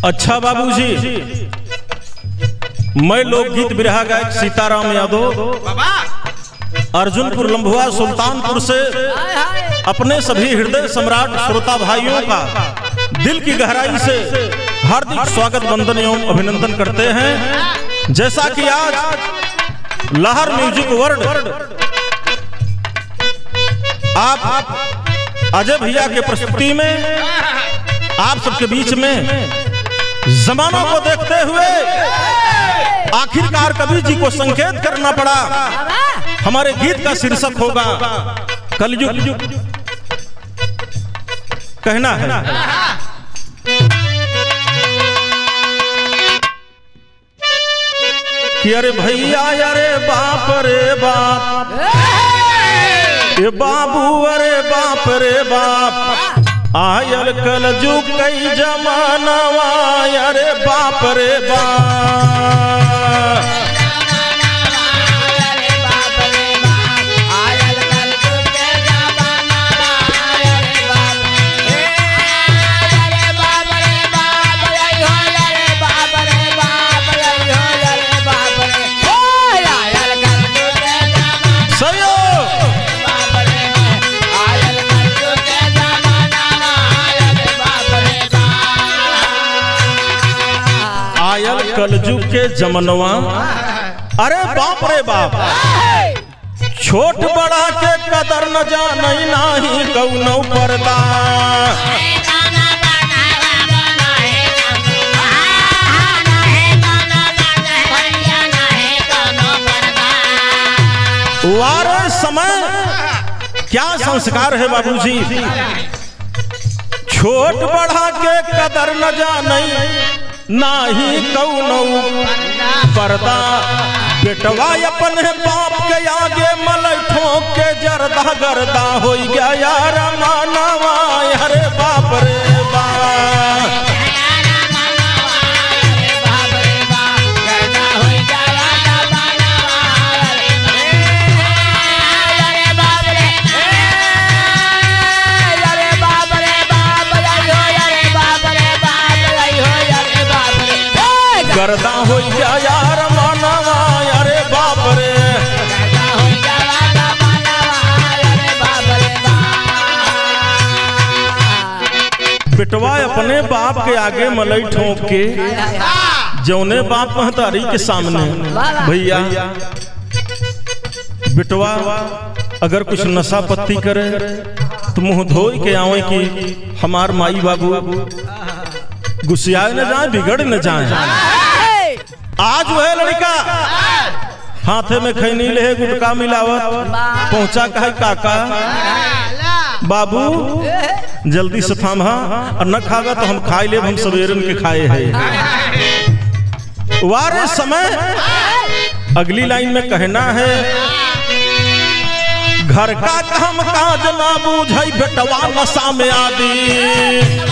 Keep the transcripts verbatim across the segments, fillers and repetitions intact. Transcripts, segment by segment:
अच्छा बाबूजी, मैं लोकगीत बिरहा गायक सीताराम यादव अर्जुनपुर लंभुआ सुल्तानपुर से अपने सभी हृदय सम्राट श्रोता भाइयों का दिल की गहराई से हार्दिक स्वागत वंदन एवं अभिनंदन करते हैं। जैसा कि आज लहर म्यूजिक वर्ल्ड आप अजय भैया के प्रस्तुति में आप सबके बीच में जमाना को देखते हुए आखिरकार कबीर जी को संकेत करना पड़ा। हमारे गीत का शीर्षक होगा कलयुग। कहना है कि अरे भैया अरे बाप रे बाप, ये बाबू अरे बाप रे बाप, आयल कलयुग कई जमानवा अरे बाप रे बाप। कलयुग के जमनवा अरे बाप रे बाप, छोट बड़ा के कदर न जाने नाही कौनो पर्दा। वारे समय क्या संस्कार है बाबूजी, छोट बड़ा के कदर न जाने नाही कौनो पर्दा। बेटवा अपन बाप के आगे मलई ठोक के जरदा गर्दा हो गया यार मानवा अरे बाप रे बाप। गर्दा हो जा यार मानवा अरे बाप रे। बेटवा अपने बाप के आगे मलई ठोक के जौने बाप महतारी के सामने भैया बेटवा अगर कुछ नशा पत्ती करे तो मुंह धोई के आवे कि हमार माई बाबू गुस्सियाए न जाए बिगड़ न जाए। आज वह लड़का हाथे में खैनी ले गुटका मिलावत पहुंचा कहे काका बाबू जल्दी से थामा और न खागा तो हम खाई ले, हम सवेरन के खाए हैं। वारे समय अगली लाइन में कहना है घर का काम काज ना बूझई बेटवा नशा में आदि।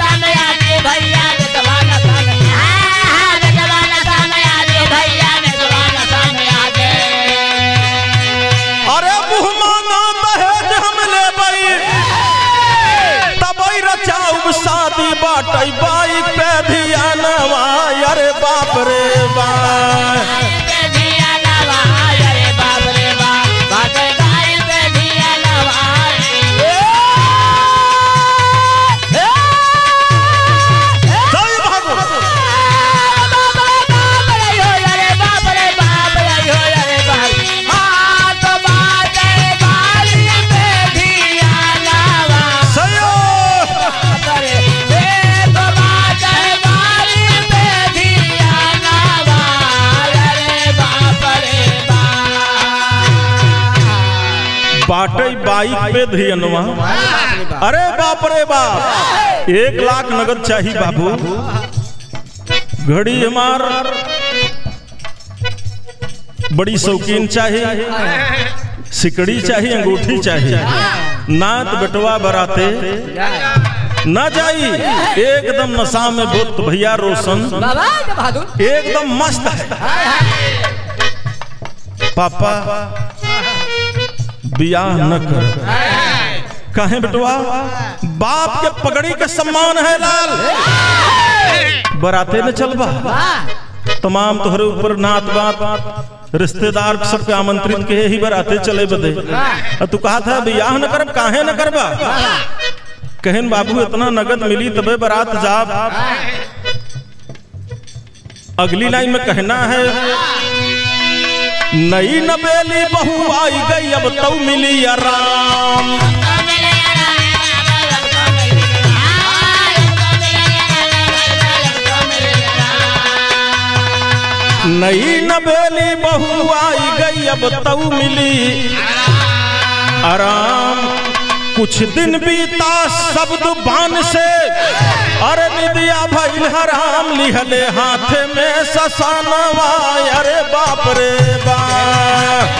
अरे मुँह मांगा दहेज हम ले बई तबई रचाऊ शादी बाटई बाइक पे धियानवा अरे बाप रे बाप। बाटई बाइक पे धियनवा अरे बाप रे बाप। एक लाख नगद चाहिए बाबू, घड़ी हमार बड़ी शौकीन चाहिए, सिकड़ी चाहिए, अंगूठी चाहिए, नात बेटवा बराते ना जाई। एकदम नशा में बुत भैया रोशन एकदम मस्त है। पापा बियाह न कर कहे बेटवा, बाप के पगड़ी के सम्मान है लाल, बराते न चलबा तमाम तोहरे ऊपर नात बात रिश्तेदार सबके आमंत्रित के ही बराते चले बदे तू कहा था बियाह न करब काहे न करबा कहन बाबू इतना नगद मिली तबे बारात जाब। अगली लाइन में कहना है नई नबेली बहू आई गई अब तो मिली आराम। नई नबेली बहू आई गई अब तो मिली आराम। कुछ दिन बीता शब्द बान से अरे निदिया भइल हराम लिहले हाथ में ससानवा अरे बाप रे बाप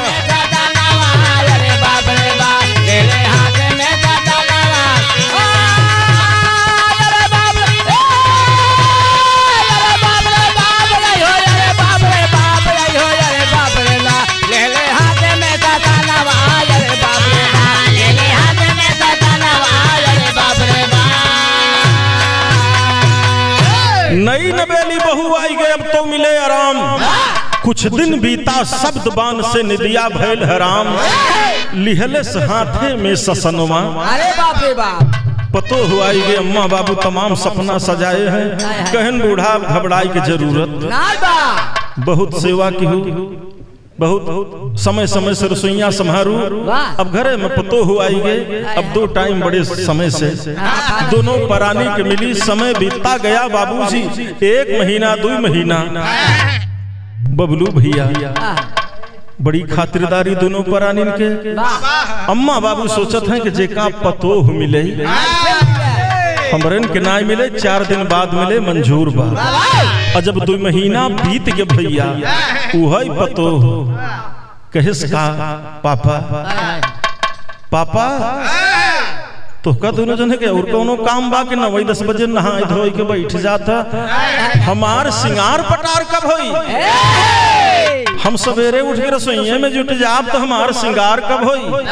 नई नबेली बहू आई गई अब तो मिले आराम। कुछ दिन बीता शब्द बान से निदिया भैल हराम लिहले हाथे में ससनवा अरे बाप रे बाप पतो हुआ आई गए अम्मा बाबू तमाम सपना सजाए हैं कहन बूढ़ा घबराई की जरूरत बहुत सेवा की हो बहुत समय समय से रसोइया संभारू अब घरे में पतो हुआ आई गए अब दो टाइम बड़े समय से दोनों परानी के मिली समय बीतता गया बाबूजी एक महीना दो महीना बबलू भैया बड़ी खातिरदारी दोनों परानी के अम्मा बाबू सोचत हैं कि जेका पतो मिले हमरन के ना मिले चार दिन बाद मिले मंजूर बा और जब दो महीना बीत के भैया उहई पतो कहिस का पापा पापा तो का दोनों जने के और कोनो काम बा के नौ दस बजे नहाए धोई के बैठ जाता हमार सिंगार पटार कब होई हम सवेरे उठ के रसोइये में जुट जाब तो हमार सिंगार कब होई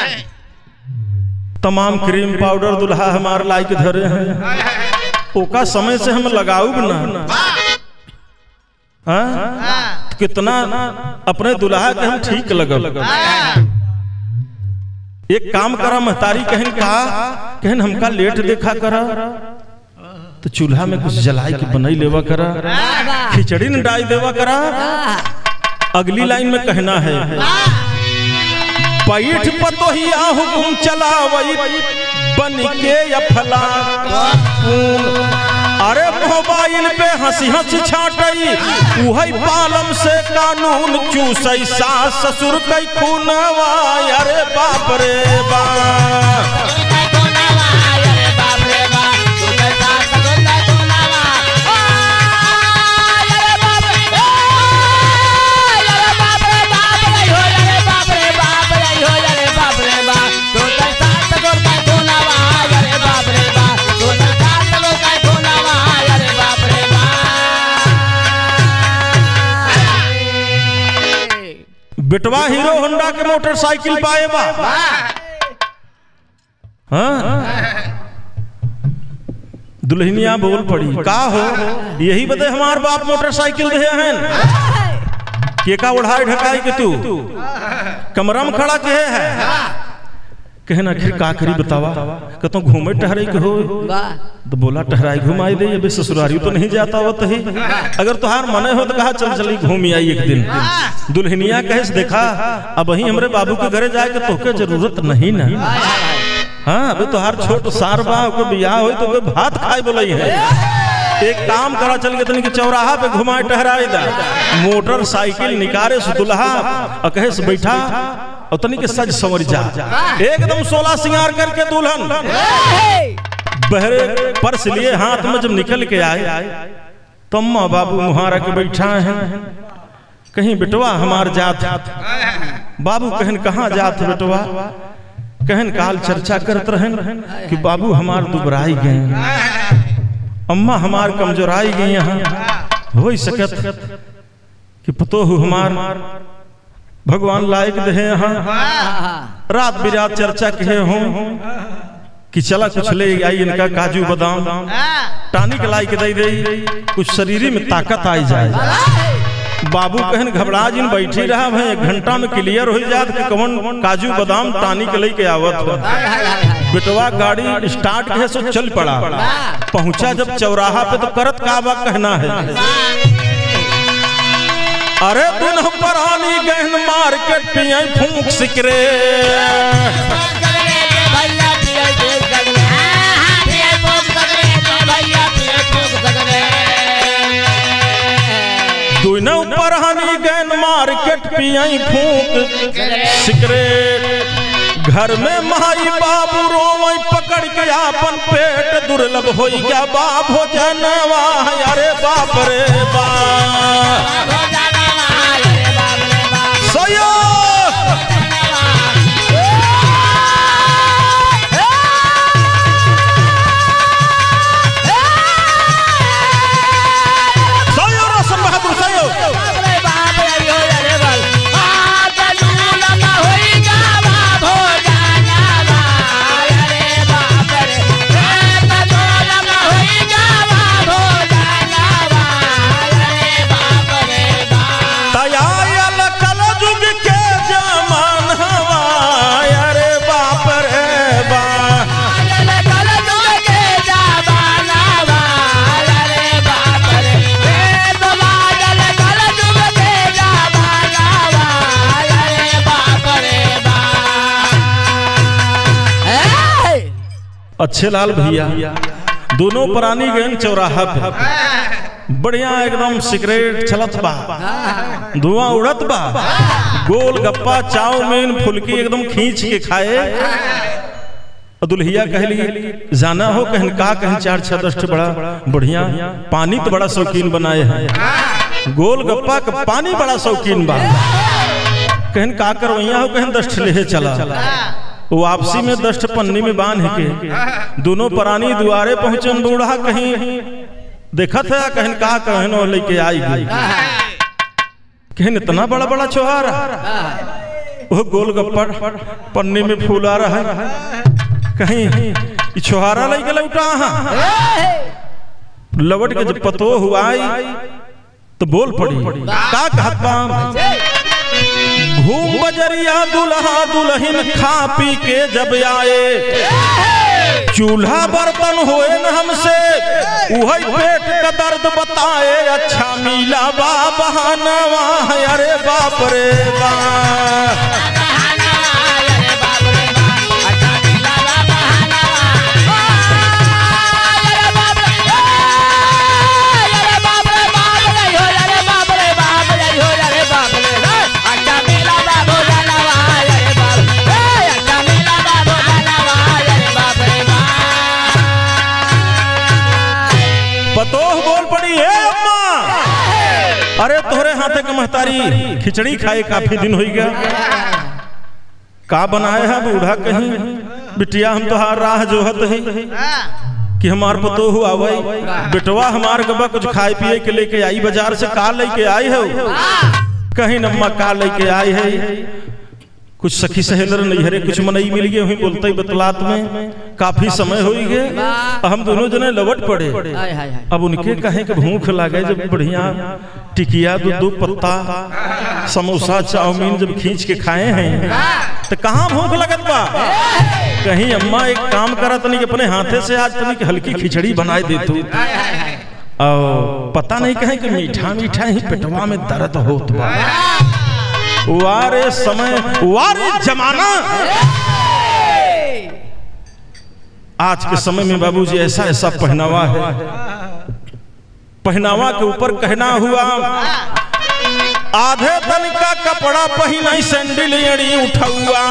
तमाम क्रीम पाउडर दुल्हा हमार लाइक धरे हैं ओका समय से हम लगाऊ ना हाँ? कितना अपने दुल्हा के हम ठीक लगल एक काम करा महतारी कहन कहा कहन हमका लेट देखा करा तो चूल्हा में कुछ जलाई के बनाई लेवा करा खिचड़ी न डाई देवा करा। अगली लाइन में कहना है पैठ पतोहिया हुकुम चलावई बन के अफला अरे मोबाइल पे हंसी हंसी छाटई उहई पालम से कानून चूसई सास ससुर कई खूनवा अरे बाप रे बाप बेटवा हीरो होंडा के मोटरसाइकिल पाए बा हाँ? दुल्हनिया बोल पड़ी का हो यही बदे हमार बाप मोटरसाइकिल दे हैं के का उड़ाई ढकाई के तू कमरा में खड़ा के है कहना आखिर का करी बतावा कहता घूमे टहराई के हो तो बोला टहराई घुमाई दे अबे ससुरारी तो नहीं जाता हो तो ही अगर तुहार मने हो तो कहा चल चली घूमी आई एक दिन दुल्हनिया कहे देखा अब वही हमरे बाबू के घरे जाए के तोके जरूरत नहीं ना हाँ अबे तुहार छोट सार बा को बियाह हो तो भात खाए बोलाई है एक काम करा चल के तनी के चौराहा पे घुमाए टहराई दा मोटरसाइकिल निकारे से दुल्हा और कहे से बैठा और तनी के सज संवर जा एकदम सोलह सिंगार करके दुल्हन बहरे पर्स लिए हाथ में जब निकल के आए तो अम्मा बाबू मुहारा के बैठा है कहीं बेटवा हमार जात बाबू कहन कहाँ जात बेटवा कहन काल चर्चा करत रहन कि बाबू हमार दुबराई गए अम्मा हमार कमजोराई गई यहाँ हो सकत कि पतो हो हमार भगवान लायक दे यहाँ रात बिरात चर्चा कहे हो कि चला कुछ ले आई इनका काजू बादाम टानी के लाई के दे दे कुछ शरीर में ताकत आई जाए। बाबू कहन घबरा जिन बैठी रहा भाई एक घंटा में क्लियर हो जात कि कौन काजू बादाम टानी के लेके आवत हो। बेटवा गाड़ी स्टार्ट है सो चल पड़ा। पहुंचा जब चौराहा पे तो करत का बा कहना है, अरे दिन परानी गहन मार्केट पिया फूंक सिकरे दोनों परानी गहन मार्केट पिया फूंक सिकरे घर में माई बाबू रोवई पकड़ के अपन पेट दुर्लभ हो गया बाप हो जानवा। अरे बाप रे बाप सयो सयो रोशन बहादुर सयो अच्छे लाल भैया दोनों प्राणी गए चौराहा पे बढ़िया एकदम सिगरेट चलत बा धुआं उड़त बा गोल गप्पा चाउमीन फुलकी एकदम खींच के खाए। दुल्हिया कहली जाना हो कहन का कहन चार छह दस बड़ा बढ़िया पानी तो बड़ा शौकीन बनाए हैं गोल गप्पा का पानी बड़ा शौकीन बा कहन का करवैया हो कहन दस ले चला। वापसी में दस्ट पन्नी में बांध के दोनों प्राणी दुआरे पहुंचे। बूढ़ा कहीं देखा था कहन कहा कहनो लेके आई गई कहन इतना बड़ा बड़ा चौहारा वो गोल गप्पा पन्नी में फूल आ रहा है कहीं चौहारा लेके लौटा लवट के जब पतो हुआ तो बोल पड़ी का कहत घूम बजरिया दुल्हा दुल्हन खा पी के जब आए चूल्हा बर्तन होए न हमसे वही पेट का दर्द बताए अच्छा मिला बा बहानवा। अरे बाप रे बाप अरे तोहरे हाथे के महतारी खिचड़ी खाए काफी दिन हो गया का बनाए है बूढ़ा कहीं बिटिया हम तो हार राह जोहत है कि हमार पतो हुआ वही बेटवा हमार गबा कुछ खाए पिए के लेके आई बाजार से का लेके आई हो कहीं नम्मा का लेके आई है कुछ सखी सहेलर नैहरे कुछ मनई मिल गए वही बोलते बतलात में काफी समय हो गए हम दोनों जने लवट पड़े। अब उनके कहे कि भूख लगे जब बढ़िया टिकिया दूध दू पत्ता समोसा चाउमीन जब खींच के खाए हैं तो कहाँ भूख लगत बा। कहीं अम्मा एक काम करा तनी कि अपने हाथे से आज तनी कि हल्की खिचड़ी बनाए दे तू और पता नहीं कहे कि मीठा मीठा ही पेटवा में दर्द होत बा। वारे समय वारे जमाना आज के समय में बाबूजी ऐसा ऐसा पहनावा है पहनावा के ऊपर कहना हुआ आधे तन का कपड़ा पहना सैंडल एड़ी उठा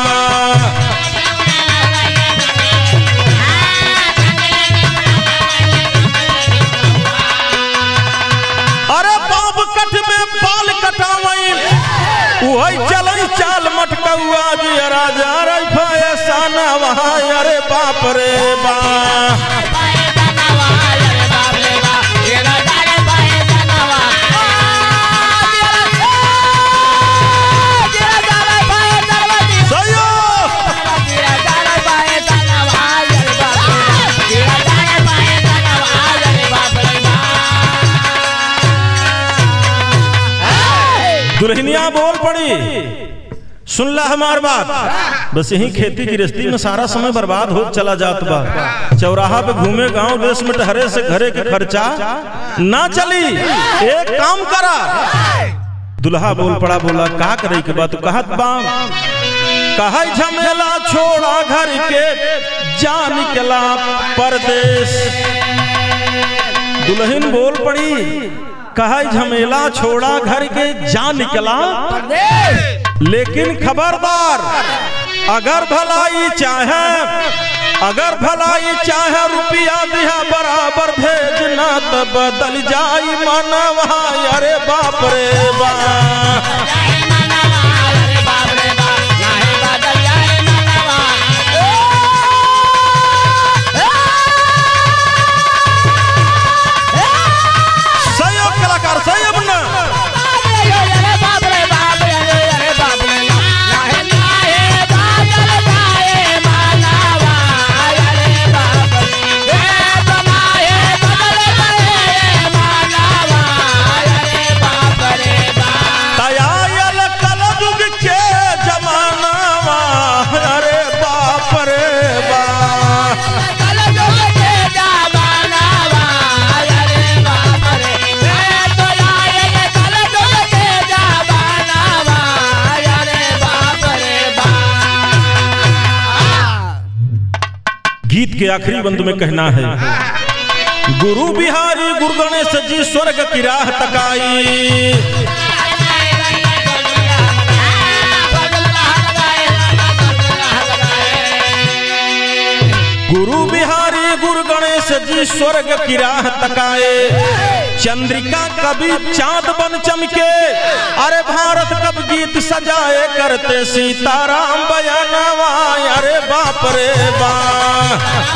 अरे बाब कट में बाल कटावई वही चल चाल मटकौआ जी राजा ऐसा ना वहाँ। अरे बाप रे बाप दुल्हनिया बोल पड़ी, सुन ला हमार बात, बस यही खेती गृहस्थी में सारा समय बर्बाद हो चला जात बा। चौराहा पे घूमे गांव देश में टहरे से घरे के खर्चा ना चली, एक काम करा। दुल्हा बोल पड़ा, बोला का करे के बात कहत बा, कहा झमेला छोड़ा घर के जा निकला परदेश। दुल्हन बोल पड़ी, कहा झमेला छोड़ा घर के जा निकला परदेश, लेकिन खबरदार अगर भलाई चाहे, अगर भलाई चाहे रुपया दिया बराबर भेजना तो बदल जाई मनवा। अरे बाप रे बाप, सहयोग कलाकार सहयोग ना गीत के आखिरी बंद में कहना है, गुरु बिहारी गुरु गणेश जी स्वर्ग की राह तकाई। गुरु बिहारी गुरु गणेश जी स्वर्ग की राह तकाए। चंद्रिका कभी चांद बन चमके, अरे भारत कब गीत सजाए करते सीताराम बयानवा। अरे बाप रे बाप,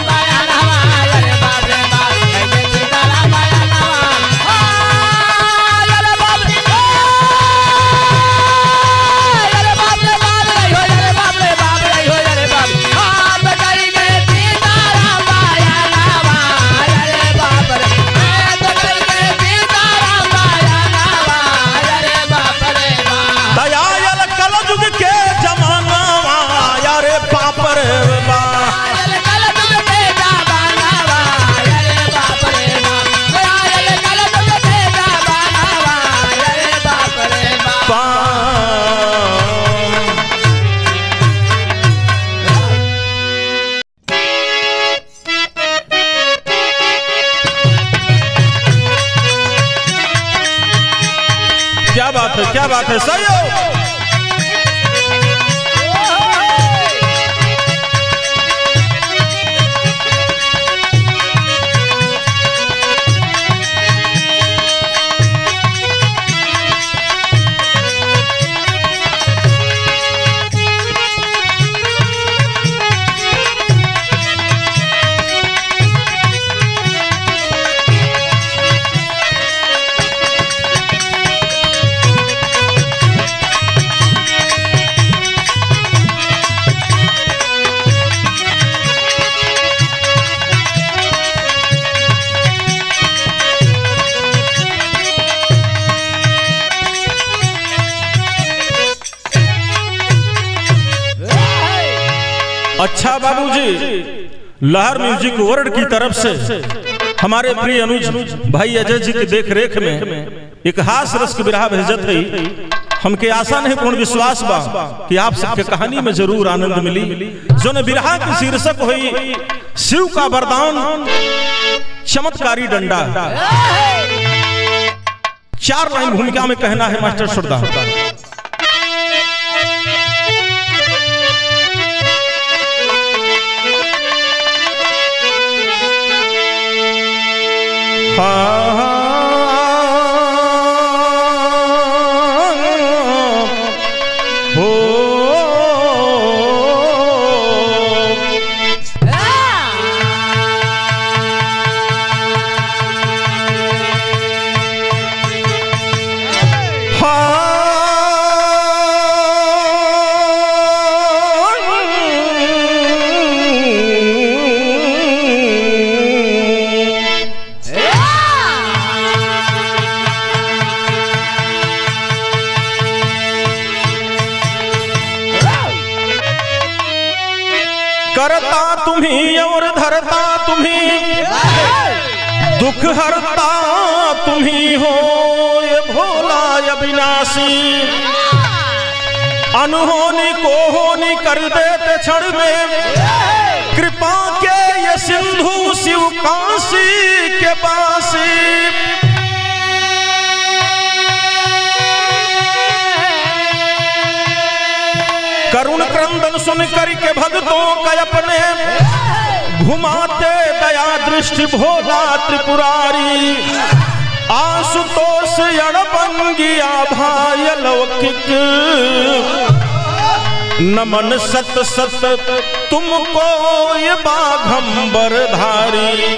क्या बात है, क्या बात है, सही हो। अच्छा बाबूजी, लहर म्यूजिक वर्ल्ड की तरफ से हमारे प्रिय अनुज भाई अजय जी की देख रेख में एक हास रस की बिरहा भेजत है। हमके आशा नहीं पूर्ण विश्वास बा कि आप सबके कहानी में जरूर आनंद मिली। जो ने बिरहा की शीर्षक हुई शिव का वरदान चमत्कारी डंडा। चार लाइन भूमिका में कहना है मास्टर श्रद्धा। हो हा करता तुम्ही और धरता तुम्ही, दुख हरता तुम्ही हो ये भोला अविनाशी। अनहोनी को होनी कर देते क्षण में, कृपा के ये सिंधु शिव काशी के बासी। करुण क्रंदन सुन कर के भक्तों का अपने, घुमाते दया दृष्टि भोला त्रिपुरारी। आशुतोष अड़बंगिया भाई लौकिक, नमन सत सत तुमको ये बाघंबर धारी।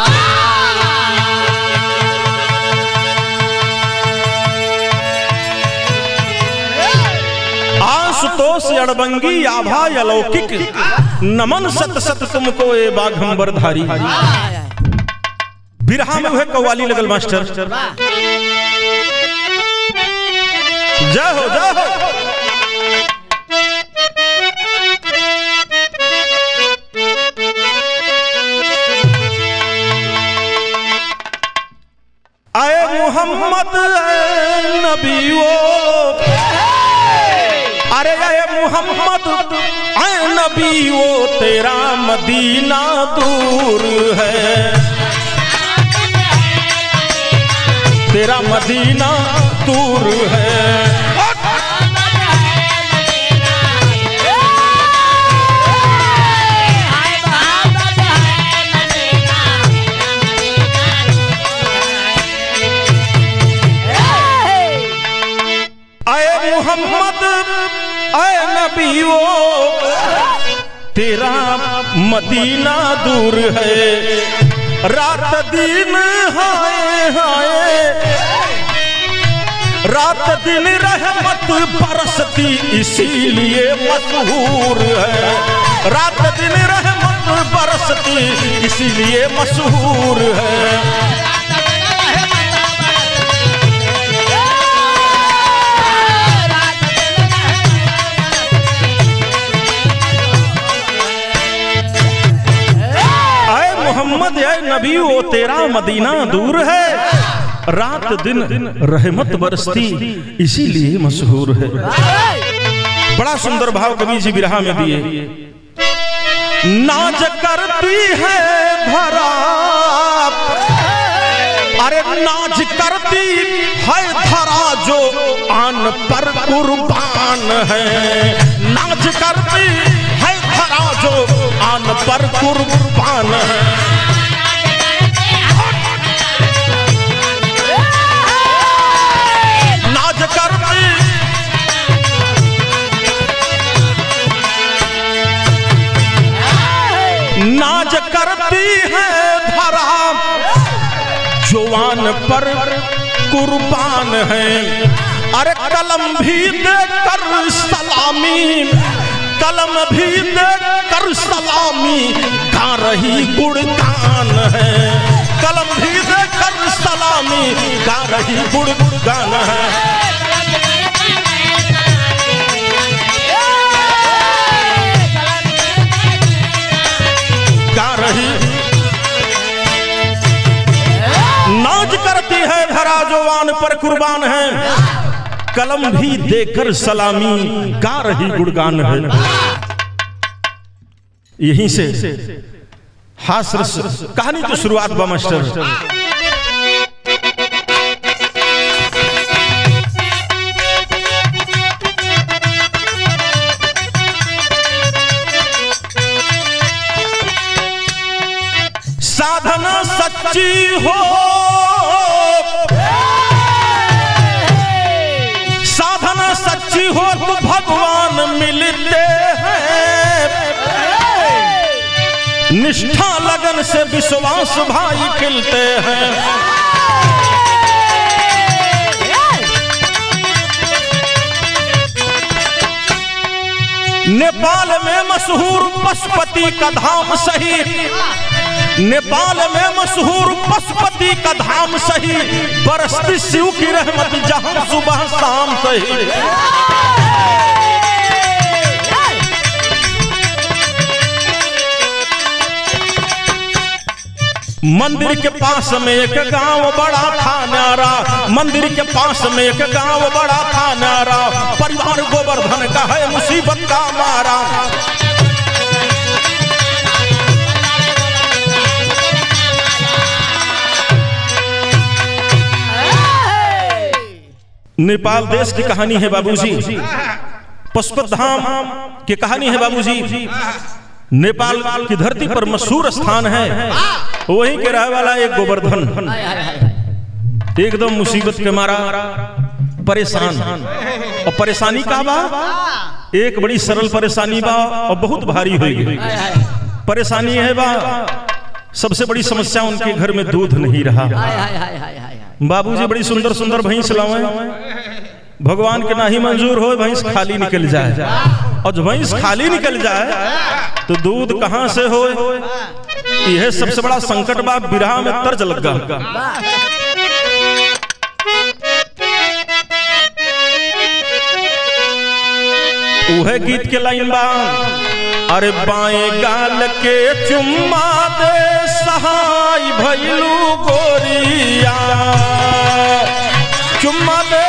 आशुतोष अड़बंगी आभा अलौकिक, नमन सत सत तुमको ये बाघंबर धारी। बिरहा में वह कव्वाली लगल मास्टर। जय हो जय हो। आए मोहम्मद नबी वो, अरे आए मोहम्मद आए नबी वो, तेरा मदीना दूर है, तेरा मदीना दूर है। आए मोहम्मद आए नबी वो, तेरा मदीना दूर है। रात दिन हाय हाय, रात दिन रहमत बरसती इसीलिए मशहूर है। रात दिन रहमत बरसती इसीलिए मशहूर है। मोहम्मद है नबी वो, तेरा मदीना दूर है। रात दिन रहमत बरसती इसीलिए मशहूर है। बड़ा सुंदर भाव कवि जी बिरहा में दिए। नाज करती है धरा, अरे नाज करती है धरा जो आन पर कुर्बान है। नाज करती है धरा जो आन पर कुर्बान है। नाज करती नाज करती है धरा जवान पर कुर्बान है। अरे कलम भी देकर सलामी, कलम भी देकर सलामी गा रही गुणगान है। कलम भी देकर सलामी गा रही गुणगान है। गा रही नाज करती है धरा जवान पर कुर्बान है। कलम भी देकर सलामी गा रही गुणगान है। यहीं से हास रस कहानी की शुरुआत बा मास्टर। साधना सच्ची हो, साधना सच्ची हो तो भगवान मिलते हैं। निष्ठा लगन से विश्वास भाई खिलते हैं। नेपाल में मशहूर पशुपति का धाम सही, नेपाल में मशहूर पशुपति का धाम सही। बरसती शिव की रहमत जहां सुबह शाम सही। मंदिर के पास में एक गांव बड़ा था न्यारा, मंदिर के पास में एक गांव बड़ा था न्यारा, परिवार गोवर्धन का है मुसीबत का मारा। नेपाल देश की कहानी है बाबूजी, पशुपत धाम की कहानी है बाबूजी। नेपाल की धरती पर मशहूर स्थान है, वहीं के रहने वाला एक गोवर्धन एकदम मुसीबत के मारा परेशान। और परेशानी का बा एक बड़ी सरल परेशानी बा और बहुत भारी हुई परेशानी है बा। सबसे बड़ी समस्या उनके घर में दूध नहीं रहा। बाबूजी बड़ी सुंदर सुंदर भैंस लावे, भगवान के ना ही मंजूर हो भैंस खाली निकल जाए, और जब भैंस खाली निकल जाए तो दूध कहां से हो, यह सबसे बड़ा संकट बा। बिरहा में तर्ज लगा, वह गीत के लाइन बा, अरे बाएं गाल के चुम्मा दे सहाय भैलू गोरिया, चुम्मा दे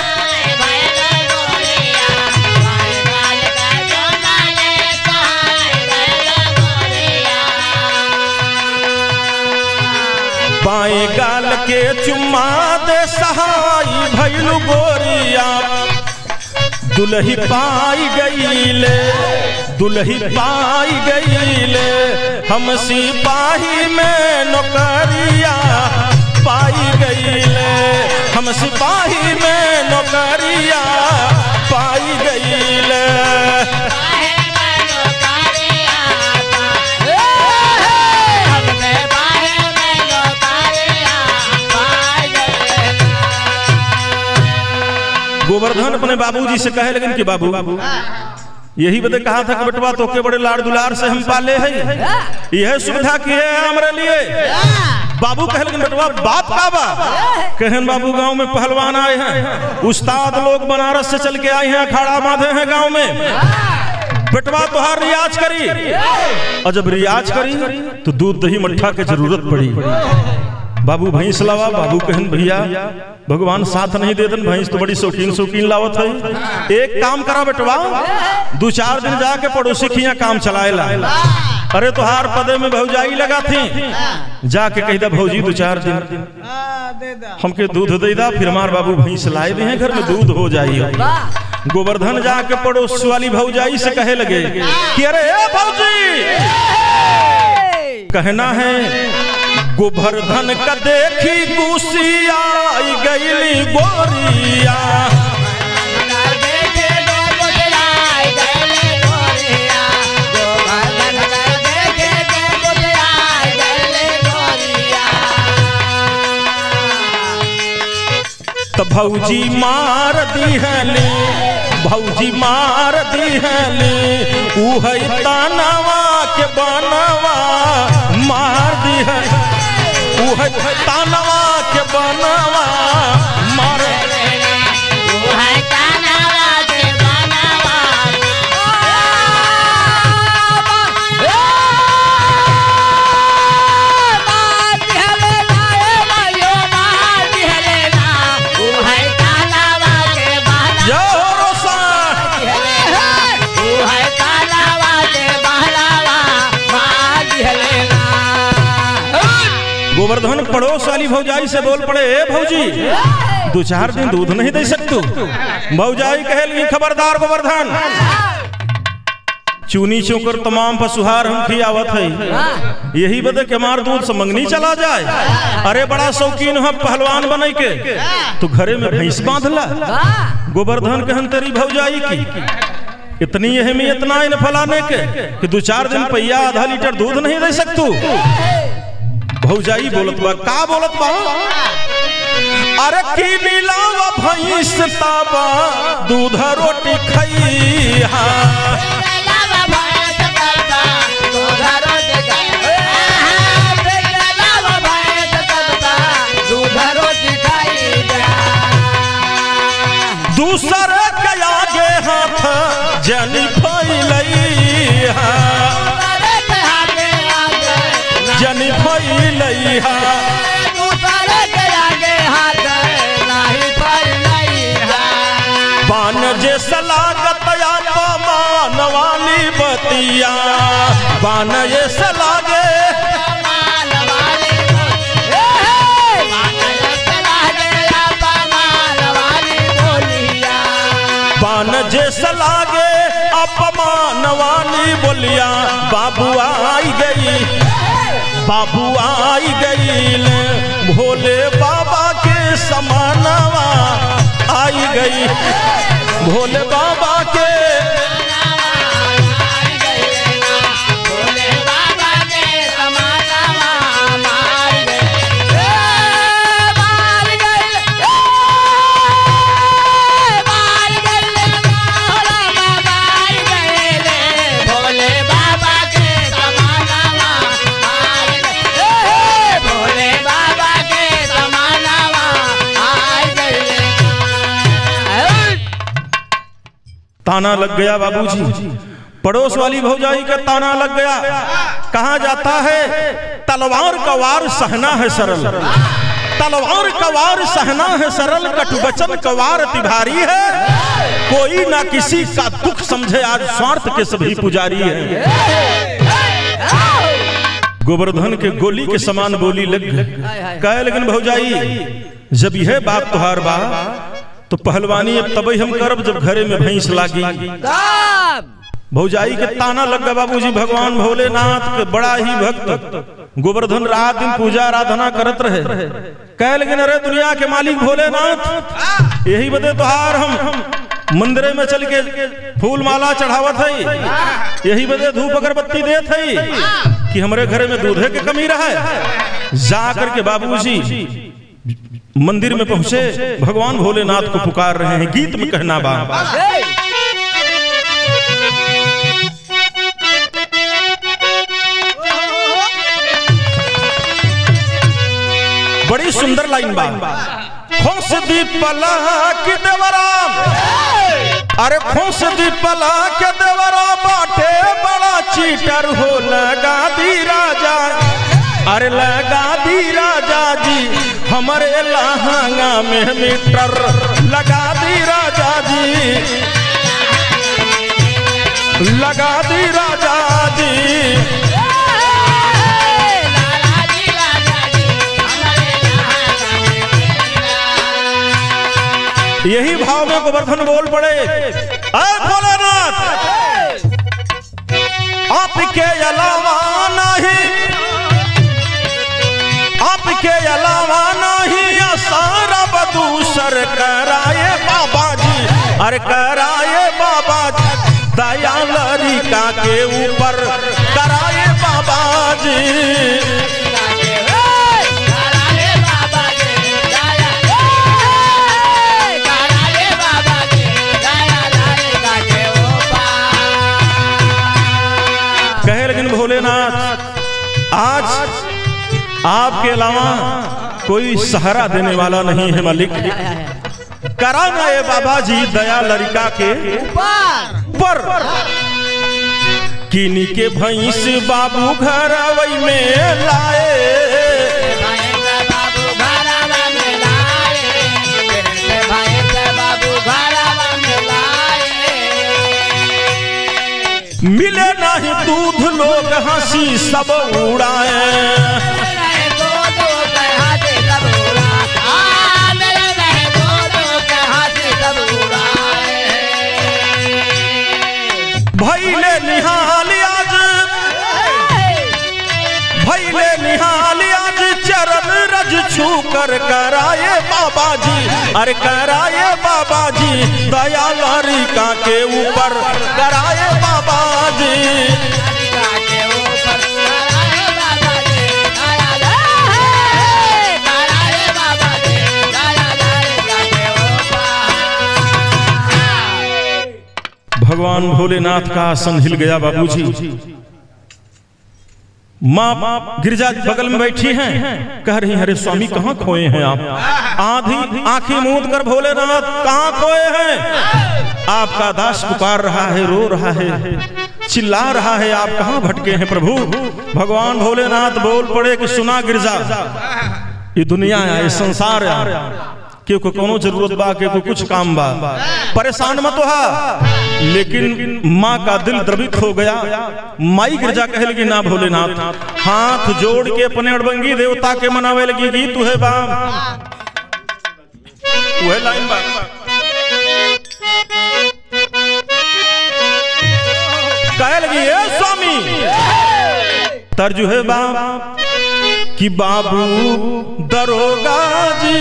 बाएं गाल के चुम्मा दे सहाय भैलू गोरिया, दुल्ही पाई गईले दुल्ही पाई गईले, हम सिपाही में नौकरिया पाई गईले, हम सिपाही में नौकरिया पाई गईले। गोवर्धन अपने बाबूजी से कहे लगन कि बाबू यही बदे कहा था कि बेटवा तो के बड़े लाड़ दुलार से हम पाले हैं, यह सुविधा की है हमारे लिए। बाबू कहे लगन बेटवा बात का बा, कहन बाबू गांव में पहलवान आए हैं, उस्ताद लोग बनारस से चल के आए हैं, अखाड़ा बांधे हैं गांव में, बेटवा तुहार रियाज करी। और जब रियाज करी तो दूध दही मट्ठा की जरूरत पड़ी। बाबू भैंस लावा, बाबू कहन भैया भगवान साथ नहीं देतन, भैंस तो बड़ी शौकीन शौकीन लावत है, एक काम करा बेटवा दो चार दिन जाके पड़ोसी खिया काम चलाएला। अरे तुहार पदे में भौजाई लगा थी, जाके कह दा भौजी दो चार दिन हमके दूध दे दा, फिर हमार बाबू भैंस लाए दे घर में दूध हो जाइए। गोवर्धन जाके पड़ोस वाली भौजाई से कहे लगे कि अरे भौजी कहना है गोवर्धन का देखी गुसिया गईली गोरिया, तो भौजी मार दी है ले, भौजी मार दी है ले, ऊ है तानवा के बनवा मार दी है, ऊ है तानवा के बनवा मार, ऊ है तानवा के बनवा मार दिहले ना, ए भाइयों मार दिहले ना, ऊ है तानवा के बनवा, जो रोसा ऊ है तानवा के बनवा मार दिहले ना। गोवर्धन पड़ोस वाली भौजाई से बोल पड़े, ए भौजी दो चार दिन दूध नहीं दे सकतू। भौजाई कहे लगी खबरदार गोवर्धन, चूनी चोकर तमाम पशुहार हम खियावत है, यही बदे के हमार दूध से मंगनी चला जाए। अरे बड़ा शौकीन है पहलवान बने के, तो घरे में भैंस बांधला। गोवर्धन कहन तेरी भौजाई की इतनी अहमियत ना इन फलाने के कि दो चार दिन पहिया आधा लीटर दूध नहीं दे सकतू। भौजाई बोलत बा, का बोलत बा, अरे की मिलावा भैंस ताबा दूध रोटी खैहा, दूसर के आगे हाथ जनी फैलई, जनी फैलैहा दूसरे के आगे हाथ नहीं फैलैहा बान जे सलागत पमान वाली बतिया बान ये सलागे बान जैसा लागे अपमान वाली बोलिया बाबू आई गई बाबू आई गई भोले बाबा के समानवा आई गई भोले बाबा के ताना लग गया बाबूजी पड़ोस वाली भौजाई का ताना लग गया कहा जाता है तलवार का वार सहना है सरल तलवार का वार सहना है सरल कटुवचन का वार अति भारी है कोई ना किसी का दुख समझे आज स्वार्थ के सभी पुजारी है गोवर्धन के गोली के समान बोली लग कहे लेकिन भौजाई जब यह बात तुहार बा तो पहलवानी अब तब हम करब जब घरे में भैंस लागी भौजाई के ताना लग गया बाबूजी भगवान भोलेनाथ के बड़ा ही भक्त गोवर्धन रात दिन पूजा आराधना करत रहे कह लेकिन अरे दुनिया के मालिक भोलेनाथ यही बदे तोहार हम मंदिर में चल के फूल माला चढ़ावत है यही बदे धूप अगरबत्ती देत है कि हमारे घरे में दूधे के कमी रहा जा करके बाबूजी मंदिर में पहुंचे भगवान भोलेनाथ को पुकार रहे हैं गीत में कहना बा बड़ी सुंदर लाइन बा खोस दीपला की देवरा अरे खोस दीपला के देवरा बाटे बड़ा चीटर हो लगा दी राजा अरे लगा दी राजा जी हमारे लहंगा में मीटर लगा दी राजा जी लगा दी राजा जी यही भाव में गोवर्धन बोल पड़े भोलेनाथ आपके अलावा नहीं आपके अलावा नहीं सारा बदूसर कराए बाबा जी अरे कराए बाबा जी दया लरिका के ऊपर कराए बाबा जी कहे लेकिन भोलेनाथ आज आपके अलावा कोई सहारा देने वाला नहीं है मालिक कराना ये बाबा जी दया लरिका के ऊपर किनी के भैंस बाबू घर वही में लाए मिले नहीं दूध लोग हंसी सब उड़ाए भैले निहाल आज भैले निहाल आज चरण रज छू कर कराए बाबा जी अरे कराए बाबा जी दया लरिका के ऊपर कराए बाबा जी भगवान भोलेनाथ का आसन हिल गया बाबूजी माँ गिरजा बगल में बैठी हैं कह रही अरे स्वामी कहाँ खोए हैं आप आधी आंखें मूंद कर भोलेनाथ कहाँ खोए हैं आपका दास पुकार रहा है रो रहा है चिल्ला रहा है, आप कहाँ भटके हैं प्रभु। भगवान भोलेनाथ बोल पड़े कि सुना गिरजा, ये दुनिया है, ये संसार है, क्यों को कोनो जरूरत बा, क्यों को कुछ काम बा, परेशान मत हो। लेकिन माँ का दिल द्रवित हो गया। माई गिरजा कहे लगी, ना भोलेनाथ, हाथ जोड़ के अपने अड़बंगी देवता के मनावे लगी, गीत तुहे बा वह लाइन बा। कहे लगी, ए स्वामी, तर्जु है बा कि बाबू दरोगा जी,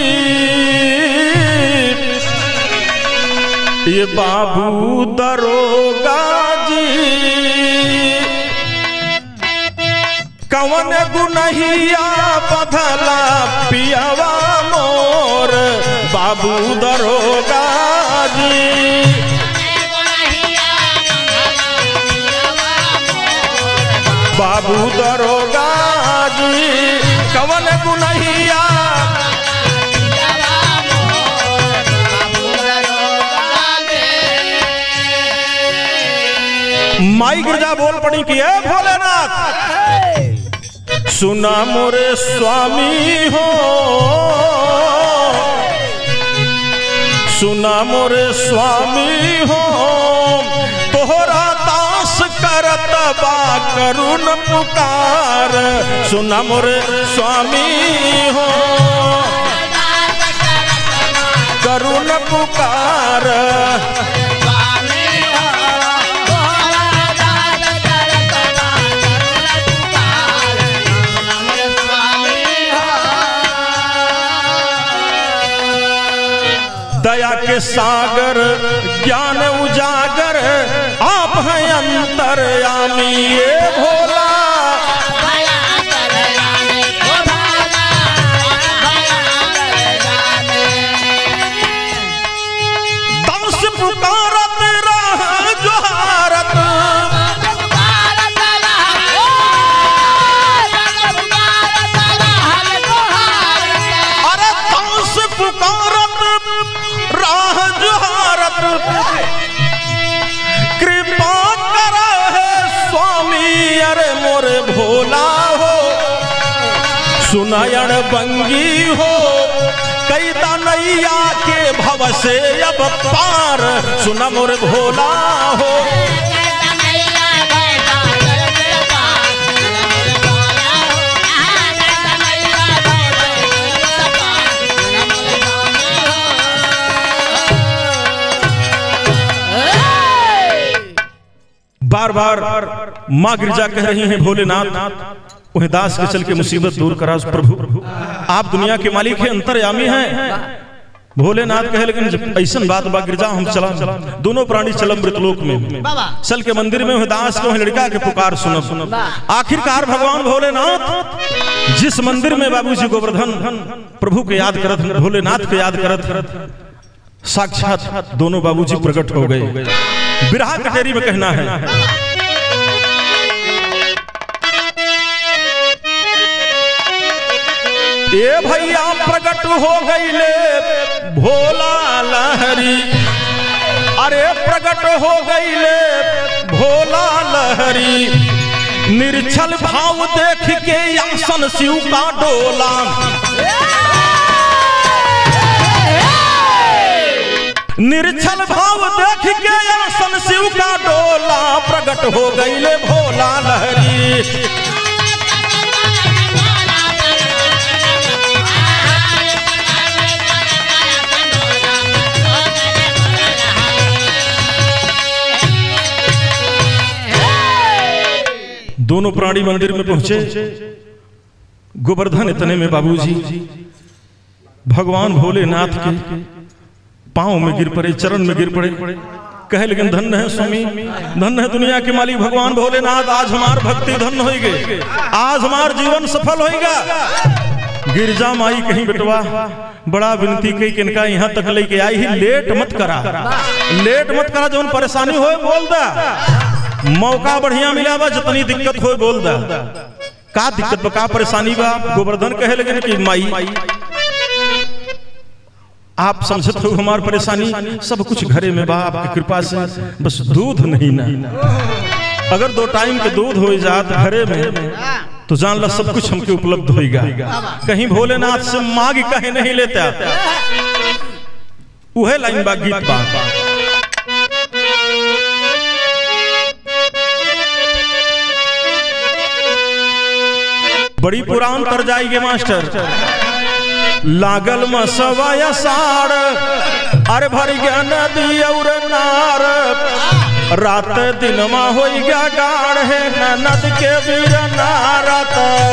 ये बाबू दरोगा जी, कवन गुनहिया बधला पियावा मोर, बाबू दरोगा जी, बाबू दरोगा जी, कवन गुनहिया। माई गिरजा बोल पड़ी कि ए भोलेनाथ, सुना मोरे स्वामी हो, सुना मोरे स्वामी हो, तोहरा दास करत बा करुण पुकार, सुना मोरे स्वामी हो, करुण पुकार। दया के सागर ज्ञान उजागर, आप हैं अंतर्यामी, ये भोला दास पुकारत रह जोहारत, अरे दास पुकारत राह जोहारत, कृपा करा है स्वामी, अरे मोरे भोला हो, सुनायण बंगी हो, कैता नैया के भव से अब पार, सुना मोरे भोला हो। बार बार माँ गिरजा कह रही हैं, भोलेनाथ उन्हें दास के चल के मुसीबत दूर करा प्रभु, आप दुनिया के मालिक हैं, अंतर्यामी हैं। भोलेनाथ कहे, लेकिन ऐसा बात बा गिरजा, हम चला, दोनों प्राणी चलम मृतलोक में, चल के मंदिर में उन्हें दास को लड़का के पुकार सुनब। आखिरकार भगवान भोलेनाथ जिस मंदिर में बाबूजी गोवर्धन प्रभु के याद करत, भोलेनाथ के याद करत, साक्षात दोनों बाबूजी प्रकट हो गए। बिरहा कचहरी में कहना है, ए भैया प्रकट हो गईले भोला लहरी, अरे प्रकट हो गईले भोला लहरी, निर्छल भाव देख के आसन शिव का डोला, निर्छल भाव देख के आसन शिव का डोला, प्रकट हो गईले भोला लहरी। दोनों प्राणी मंदिर में पहुंचे। गोवर्धन इतने में बाबूजी भगवान भोलेनाथ के पांव में गिर पड़े, चरण में गिर पड़े, कहे लेकिन धन्य है स्वामी, धन्य है दुनिया के मालिक भगवान भोलेनाथ, आज हमार भक्ति धन्य होगी, आज हमार जीवन सफल होगा। गिरजा माई कहीं बेटवा बड़ा विनती कही किनका यहाँ तक लेके आई ही, लेट मत करा, लेट मत करा, जो परेशानी हो बोल दा, मौका बढ़िया मिला बा, जितनी दिक्कत हो बोल दा, का दिक्कत बा, का परेशानी बा। गोवर्धन कहे लगे कि माई आप समझत हो हमार परेशानी, सब कुछ घरे में बा, आपकी कृपा से, बस दूध नहीं ना, अगर दो टाइम के दूध हो जात घरे में तो जान ला सब कुछ हमके उपलब्ध होगा। कहीं भोलेनाथ से मांग कहीं नहीं लेता। वह लाइन बा गीत बा बड़ी पुरान तर जाएगी मास्टर। लागल मसवाया साड़ अरे भर गया नदी और नार रात दिन मा हो गया गाढ़ है ननद के वीर नारत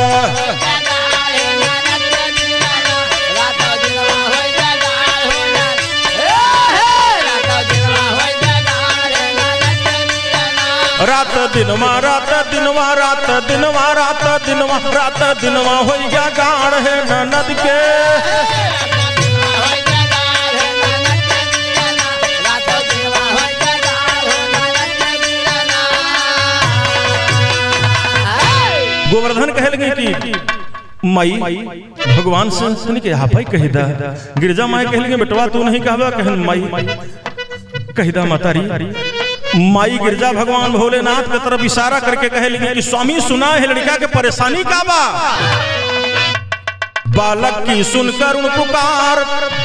रात दिनवा रात दिनवा रात दिनवा रात दिनवा रात दिनवा हो गया गाढ़ है ननद के गोवर्धन कह लगे कि माई भगवान से सुन के हाँ भाई कही दा। गिरजा माई कह लगे बेटवा तू नहीं कहवा कहन माई कही दा मातारी। माई गिरजा भगवान भोलेनाथ की तरफ इशारा करके कहे लगे कि स्वामी सुना है लड़का के परेशानी का बा। बालक की सुनकर उन पुकार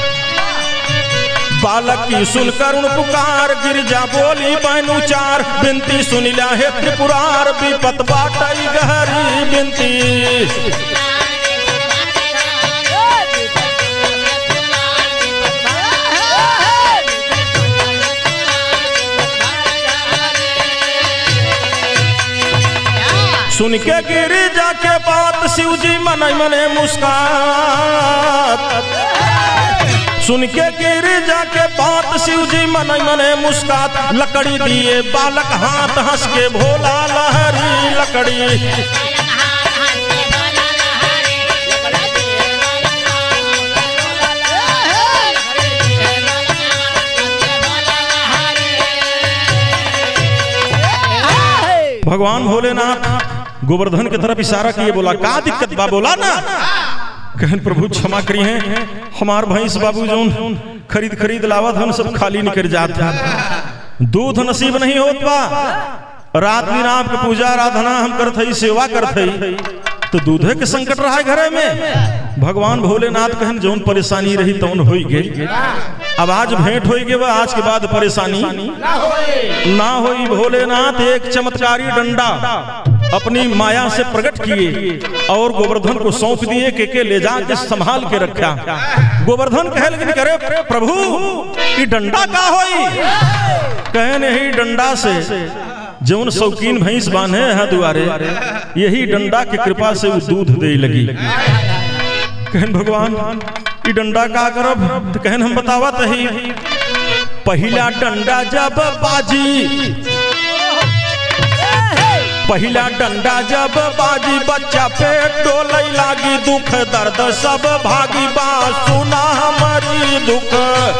बालक की सुनकर उन पुकार गिरजा बोली बहनु चार बिनती सुनिला है त्रिपुरार विपत बाटई गहरी बिनती। सुन के गिरिजा के बात शिव जी मने मने मुस्कान सुन के गिरिजा के बात शिव जी मने मने मुस्कान लकड़ी दिए बालक हाथ हंस के भोला लहरी लकड़ी भगवान भोलेनाथ गोवर्धन की तरफ इशारा किए बोला का दिक्कत बा बोला ना। कहन प्रभु क्षमा करी हैं हमार भैंस बाबू जो खरीद खरीद लावत हम सब खाली निकल जाता दूध नसीब नहीं होत बा। रात दिन आपके पूजा आराधना हम करत हई सेवा करत हई तो दूधे के संकट रहा है घरे में। भगवान भोलेनाथ कहन जौन परेशानी रही तौन हो गई। अब आज भेंट हो गए आज के बाद परेशानी ना होई। भोलेनाथ एक चमत्कारी डंडा अपनी माया से प्रकट किए और गोवर्धन को सौंप दिए के, के ले जाके संभाल के रखा। गोवर्धन कहे लेकिन करे प्रभु ये डंडा का होई। कहे नहीं डंडा से जौन शौकीन भैंस बांधे है दुआरे यही डंडा की कृपा से वो दूध दे लगी। कहन भगवान ये डंडा का करब तो कहन हम बतावत ही पहला डंडा जब बाजी पहला डंडा जब बाजी बच्चा पेट डोले लागी दुख दर्द सब भागी बा सुना हमारी दुख।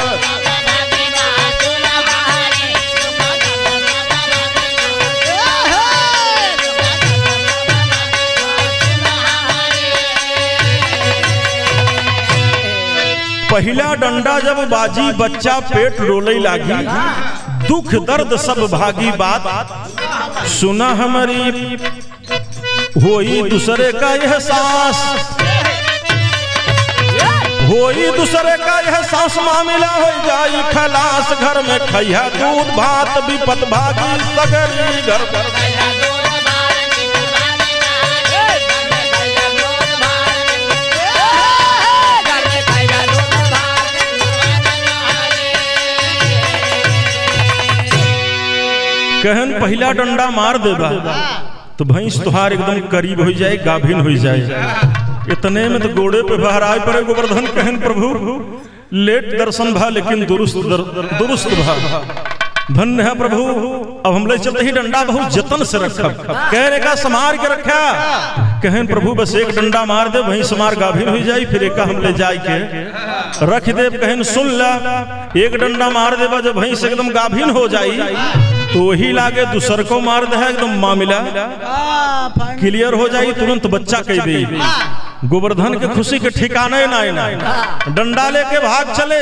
पहला डंडा जब बाजी बच्चा पेट रोले लागी दुख दर्द सब भागी बात सुना हमारी होई दूसरे का एहसास होई दूसरे का एहसास मामला हो जाई खलास घर में खैया दूध भात विपत भागी सगरी घर घर कहन पहला डंडा मार देगा तो भैंस तुहार एकदम करीब हो जाए गाभिन हो जाए। इतने में तो गोड़े पे बहराए पड़े गोवर्धन। कहन प्रभु लेट दर्शन भा लेकिन दुरुस्त दर, दुरुस्त भा धन्य है प्रभु। अब हम ले चलते ही डंडा बहुत जतन से रखा कह का समार के रखा। कहन प्रभु बस एक डंडा मार दे भैंस मार गाभिन हो जाए फिर एक हम ले जाए के रख दे। कहन सुन ला एक डंडा मार दे जब भैंस एकदम गाभिन हो जाए तो वही लागे दूसर को मार दे एकदम मामला क्लियर हो जाए तुरंत बच्चा कह दे। गोवर्धन के खुशी के ठिकाने ना ना डंडा लेके भाग चले।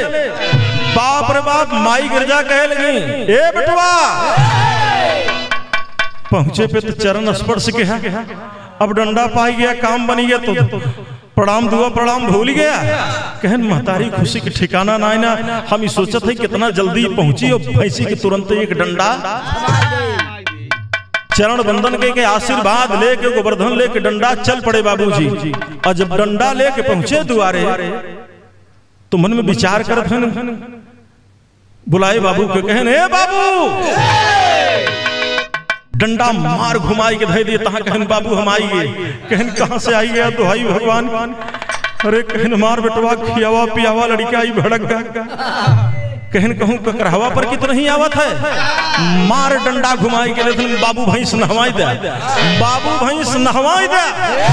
बाप रे बाप माई गिरजा कहे लगी ए बेटवा पहुंचे पे तो चरण स्पर्श के है, अब डंडा पाई गया, काम बनी गया, तो प्रणाम दुआ प्रणाम भूल गया। कहन महतारी खुशी के ठिकाना ना ना, हम सोचत है कितना जल्दी पहुंची और भैंसी के तुरंत एक डंडा चरण बंदन के, के आशीर्वाद लेके गोवर्धन लेके डंडा चल पड़े बाबूजी। और जब डंडा लेके पहुंचे दुआरे तो मन में विचार करत हन, बुलाए बाबू के, कहन हे बाबू, डंडा मार घुमाई के धै दिए तहां। कहन बाबू हम आई गए। कहन कहां से आई गया? तो भाई भगवान। अरे कहन मार बेटवा, खियावा पियावा लड़का ही भड़क गया। कहन कहूं ककरहवा पर कित नहीं आवत है, मार डंडा घुमाई के लेकिन बाबू भैंस नहवाई दे, बाबू भैंस नहवाई दे।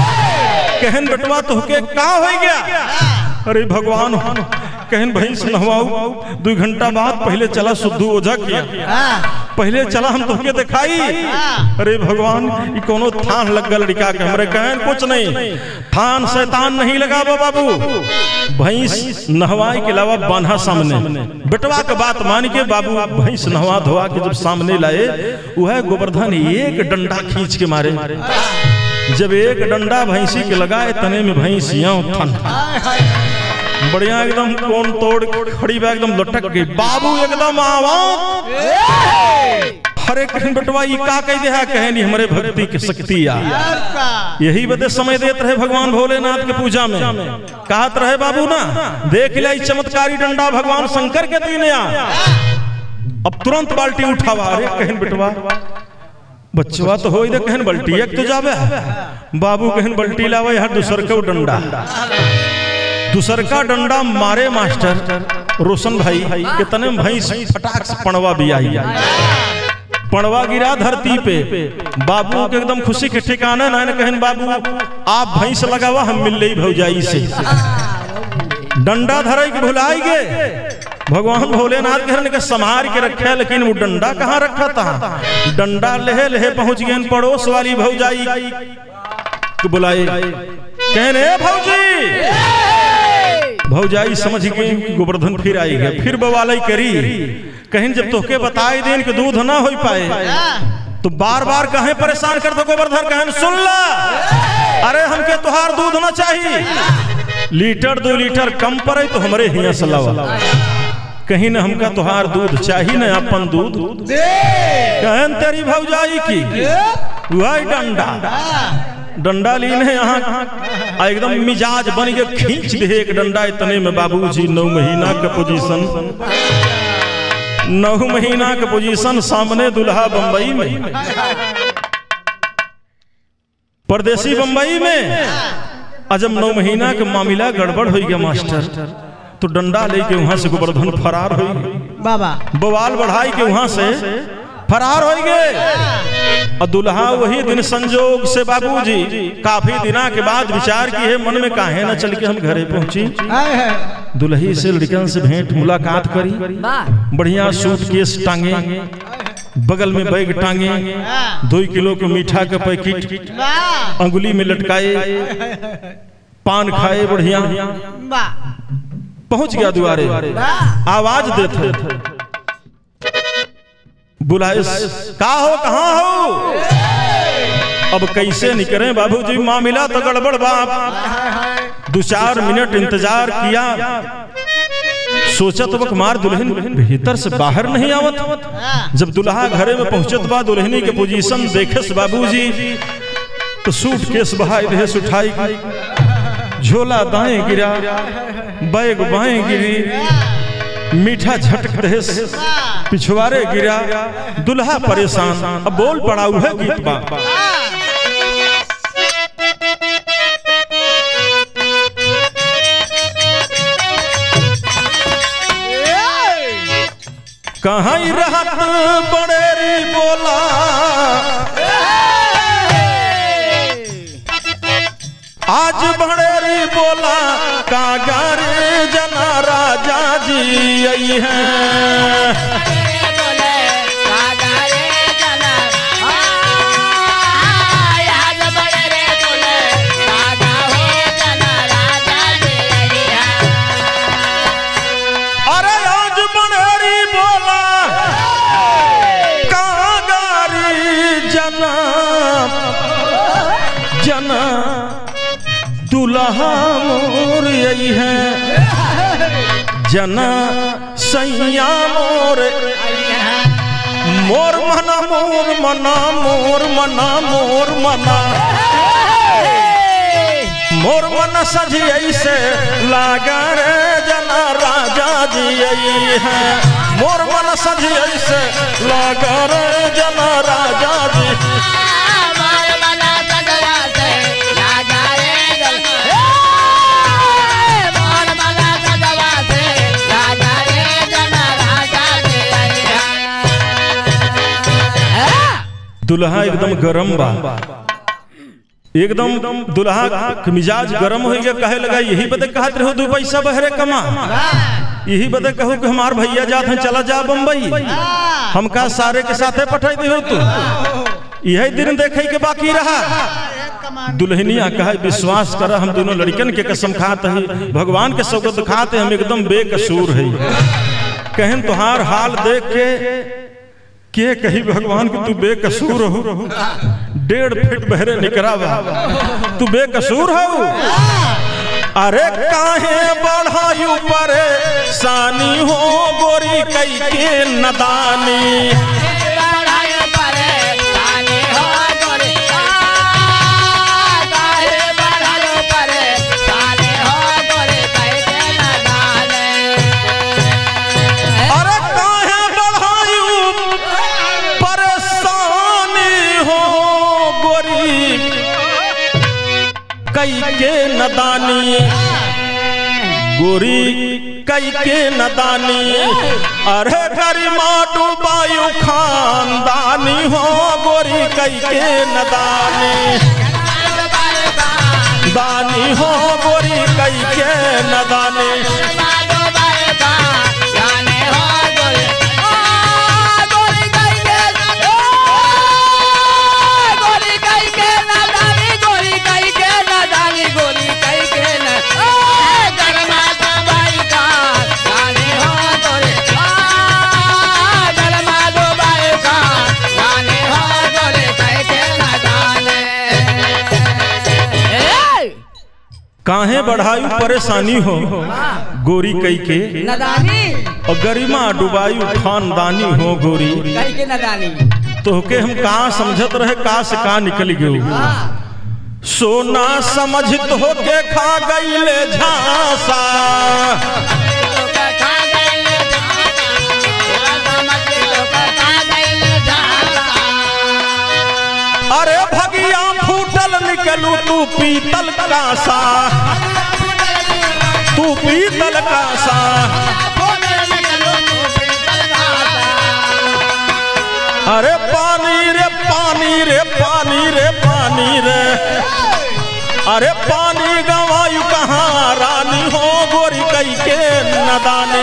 कहन बेटवा तोहके का हो गया? अरे भगवान, कहन भैंस नहवाऊ, दो घंटा बाद पहले चला शुद्धू ओझा किया, पहले चला हम तुमके दिखाई। अरे भगवान, ये कोनो थान लग गया लड़का के हमरे। कहन कुछ नहीं, थान शैतान नहीं लगा बाबू, भैंस नहवाई के अलावा बांधा सामने। बेटवा का बात मान के बाबू भैंस नहवा धोवा के जब सामने लाए, वह गोवर्धन एक डंडा खींच के मारे। जब एक डंडा भैंसी के लगाए, तने में भैंस यूं थन बढ़िया एकदम कोन तोड़ खड़ी बा, एकदम लटक गई। बाबू एकदम आवाज, हरे कहन बेटवा ई का कह दे है? कहनी हमरे भक्ति के शक्ति आ, यही बदे समय देत रहे भगवान भोलेनाथ के पूजा में। कहत रहे बाबू ना, देख ले चमत्कारी डंडा भगवान शंकर के दीने आ। अब तुरंत बाल्टी उठावा। अरे कहन बेटवा, बच्चवा तो हो दे। कहन बल्टी एक तो जावे। बाबू कहन बल्टी लावे, यहाँ दूसर का डंडा, दूसर का डंडा मारे मास्टर रोशन भाई, कितने भैंस फटाक से पणवा भी आई, पणवा गिरा धरती पे। बाबू के एकदम खुशी के ठिकाने ना। कहन बाबू आप भैंस लगावा, हम मिल रही भौजाई से। डंडा धरे के भुलाई गए। भगवान भोलेनाथ कहने के संभार के रखे, लेकिन वो डंडा कहाँ रखा था? डंडा लेहे लेहे पहुंच गए पड़ोस वाली भौजाई को बुलाए। कहने भौजी, भौजाई समझ गई गोवर्धन फिर आई गए, फिर बवालई करी। कहीं जब तोके बताई दिन के दूध ना हो पाए तो बार बार कहे परेशान कर दो गोवर्धन। कहन सुन ला, अरे हमके तुहार दूध ना चाहिए, लीटर दो लीटर कम पड़े तो हमरे हिया से लावा। कहीं न हमका तुहार दूध चाहिए, न अपन दूध। कहन तेरी भौजाई की वही डंडा डंडा लीने यहाँ एकदम मिजाज बन के खींच दे एक डंडा। इतने में बाबूजी नौ महीना का पोजीशन, नौ महीना का पोजीशन सामने दुल्हा बंबई में, परदेसी बंबई में। अजब नौ महीना का मामला गड़बड़ हो गया मास्टर, तो डंडा लेके वहां से गोवर्धन फरार हो गए। बाबा बवाल बढ़ाई के वहां से फरार हो गए। और दुल्हा वही दिन संजोग से बाबूजी काफी दिना के बाद विचार की है मन में, काहे न चल के हम घरे पहुंची। दुल्ही से लड़कन से भेंट मुलाकात करी, बढ़िया सूटकेस टांगे, बगल में बैग टांगे, दो किलो के मीठा का पैकेट अंगुली में लटकाए, पान खाए, बढ़िया पहुंच गया द्वारे। आवाज देते बुलाए, का हो कहाँ हो? अब कैसे निकले बाबूजी, मामला तो गड़बड़ बाप। दो चार मिनट इंतजार किया, सोचत वक्त मार दुल्हन भीतर से बाहर नहीं आवत। जब दुल्हा घरे में पहुंचत बा, दुल्हनी के पोजीशन देखे बाबूजी तो सूटकेस बहाई देश उठाई, झोला दाएं गिरा, बैग बाएं गिरी, मीठा झटक देश पिछवाड़े गिरा। दुल्हा परेशान, अब बोल पड़ा है गीत बा। कहाँ रहत बड़ेरी बोला, आज बड़ेरी बोला, कागर जना राजा जी आई है। जना दुल्हा मोर यही है जना सैया मोर मोर मना मोर मना मोर मना मोर मना मोर मन सजी ऐसे लागा रे जना राजा जी यही है मोर मन सजी ऐसे लागा रे जना राजा जी दुल्हा एकदम गरम बा एकदम दुल्हा के मिजाज गरम हो गया कहे लगा यही बदे कहत रहो दो पैसा बहरे कमा यही बदे कहो कि हमार भैया जात हैं चला जा बम्बई हमका सारे के साथे पठाई दे तू यही दिन देखे के बाकी रहा दुल्हनिया कहे विश्वास कर हम दोनों लड़कन के कसम खाते हैं भगवान के सौगंध खाते हम एकदम बेकसूर है कहन तुहार हाल देख के के कही भगवान को तू बेकसूर हो डेढ़ फीट बहरे निकरा तू बेकसूर हो अरे काहे बढ़ायु परे सानी हो गोरी कई के नदानी कई के नदानी गोरी कई के नदानी अरे गरिमा डूबायु खानदानी हो गोरी कई के नदानी दानी हो गोरी कई के नदानी काहे बढ़ायु परेशानी हो गोरी कई के नदानी और गरिमा डुबायु खानदानी हो गोरी कई के नदानी तोहके हम कहाँ समझत रहे का से का निकल गयो सोना समझ तो के खा गईले झांसा अरे भगिया फूटल निकलू तू पीतल कासा तू पीतल कासा अरे पानी रे पानी रे पानी रे पानी रे अरे पानी गवायु कहाँ रानी हो गोरी कई के नदाने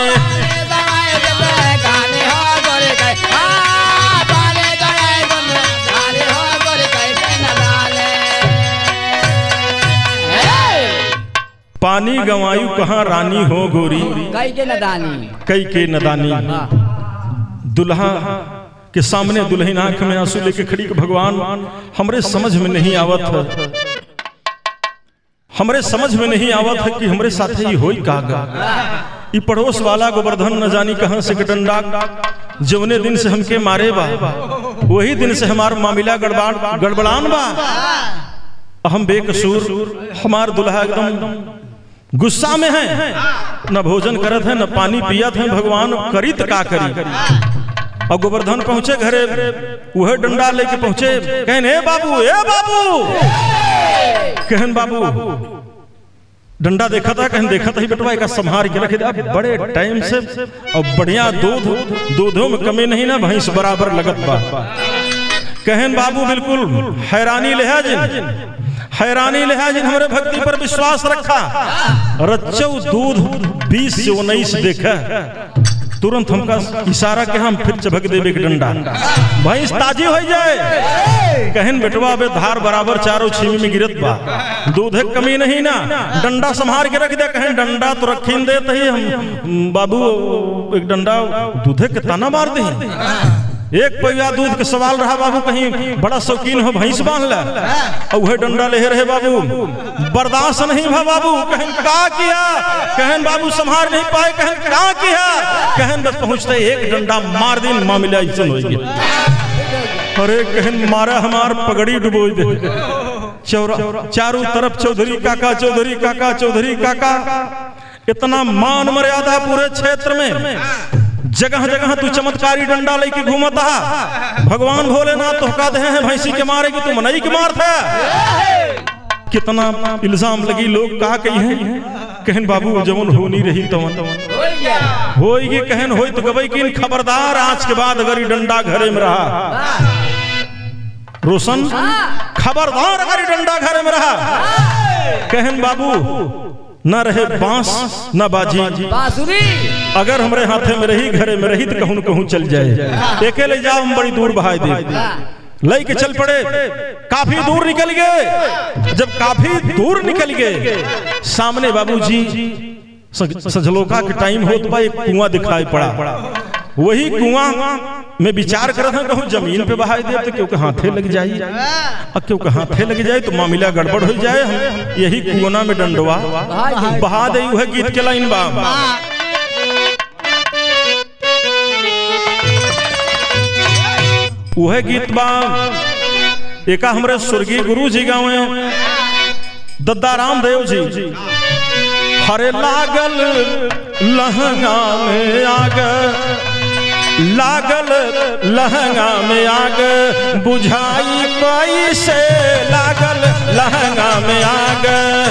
पानी गवायु कहाँ रानी हो गोरी कई के नदानी कई के नदानी दुल्हा के सामने दुल्हन आंख में आंसू लेके खड़ी के भगवान हमरे समझ में नहीं आवत है हमरे समझ में नहीं आवत है कि हमरे साथ ही होई कागा ई पड़ोस वाला गोवर्धन न जानी कहां से डंडा जवने दिन से हमके मारे बा वही दिन से हमार मामला गड़बड़ गड़बड़ान बा हम बेकसूर हमार दुल्हा एकदम गुस्सा में है न भोजन करत है न पानी पियत है भगवान करित का करी और गोवर्धन पहुंचे घरे वह डंडा लेके पहुंचे कहन ए बाबू ए बाबू कहन बाबू डंडा देखा था कहन देखा था ही बेटवा एक संभार के रखे अब बड़े टाइम से और बढ़िया दूध दूधों में कमी नहीं ना भैंस बराबर लगत बा कहन बाबू बिल्कुल हैरानी लिहाजिन हैरानी लिहाजिन हमारे भक्ति पर विश्वास रखा रच्चौ दूध बीस से उन्नीस देखा तुरंत हमका इशारा के हम फिर चबक देवे के डंडा भैंस ताजी हो जाए कहन बेटवा बे धार बराबर चारों छीमी में गिरत बा दूध कमी नहीं ना डंडा संभार के रख दे कहन डंडा तो रखीन देते ही हम बाबू एक डंडा दूधे के ताना मार दे एक पैया दूध के सवाल रहा बाबू, कहीं बड़ा शौकीन हो भैंस बांध ला और वह डंडा ले रहे बाबू, बर्दाश्त नहीं भा बाबू, कहन का किया, कहन बाबू संभाल नहीं पाए, कहन का किया, कहन बस पहुंचते एक डंडा मार दिन मामला ऐसा हो गया। अरे कहन मारा हमार पगड़ी डुबो दे, चारों तरफ चौधरी काका चौधरी काका चौधरी काका, इतना मान मर्यादा पूरे क्षेत्र में, जगह जगह तू चमत्कारी डंडा लेके घूमता, भगवान भोलेनाथ तो हका दे हैं भैंसी के मारे की तू मनई के मार था। कितना इल्जाम लगी, लोग कहा कही हैं, कहन बाबू जवन हो नहीं रही तो होगी, कहन होई तो गबई की खबरदार, आज के बाद अगर ये डंडा घरे में रहा रोशन, खबरदार अगर ये डंडा घरे में रहा, कहन बाबू न रहे बांस न बाजी, बांसुरी अगर हमरे हाथे में रही घरे में रही तो कहूं कहूं चल जाए, एके ले जाओ हम बड़ी दूर बहाई दे, लई के चल पड़े, काफी दूर निकल गए। जब काफी दूर निकल गए सामने बाबूजी सजलोका के टाइम हो तो एक कुआं दिखाई पड़ा, वही कुआं में विचार कर रहा कहूं जमीन पे बहाई दे तो क्योंकि हाथे लग जाए, और क्योंकि हाथे लग जाए तो मामला गड़बड़ हो जाए, हम यही कुआं में डंडवा बहा दे। वह गीत के लाइन बा, वह गीत बा एका हमरे स्वर्गीय गुरु जी गावे दद्दा रामदेव जी, हरे लागल लहंगा में आग, लागल लहंगा में आग, बुझाई कैसे लागल लहंगा में आग,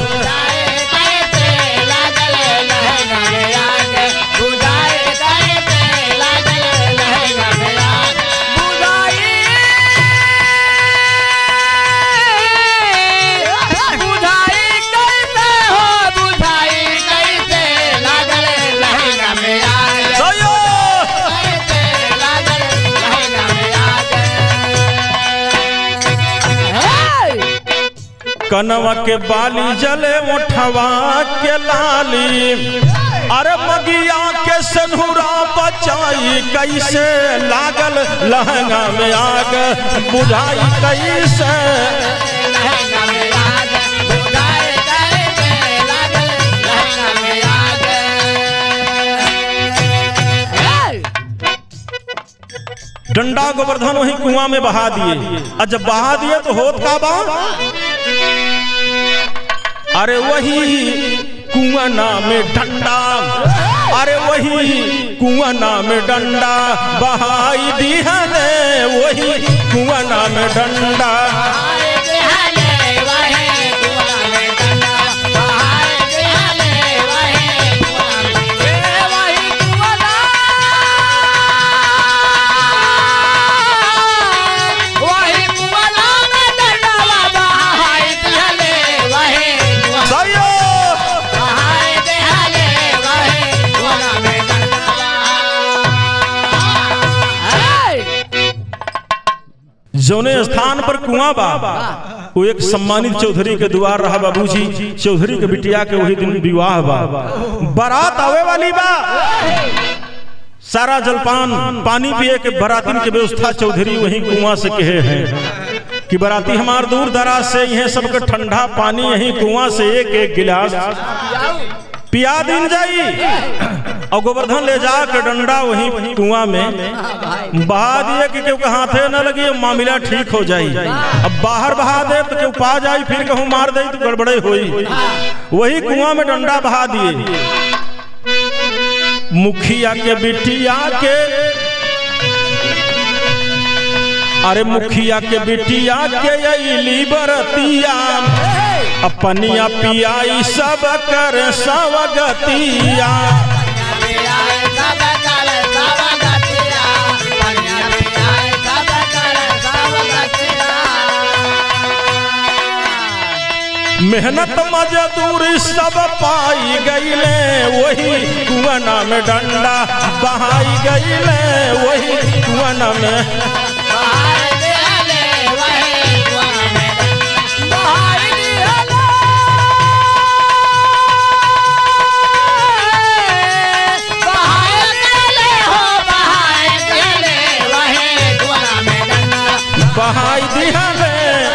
कनवा के बाली जले उठवा के लाली, अरे मगिया के सनहुरा बचाई कैसे लागल लहंगा में आग, बुझाई कैसे लहंगा में आग, बुझाई कैसे लागल लहंगा में आग। डंडा गोवर्धन वही कुआं में बहा दिए, और जब बहा दिए तो होत का बा, अरे वही कुआं में डंडा, अरे वही कुआं में डंडा बहाई दिहले, वही कुआं में डंडा जौने स्थान पर कुआं बा वो एक सम्मानित चौधरी के द्वार रहा बाबूजी, चौधरी के बिटिया के वही दिन विवाह बा, बारात आवे वाली बा, सारा जलपान पानी पिए के बरातिन के व्यवस्था चौधरी वही कुआं से कहे हैं कि बराती हमार दूर दराज से यह सबके ठंडा पानी यही कुआं से एक एक गिलास पिया दिन जाई, और गोवर्धन ले जा के डंडा वही कुआं में बहा दिए कि क्यों हाथे न लगी मामला ठीक हो जाई, अब बाहर बहा दे तो क्यों पा जाई, फिर कहूं मार दे तो गड़बड़े होई, वही कुआं में डंडा बहा दिए। मुखिया के बिटिया के, अरे मुखिया के बिटिया के अली बरतिया, अपनिया पियाई सब कर सवगतिया, मेहनत मजदूरी सब पाई गईले, वही कुआं में डंडा बहाई गईले, वही कुआं में बहाई दिया रे।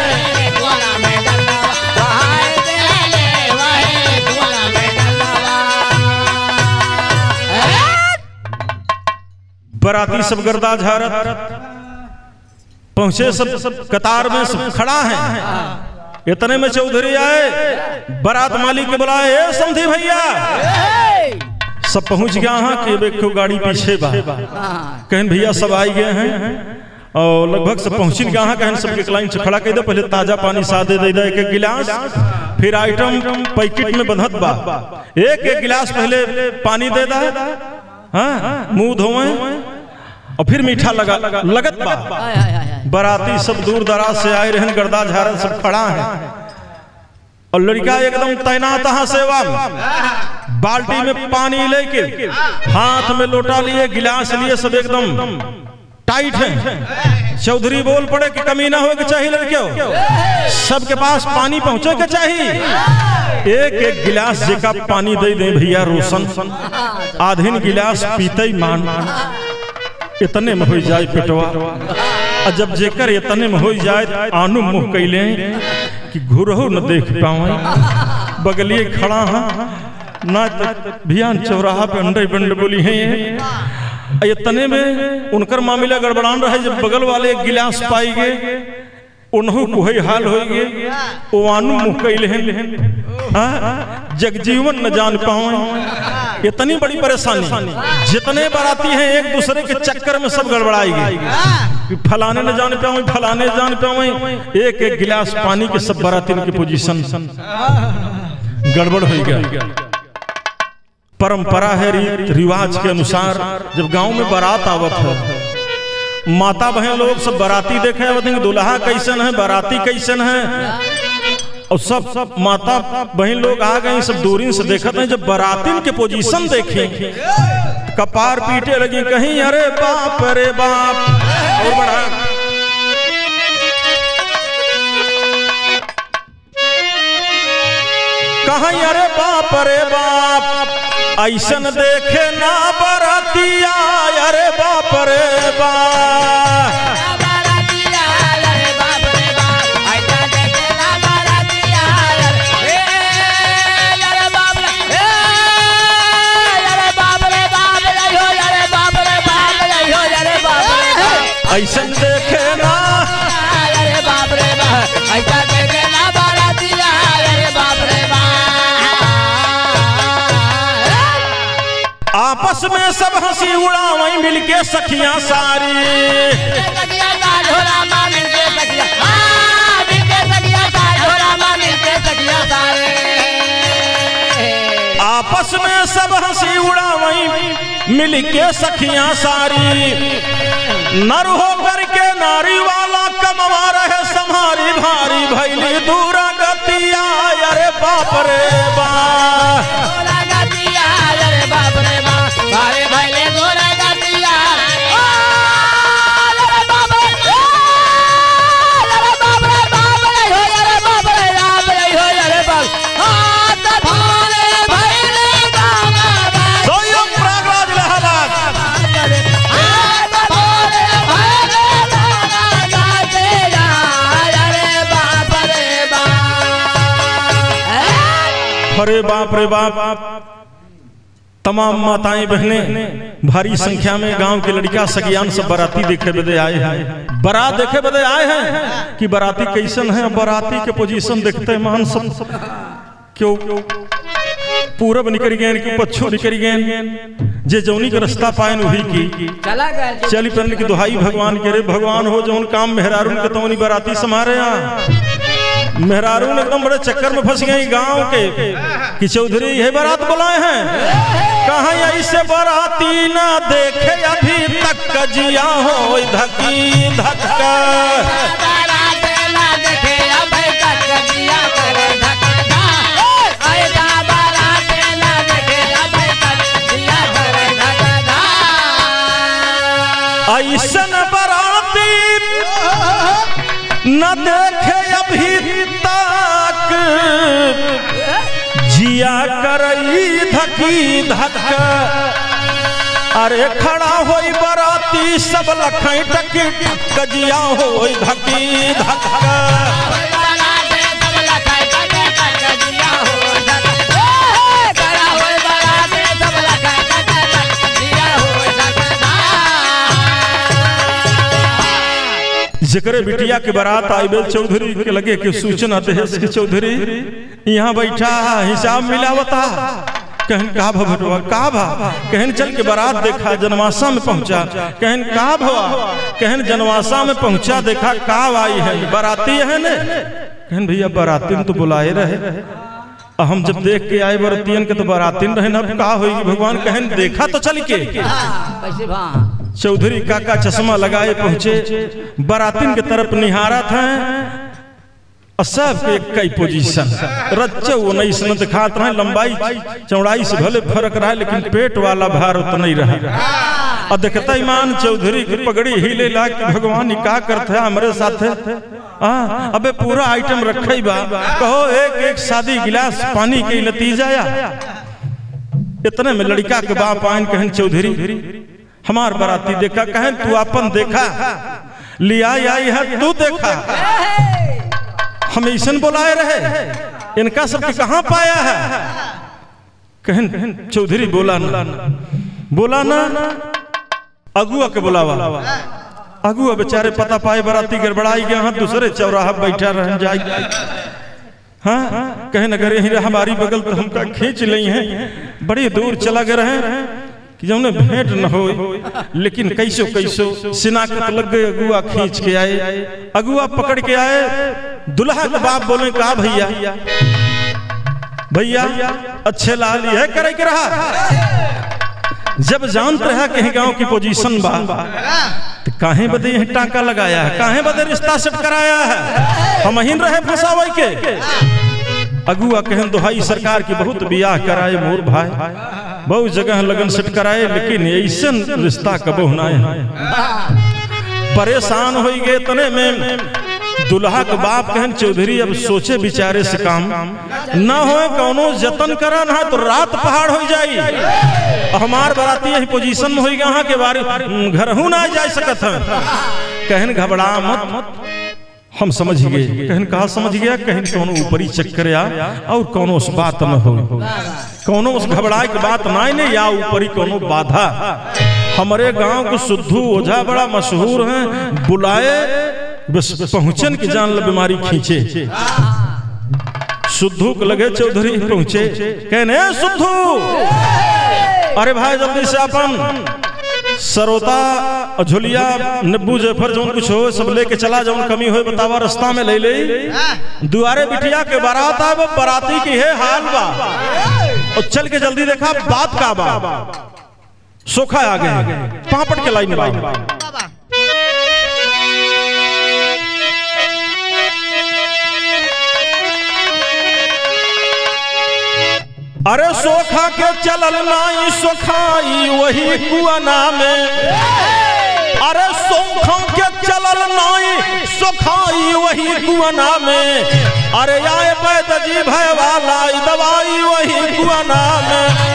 बराती सब गर्दा झारत पहुंचे, सब सब कतार में सब खड़ा है। इतने में चौधरी आए, बारात मालिक के बुलाए, ए समधी भैया। सब पहुंच गया हाँ कि देखो गाड़ी पीछे बा। कहन भैया सब आई गए हैं और लगभग सब पहुंच गया हाँ। कहन सबके लाइन से खड़ा कर दो, पहले ताजा पानी सादे दे दे एक एक गिलास, फिर आइटम पैकेट में बंधत बा, एक एक गिलास पहले पानी दे दा, हाँ मुंह धोए और फिर मीठा लगा लगत बा। बराती सब दूर दराज से आए रहन, गर्दा झारत सब खड़ा है और लड़का एकदम तैनात हाँ सेवा में, बाल्टी में पानी लेके हाथ में लोटा लिए, गिलास लिए, सब एकदम टाइट है। चौधरी बोल पड़े कि कमी ना हो के चाहिए लड़के, सबके पास पानी पहुंचे के चाहिए। एक एक गिलास जेका पानी दे दे भैया रोशन, आधीन गिलास पीते ही मान इतने में हो जाए पेटवा। और जब जेकर इतने में हो जाए आनु मुंह कैले कि घुरहो न देख पावे, बगलिए खड़ा हाँ ना भैया चौराहा पे अंडे बंड बोली है। इतने में उनकर मामला गड़बड़ान रहा, जब बगल वाले एक गिलास पाई गए उन्हों को हाल हो गए, वो आनु मुंह कैले जगजीवन न जान पावे। इतनी बड़ी परेशानी, जितने बाराती हैं एक दूसरे के चक्कर में सब गड़बड़ाई गई, फलाने न जान पावे, फलाने जान पावे, एक एक गिलास पानी के सब बाराती की पोजीशन गड़बड़ हो गया। परंपरा है रीत रिवाज के अनुसार, जब गांव में बारात आवत है, माता बहन लोग सब बाराती देखे आवत हैं, दुल्हा कैसन है, बाराती कैसन है, और सब सब माता बहन लोग आ गए, सब दूरी से देखते हैं। जब बारातीन के पोजीशन देखे कपार पीटे लगी, कहीं अरे बाप अरे बाप, और बढ़ा कहीं अरे बाप अरे बाप, ऐसन देखे ना बारातिया, अरे बाप रे बाप। ऐसन देखे ना अरे बाप रे बाप, ऐसा देखे ना बारातिया, अरे बाप रे बाप। आपस में सब हंसी उड़ावई मिलके सखियां सारी, आपस में सब हंसी उड़ावई मिलके सखियां सारी। नर हो करके नारी वाला कमवा रहे सम्हारी, भारी भैली दूरा गतिया, अरे बाप रे बाप। अरे बाप रे बाप। तमाम माताएं बहनें भारी संख्या में गांव के लड़का सगियान सब बाराती देखे बदे आए हैं, बारात देखे बदे आए हैं कि बाराती कैसन है। बाराती के पोजीशन देखते मान सब क्यों पूरब निकल गए कि पच्छो निकल गए, जे जौनी का रास्ता पाए वही की चली पहन की दुहाई भगवान के रे भगवान हो जौन काम मेहरारून के तौनी बाराती समारे यहाँ। मेहरारून एकदम बड़े चक्कर में फंस गई गांव के कि चौधरी यह बारात बुलाए हैं, कहाँ ऐसे बाराती ना देखे अभी तक कजिया हो धकी धक्का। ऐसन बाराती न देखे अभी तक जिया करई धकी धक्का। अरे खड़ा होई बराती सब लखई टकी कजिया होई धकी धक्का जकरे बिटिया के बारात आइबे चौधरी के लगे के सूचना दहेज के चौधरी यहाँ बैठा हिसाब मिलावता कहन का भा भटवा का भा कहन चल के बारात देखा जनवासा में पहुंचा कहन का भवा कहन जनवासा में पहुंचा देखा का आई है बाराती है ने कहन भैया बाराती में तो बुलाए रहे हम जब देख के आए बरातियन के तो बारातीन रहे ना का होगी भगवान कहन देखा तो चल के चौधरी काका चश्मा लगाए पहुंचे बारातीन के तरफ निहारा था सब के कई पोजीशन रच्चे वो नहीं सुन दिखात रहे लंबाई चौड़ाई से भले फर्क रहा लेकिन पेट वाला भार उतना ही रहा और देखता ईमान चौधरी की पगड़ी हिले ला कि भगवान का करते हैं हमारे साथ हाँ अबे पूरा आइटम रखे बा कहो एक एक शादी गिलास पानी के नतीजा इतने में लड़का के बाप आयन कहन चौधरी हमार बराती देखा कहन तू अपन देखा लिया आई है तू देखा हम ऐसा बुलाए रहे इनका सबके कहाँ पाया है कहन चौधरी बोला ना बोला ना अगुआ के बुलावा अगुआ बेचारे पता पाए बराती गड़बड़ाई गया हाँ दूसरे चौराहा बैठा रह जाए हाँ कहन अगर यही हमारी बगल तो हमका खींच ली हैं बड़ी दूर चला गए रहे कि जब ने भेंट न हो लेकिन कैसो कैसो सिनाकत लग गए अगुआ खींच के आए अगुआ पकड़ के आए दुल्हा के बाप बोले कहा भैया भैया अच्छे लाल यह करे के रहा जब जानते रहा कहीं गांव की पोजीशन बा तो काहे बदे यह टांका लगाया है काहे बदे रिश्ता सेट कराया है हम ही रहे फंसावे के अगुआ कहन दुहाई सरकार की बहुत बियाह कराए मोर भाई बहुत जगह लगन सेट कराए लेकिन ऐसा रिश्ता कबो ना परेशान हो गए तने में दुल्हा के बाप कहन चौधरी अब सोचे बिचारे से काम ना हो कौनो जतन करा ना तो रात पहाड़ हो जाई हमार बराती यही पोजीशन में हो गया के बारे घर हूं ना जा सकत है कहन घबरा मत हम समझ गए कहन कहा समझ गया कहन कोनो ऊपरी चक्कर आ और कोनो उस बात न हो कोनो उस घबराए की बात ना ही नहीं या ऊपरी कोनो बाधा हमारे गांव को सुद्धू ओझा बड़ा मशहूर है बुलाए बस पहुंचन की जान ल बीमारी खींचे सुद्धू को लगे चौधरी पहुंचे कहने सुद्धू अरे भाई जल्दी से अपन सरोता झुलिया नब्बू जफर जो कुछ हो सब लेके चला जाओ कमी हो बतावा रास्ता में ले ले दुआरे बिटिया के बारात आ बराती की है हाल बा और चल के जल्दी देखा बात का बा सोखा आ गए पापड़ के लाइन बा अरे सोखा के चलल नाई सोखाई वही कुआना में अरे सोखा के चलल नाई सोखाई वही कुआना में अरे आए पैद जी भय वाला दवाई वही कुआना में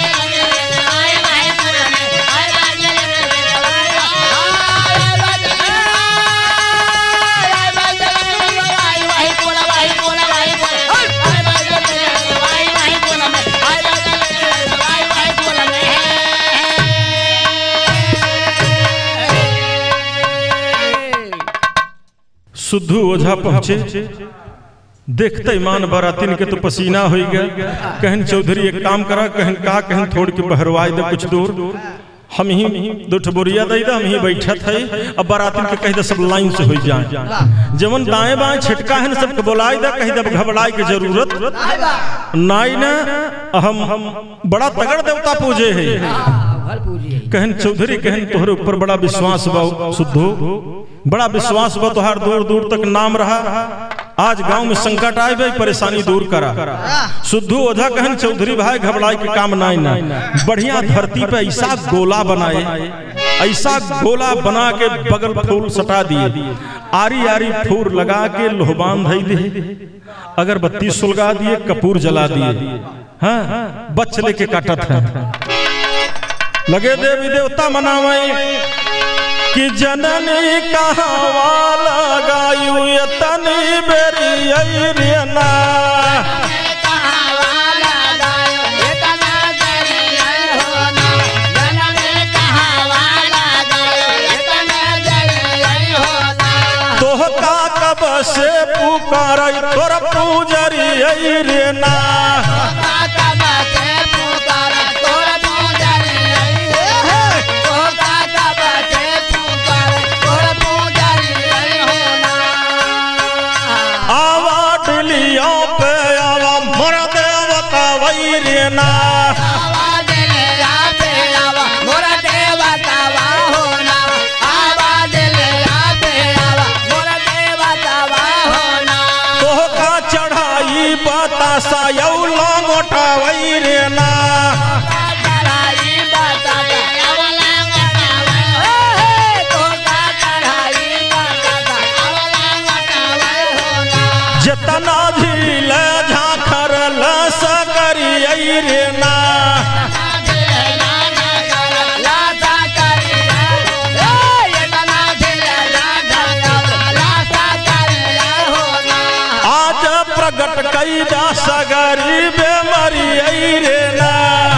सुद्धू ओझा पहुंचे देखते ईमान बारातीन के तो पसीना हो गया कहन चौधरी एक काम करा कहन का कहन थोड़ के बहरवाई दे कुछ दूर हम ही दो ठबोरिया दे हम ही बैठा थे अब बारातीन के कह दे सब लाइन से हो जाए जवन दाएं बाएं छिटका है सबके बोलाई दे कह दे घबराई की जरूरत नाई ना हम हम बड़ा तगड़ देवता पूजे है कहन चौधरी कहन तोहरे ऊपर बड़ा विश्वास बा सुद्धू बड़ा विश्वास बा तोहार दूर दूर तक नाम रहा आज गांव में संकट आए भाई परेशानी दूर करा सुद्धू ओझा कहन चौधरी भाई घबराई के काम नाई ना बढ़िया धरती पे ऐसा गोला बनाए ऐसा गोला बना के बगल फूल सटा दिए आरी आरी फूर लगा के लोहबान धई दिए अगरबत्ती सुलगा दिए कपूर जला दिए हाँ बच लेके काटत है लगे देवी देवता मनावई कि जननी कहवा लगायु तनी बेरी अइरियना तोहका कब से पुकार तोर पूजरी अइरियना जतना झील झाखर लस करिए रे ना आज प्रगट कैदा सगरी बेमरी रे ना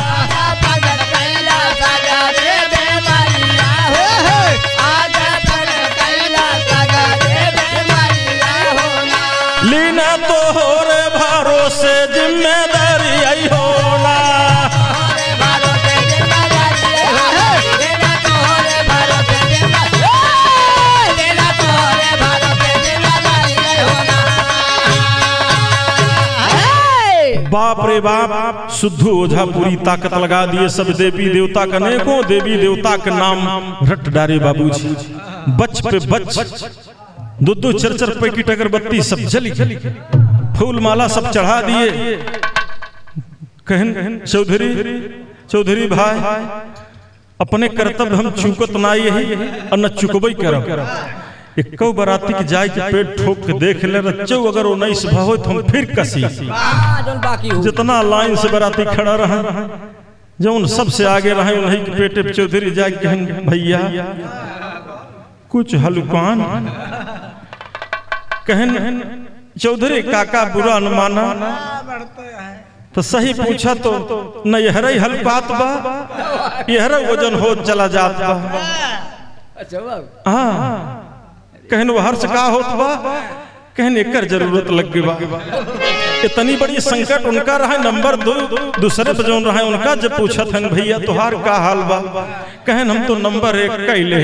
लीना तोहरे भरोसे जिम्मेदारी आई होला बाप रे बाप शुद्धू ओझा पूरी ताकत लगा दिए सब देवी देवता का अनेकों देवी देवता के नाम रट डारे बाबूजी बच पे बच दो दो चार चार पैकेट अगरबत्ती सब जली फूल माला सब चढ़ा दिए कहन चौधरी चौधरी भाई अपने कर्तव्य हम चुकत ना यही और न चुकबई करब एक बराती के जाय के पेट ठोक के देख ले रचो अगर उन्नीस भाव तो हम फिर कसी जितना लाइन से बराती खड़ा रहा जौन सबसे आगे रहे उन्हीं के पेटे चौधरी जाय कहन भैया कुछ हलुकान कहन चौधरी काका बुरा न माना तो सही पूछा तो न यहर हलपात बा यहर वजन हो चला जात बा हाँ कहन वो हर्ष का होत बा कहन एकर जरूरत लग गई बा इतनी बड़ी संकट उनका रहा नंबर दो दूसरे पे जौन रहा उनका जब पूछा था भैया तुहार का हाल बा कहन हम तो नंबर एक कैले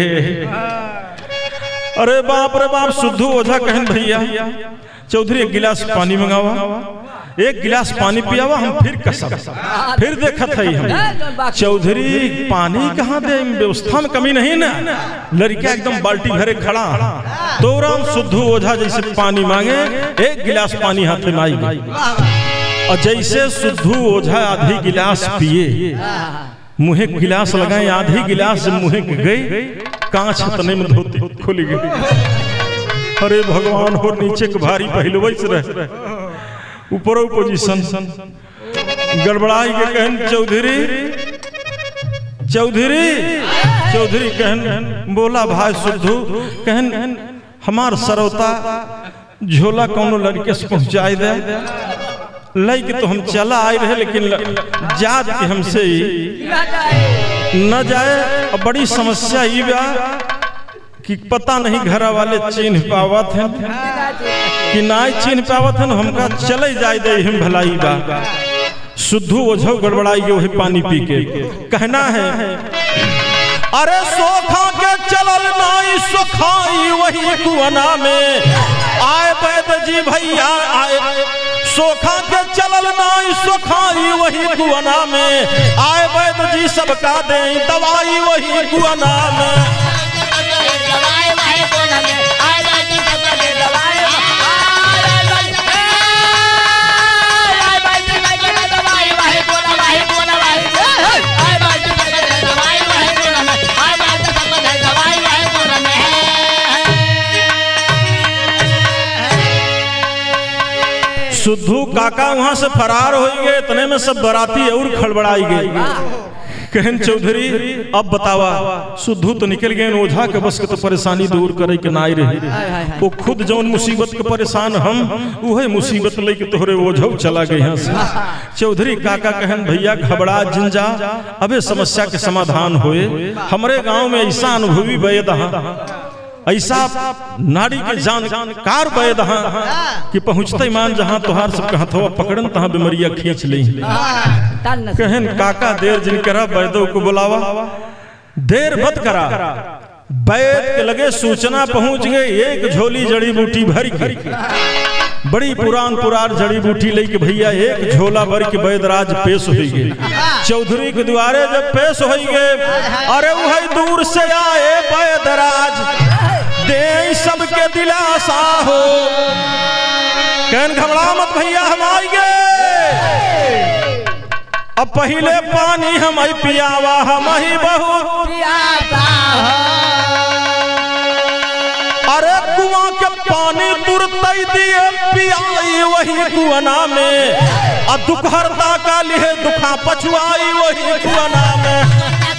अरे बाप रे बाप शुद्धू ओझा कहन भैया चौधरी एक गिलास पानी मंगावा एक गिलास पानी पियावा हम फिर कसम फिर देखा था हम चौधरी पानी कहाँ दे व्यवस्था में कमी नहीं ना लड़का एकदम बाल्टी भरे खड़ा तो राम शुद्धू ओझा जैसे पानी मांगे एक गिलास पानी हाथ में आई और जैसे शुद्धू ओझा आधी गिलास पिए मुहे गिलास लगाए आधी गिलास मुहे गई कांच हतने में धोती खुल गई अरे भगवान हो नीचे के भारी पहलुवैस रहे ऊपर पोजीशन गड़बड़ाई के कहन चौधरी चौधरी चौधरी कहन बोला भाई शुद्धू कहन हमार सरौता झोला कौनो लड़के से पहुंचाई दे लई के तो हम चला आए रहे लेकिन जात के हमसे न जाए और बड़ी समस्या ये बा कि पता नहीं घरा वाले चिन्ह पावत हैं कि ना चिन्ह पावत हैं हमका चले जाए दे हम भलाई बा शुद्धू ओझा गड़बड़ाई वही पानी पी के कहना है अरे सोखा के चलल नाई सोखाई वही कुआना में आए वैद जी भैया आए सोखा के चलल नाई सोखाई वही कुआना में आए वैद जी सबका दे दवाई वही कुआना में सुद्धू काका वहां से फरार हो गए, इतने में सब बाराती और खड़बड़ाई गए। कहन चौधरी अब बतावा, सुद्धू तो निकल गए, ओझा के बस के तो परेशानी दूर करे के नाई रही, वो खुद जौन मुसीबत के परेशान हम वही मुसीबत लेके तोहरे ओझा चला गए यहाँ से। चौधरी काका कहन भैया घबरा जिंजा, अबे समस्या के समाधान होए। हमारे गांव में ऐसा अनुभवी वैद ऐसा नाड़ी के जानकार वैद कि पहुँचते मान जहाँ तोहार सबके हथवा पकड़न तहाँ बीमारियां खींच ली। कहन काका देर जिन करा, वैदों को बुलावा, देर मत करा। वैद के लगे सूचना पहुंच गए, एक झोली जड़ी बूटी भर के, बड़ी पुरान पुरान जड़ी बूटी लेके भैया एक झोला भर के वैदराज पेश हो गए। चौधरी के द्वारे जब पेश हो गए, अरे वही दूर से आए वैदराज, दे सबके दिलासा हो। कहन घबरा मत भैया, हम आई गए, अब पहले पानी हम ही पियावा, हम ही बहुत पियावा। अरे कुआं के पानी तुरतई दिए पियाई वही कुआना में, और दुखहरता का लिए दुखा पछुआई वही कुआना में।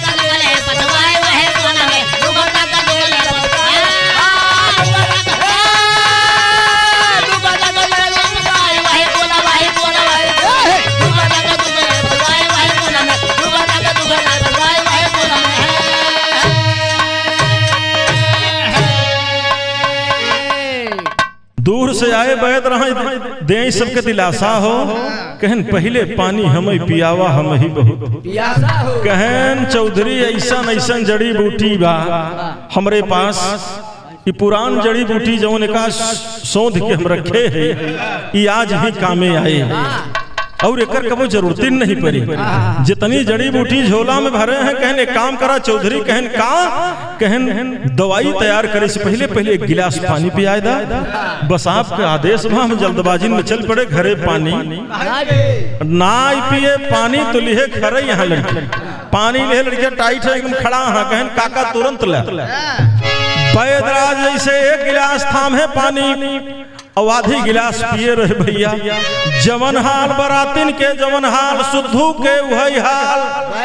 दूर से आए वैद रहा दे सबके दिलासा हो। कहन पहले पानी हम पियावा, हम ही बहुत पियासा हो। कहन चौधरी ऐसा ऐसा जड़ी बूटी बा हमरे पास, ये पुरान जड़ी बूटी जौन का सौंध के हम रखे है, ये आज ही कामे आए और एक कबो जरूरत नहीं पड़ी। जितनी जड़ी बूटी झोला में भरे हैं, कहन एक काम करा चौधरी, कहन का कहन दवाई तैयार करे से पहले पहले एक गिलास पानी पियाए दा। बस आपके आदेश में हम जल्दबाजी में चल पड़े घरे, पानी ना पिए पानी तो लिहे खरे यहाँ लड़के, पानी ले लड़के टाइट है एकदम खड़ा। हाँ कहन काका तुरंत ले। वैदराज जैसे एक गिलास थाम है पानी, और आधी गिलास पिए रहे भैया। जवन हाल बरातिन के, जवन हाल सुद्धू के वही हाल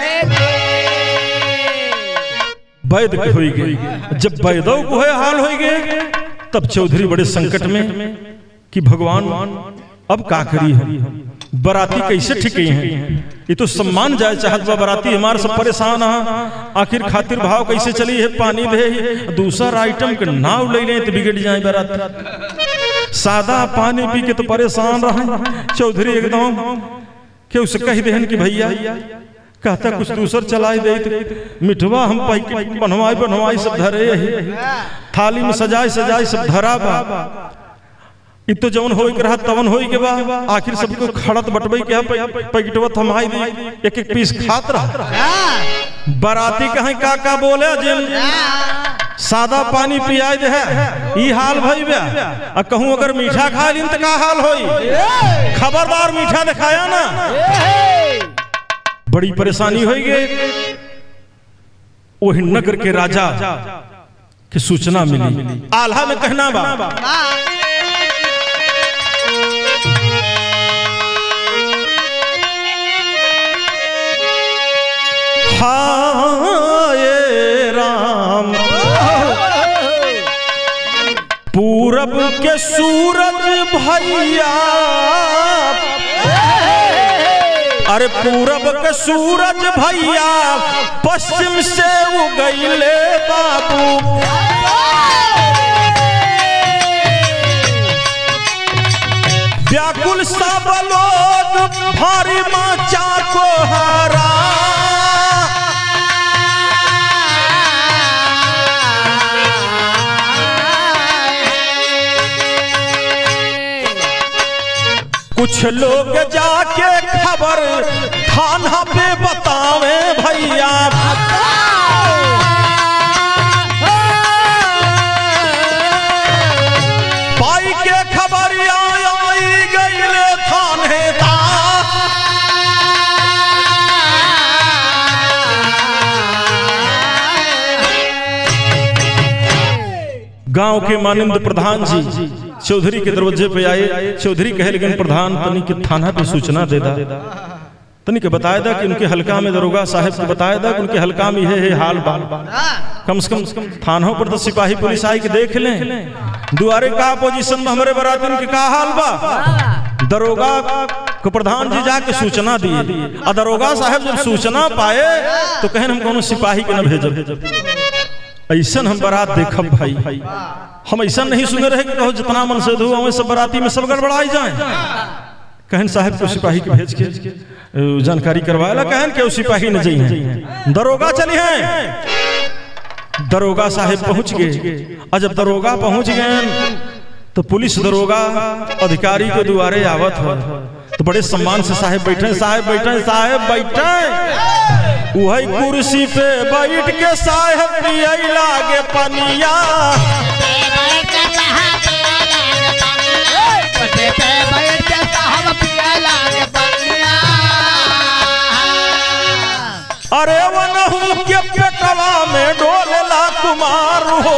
वैद के हो गए। जब वैदों को है हाल हो गए, तब चौधरी बड़े संकट में कि भगवान अब का करी हम, बराती कैसे ठिके हैं, ये तो सम्मान जाए चाहत बा, बराती हमारे सब परेशान है, आखिर खातिर भाव कैसे चली है, पानी दे दूसरा आइटम के नाव ले लें तो बिगड़ जाए बराती। सादा पानी पी के तो परेशान रहा। चौधरी एकदम के उसे कह देहन कि भैया कहता कुछ दूसर चलाई दे, मिठवा हम बनवाई बनवाई सब धरे है, थाली में सजाई सजाई सब धरा बा, इ तो जवन होई के रहा तवन होई के बा, आखिर सबको खड़त बटबई के पैकेटवा थमाई दी, एक एक पीस खात रहा। बराती कहीं काका बोले जिन सादा पानी पियाई दे है, ई हाल भई बे, आ कहूं अगर मीठा खा लीन त का हाल होई, खबरदार मीठा दिखाया ना। बड़ी परेशानी हो गई। वही नगर के राजा की सूचना मिली, आल्हा में कहना बा, हाय राम पूरब के सूरज भैया, अरे पूरब के सूरज भैया पश्चिम से उगैले बाबू, व्याकुल सब लोग भारी माचा को हारा, कुछ लोग जाके खबर थाना पे बतावे भैया, पाई के खबर आई गईले थाने ता, गांव के मानंद प्रधान जी चौधरी के दरवाजे पे आए। चौधरी कहे लेकिन प्रधान तनी के थाना पे सूचना दे दा, तनी के बताया था कि उनके हल्का में दरोगा साहब को बताया था कि उनके हल्का में ये है हाल बाल। कम से कम थानों पर तो सिपाही पुलिस आई के देख लें दुआरे का पोजीशन में हमारे बरातिन के का हाल बा। दरोगा को प्रधान जी जाके सूचना दिए और दरोगा साहब जब सूचना पाए तो कहें हम कोनो सिपाही के न भेजब। ऐसा हम बारात देखब भाई, हम ऐसा नहीं सुने रहे कि कहो जितना मन से धो सब बाराती में सब गड़बड़ाई जाए। कहन साहब को सिपाही के भेज के जानकारी करवाया, कहन के सिपाही न जाइए दरोगा चली हैं। दरोगा साहब पहुंच गए और जब दरोगा पहुंच गए तो पुलिस दरोगा अधिकारी के दुआरे आवत हो तो बड़े सम्मान से साहब बैठे साहब बैठे साहब बैठे। वही कुर्सी पे बैठ के साहब पिए लागे पनिया। अरे वनहु के पेटवा में डोलेला कुमार हो।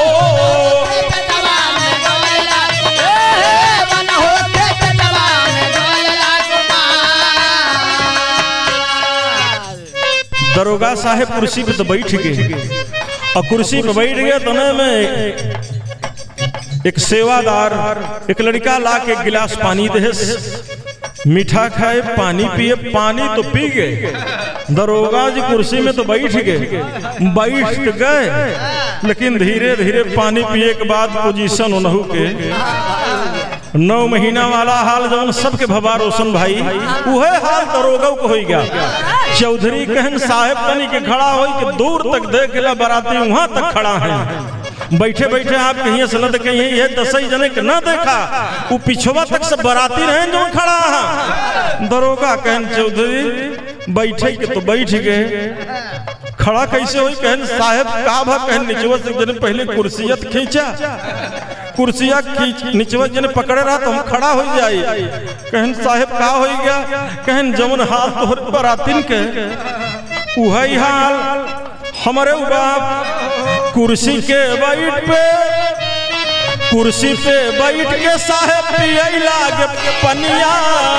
दरोगा साहब कुर्सी पे तो बैठ गए और कुर्सी पे बैठ गए तो में एक सेवादार एक लड़का ला के गिलास पानी दे, मीठा खाए पानी पिए, पानी तो पी गए। दरोगा जी कुर्सी में तो बैठ गए बैठ गए लेकिन धीरे धीरे पानी पिए के बाद पोजीशन उनहु के नौ महीना वाला हाल जब सबके भवा रोशन भाई वह हाल दरोगा को हो गया। चौधरी कहन साहब तनी के खड़ा हो कि दूर तक देख ला बाराती वहां तक खड़ा है। बैठे बैठे आप कहीं से न देखे ये दस ही जने के न देखा वो पिछवा तक सब बाराती रहे जो खड़ा है। दरोगा कहन चौधरी बैठे के तो बैठ गए, खड़ा कैसे हुई? कहन साहब का भा कहन निचवा से जने पहले कुर्सियत खींचा, कुर्सिया खींच निचवा जने पकड़े रहा तो हम खड़ा हो जाए। कहन साहब का हो गया? कहन जमन हाल तोहर बरातिन के वही हाल हमारे बाप कुर्सी के बैठ पे कुर्सी पे बैठ के साहब पिए लागे पनिया।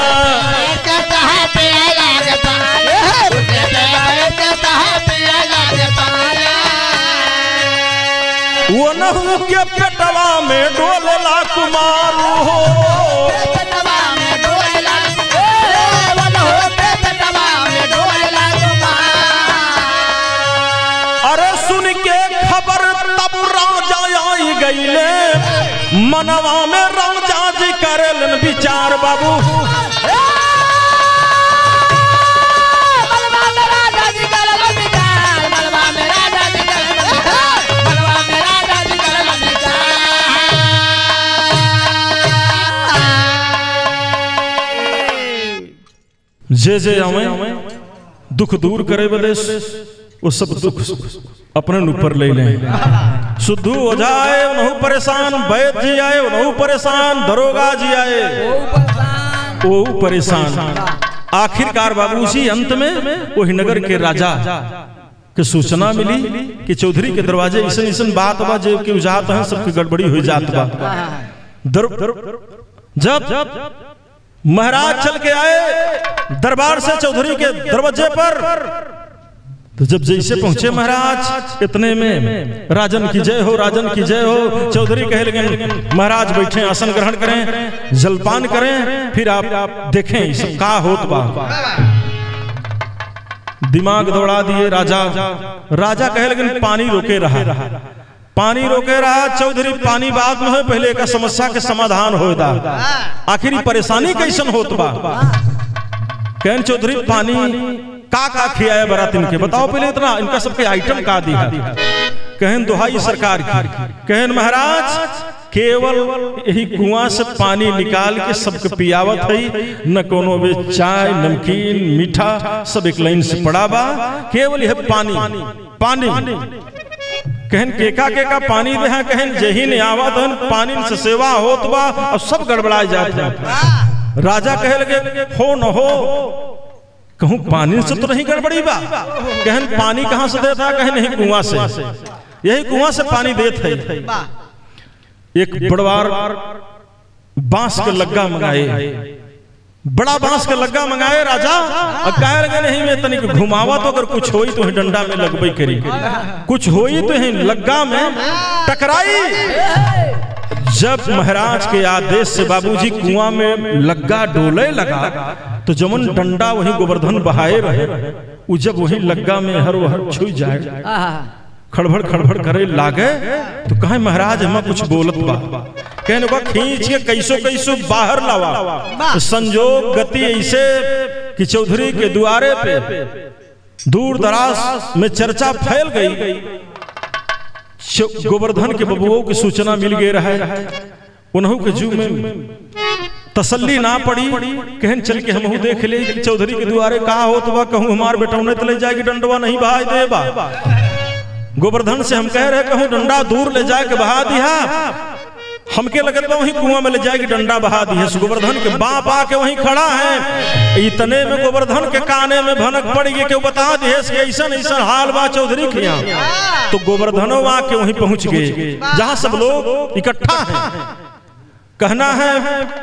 वो नहु के पेटवा में डोलेला कुमार हो। अरे सुन के खबर तब राजा आई गईले, मनवा में राजा जी करेलन विचार बाबू। जे जे आवे दुख दूर करे बदे वो सब दुख अपने ऊपर ले लें। शुद्धू हो जाए उन्हों परेशान, वैद्य जी आए उन्हों परेशान, दरोगा जी आए वो परेशान। आखिरकार बाबू जी अंत में वही नगर के राजा के सूचना मिली कि चौधरी के दरवाजे ऐसा ऐसा बात बा जो कि उजात है सबकी गड़बड़ी हो जात बा। जब महाराज चल के आए दरबार से चौधरी के दरवाजे पर तो जब जैसे पहुंचे महाराज इतने में राजन की जय हो, राजन की जय हो। चौधरी कहे लगे महाराज बैठे आसन ग्रहण करें, जलपान करें, फिर आप, आप देखें सब का होत बा। दिमाग दौड़ा दिए राजा। राजा कहे लगे पानी रोके रहा, पानी रोके रहा। चौधरी पानी बाद में हो पहले का समस्या के समाधान होता, आखिर परेशानी कैसन होत बा। कहन चौधरी पानी का का खियाया बरातिन के बताओ पहले, इतना इनका सबके आइटम का दिया। कहन दुहाई सरकार की। कहन महाराज केवल यही कुआं से पानी निकाल के सबके पियावत है, न कोनो भी चाय नमकीन मीठा सब एक लाइन से पड़ा बा, केवल यह पानी पानी। कहन केका केका पानी दे, कहन जही ने आवत हन पानी से सेवा होत बा और सब गड़बड़ाए जाते। राजा कहे लगे हो न हो कहूं पानी से तो नहीं गड़बड़ी बा। कहन पानी कहां से देता? कहन नहीं कुआं से, यही कुआं से पानी देत है। एक बड़वार बांस के लग्गा मंगाए, बड़ा बांस के लग्गा मंगाए राजा। और कह लगे नहीं मैं तनिक घुमावा तो अगर कुछ होई तो डंडा में लगबई करी, कुछ होई तो लग्गा में टकराई। जब महाराज के आदेश से बाबूजी कुआं में लग्गा डोले लगा तो जमन डंडा वही गोवर्धन बहाए रहे, वो जब वही लग्गा में हर वहर छुई जाए, खड़बड़ खड़बड़ करे लागे तो कहे महाराज हम कुछ बोलत बा, कहने को खींच के कैसो कैसो बाहर लावा। संजोग गति ऐसे कि चौधरी के द्वारे पे दूर दराज में चर्चा फैल गई। गोवर्धन के बबुओं की सूचना मिल गई रहे, उन्हों के जू में तसल्ली ना पड़ी, कहन चल के हम देख ले चौधरी के द्वारे कहा हो तो वह कहूँ हमार बेटौने तले जाएगी डंडवा नहीं बहा देबा। गोवर्धन से हम कह रहे कहूँ डंडा दूर ले जाए के बहा दिया, हमके लगत बा वही कुआं में ले जाएगी डंडा बहा दी है। गोवर्धन के बाप आके वहीं खड़ा है, इतने में गोवर्धन के काने में भनक पड़ गई कि बता दिए ऐसा ऐसा हाल बा चौधरी के यहाँ। तो गोवर्धनो आके वहीं पहुंच गए जहां सब लोग इकट्ठा हैं। कहना है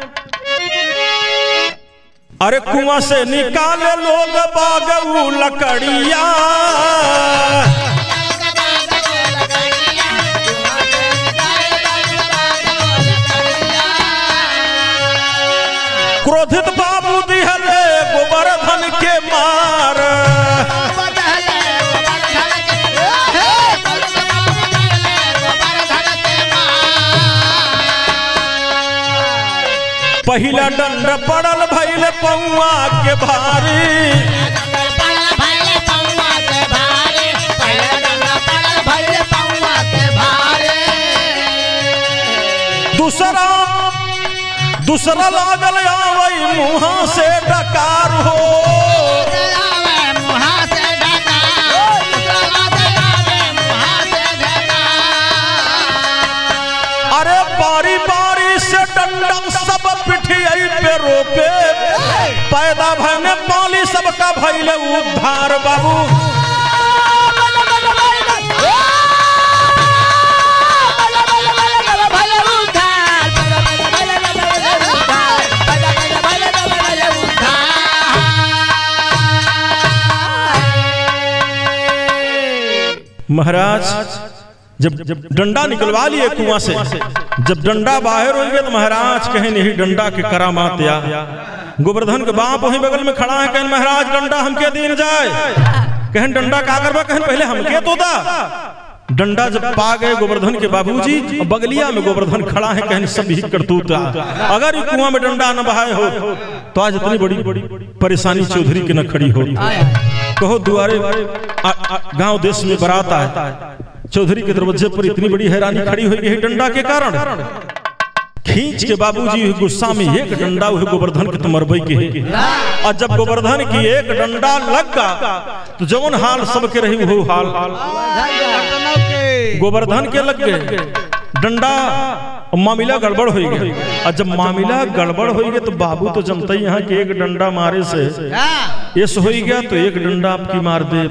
अरे कुआं से निकाले लोग बागऊ लकड़िया, क्रोधित बाबू दिहले गोवर्धन के मार, पहिला दंड पड़ल भइल पौआ के भारी, दूसरा दूसरा लागल आवई मुहा से डकार हो, अरे बारी बारी से डंडा सब पिठियाई पे रोपे, पैदा भने पाली सबका भइले उद्धार। बाबू महाराज जब जब डंडा निकलवा लिए कुआं से, जब डंडा बाहर हो गया तो महाराज कहे नहीं डंडा के करामात या। गोवर्धन के बाप वहीं बगल में खड़ा है, कहें महाराज डंडा हमके दीन जाए, कहें डंडा का करवा, कहें पहले हमके तो दा। डंडा जब पा गए गोवर्धन के बाबूजी, बगलिया में गोवर्धन खड़ा है, कहें सब ही करतूत, अगर ये कुआं में डंडा न बहाए हो तो आज इतनी बड़ी बड़ी परेशानी चौधरी के न खड़ी हो। कहो दुआरे गांव देश में बारात है, चौधरी के दरवाजे पर इतनी बड़ी हैरानी खड़ी हुई है डंडा के कारण। खींच के बाबूजी गुस्सा में एक डंडा हुए गोवर्धन के मरबई के है। और जब गोवर्धन की एक डंडा लग गया तो जवन हाल सबके रही वो हाल गोवर्धन के लग गए डंडा, मामला गड़बड़ हो गया। और जब मामला गड़बड़ हो गया तो बाबू तो जमता ही यहाँ के एक डंडा मारे से यस हो गया तो एक डंडा आपकी मार दे,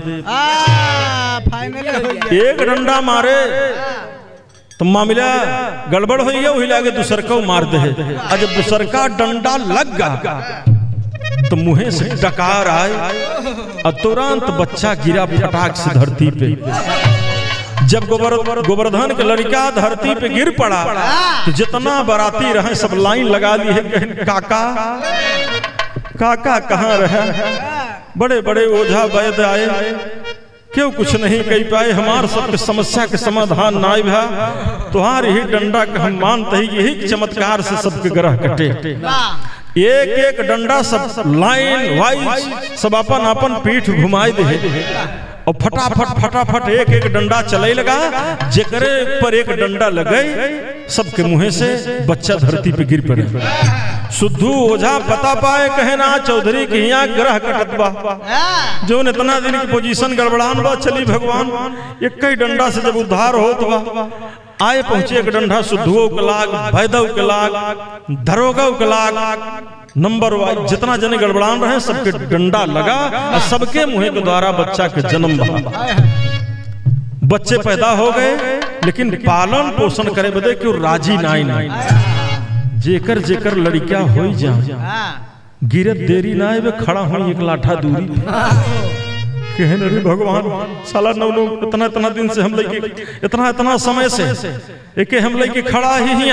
एक डंडा मारे तो मामला गड़बड़ हो गया, वही लागे दूसर को मार दे। और जब दूसर का डंडा लग गया तो मुहे से डकार आए और तुरंत बच्चा गिरा फटाक से धरती पे। जब गोवर्धन के लड़का धरती पे गिर पड़ा तो जितना बाराती रहे सब लाइन लगा ली है, कहें काका काका कहाँ रहे। बड़े बड़े ओझा वैद्य आए, क्यों कुछ नहीं कह पाए, हमार सबके समस्या के समाधान ना भा, तुहार यही डंडा के हम मानते ही यही चमत्कार से सबके ग्रह कटे। एक एक डंडा सब लाइन वाइज सब अपन अपन पीठ घुमाई दे और फटाफट फटाफट एक एक डंडा चले लगा। जेकरे पर एक डंडा लगे सबके मुँह से बच्चा धरती पे गिर पड़े। सुद्धू ओझा पता पाए, कहे ना चौधरी के यहाँ ग्रह कटत बा, जो इतना दिन की पोजीशन गड़बड़ान बा, चली भगवान एक ही डंडा से जब उद्धार हो तो बा। आए पहुंचे एक डंडा सुद्धुओं के लाग, वैदव के लाग, दरोगा के लाग, नंबर वाइज जितना जने गड़बड़ान रहे सबके डंडा लगा और सबके मुँह के द्वारा बच्चा के जन्म बा। बच्चे पैदा हो गए। लेकिन पालन पोषण करे बदे क्यों राजी नाई ना जेकर जेकर लड़किया हो जा गिरत देरी ना है वे खड़ा हो एक लाठा दूरी कहने रे भगवान साला नौ नौ इतना इतना दिन से हम लेके इतना इतना समय से एक हम लेके खड़ा ही हिया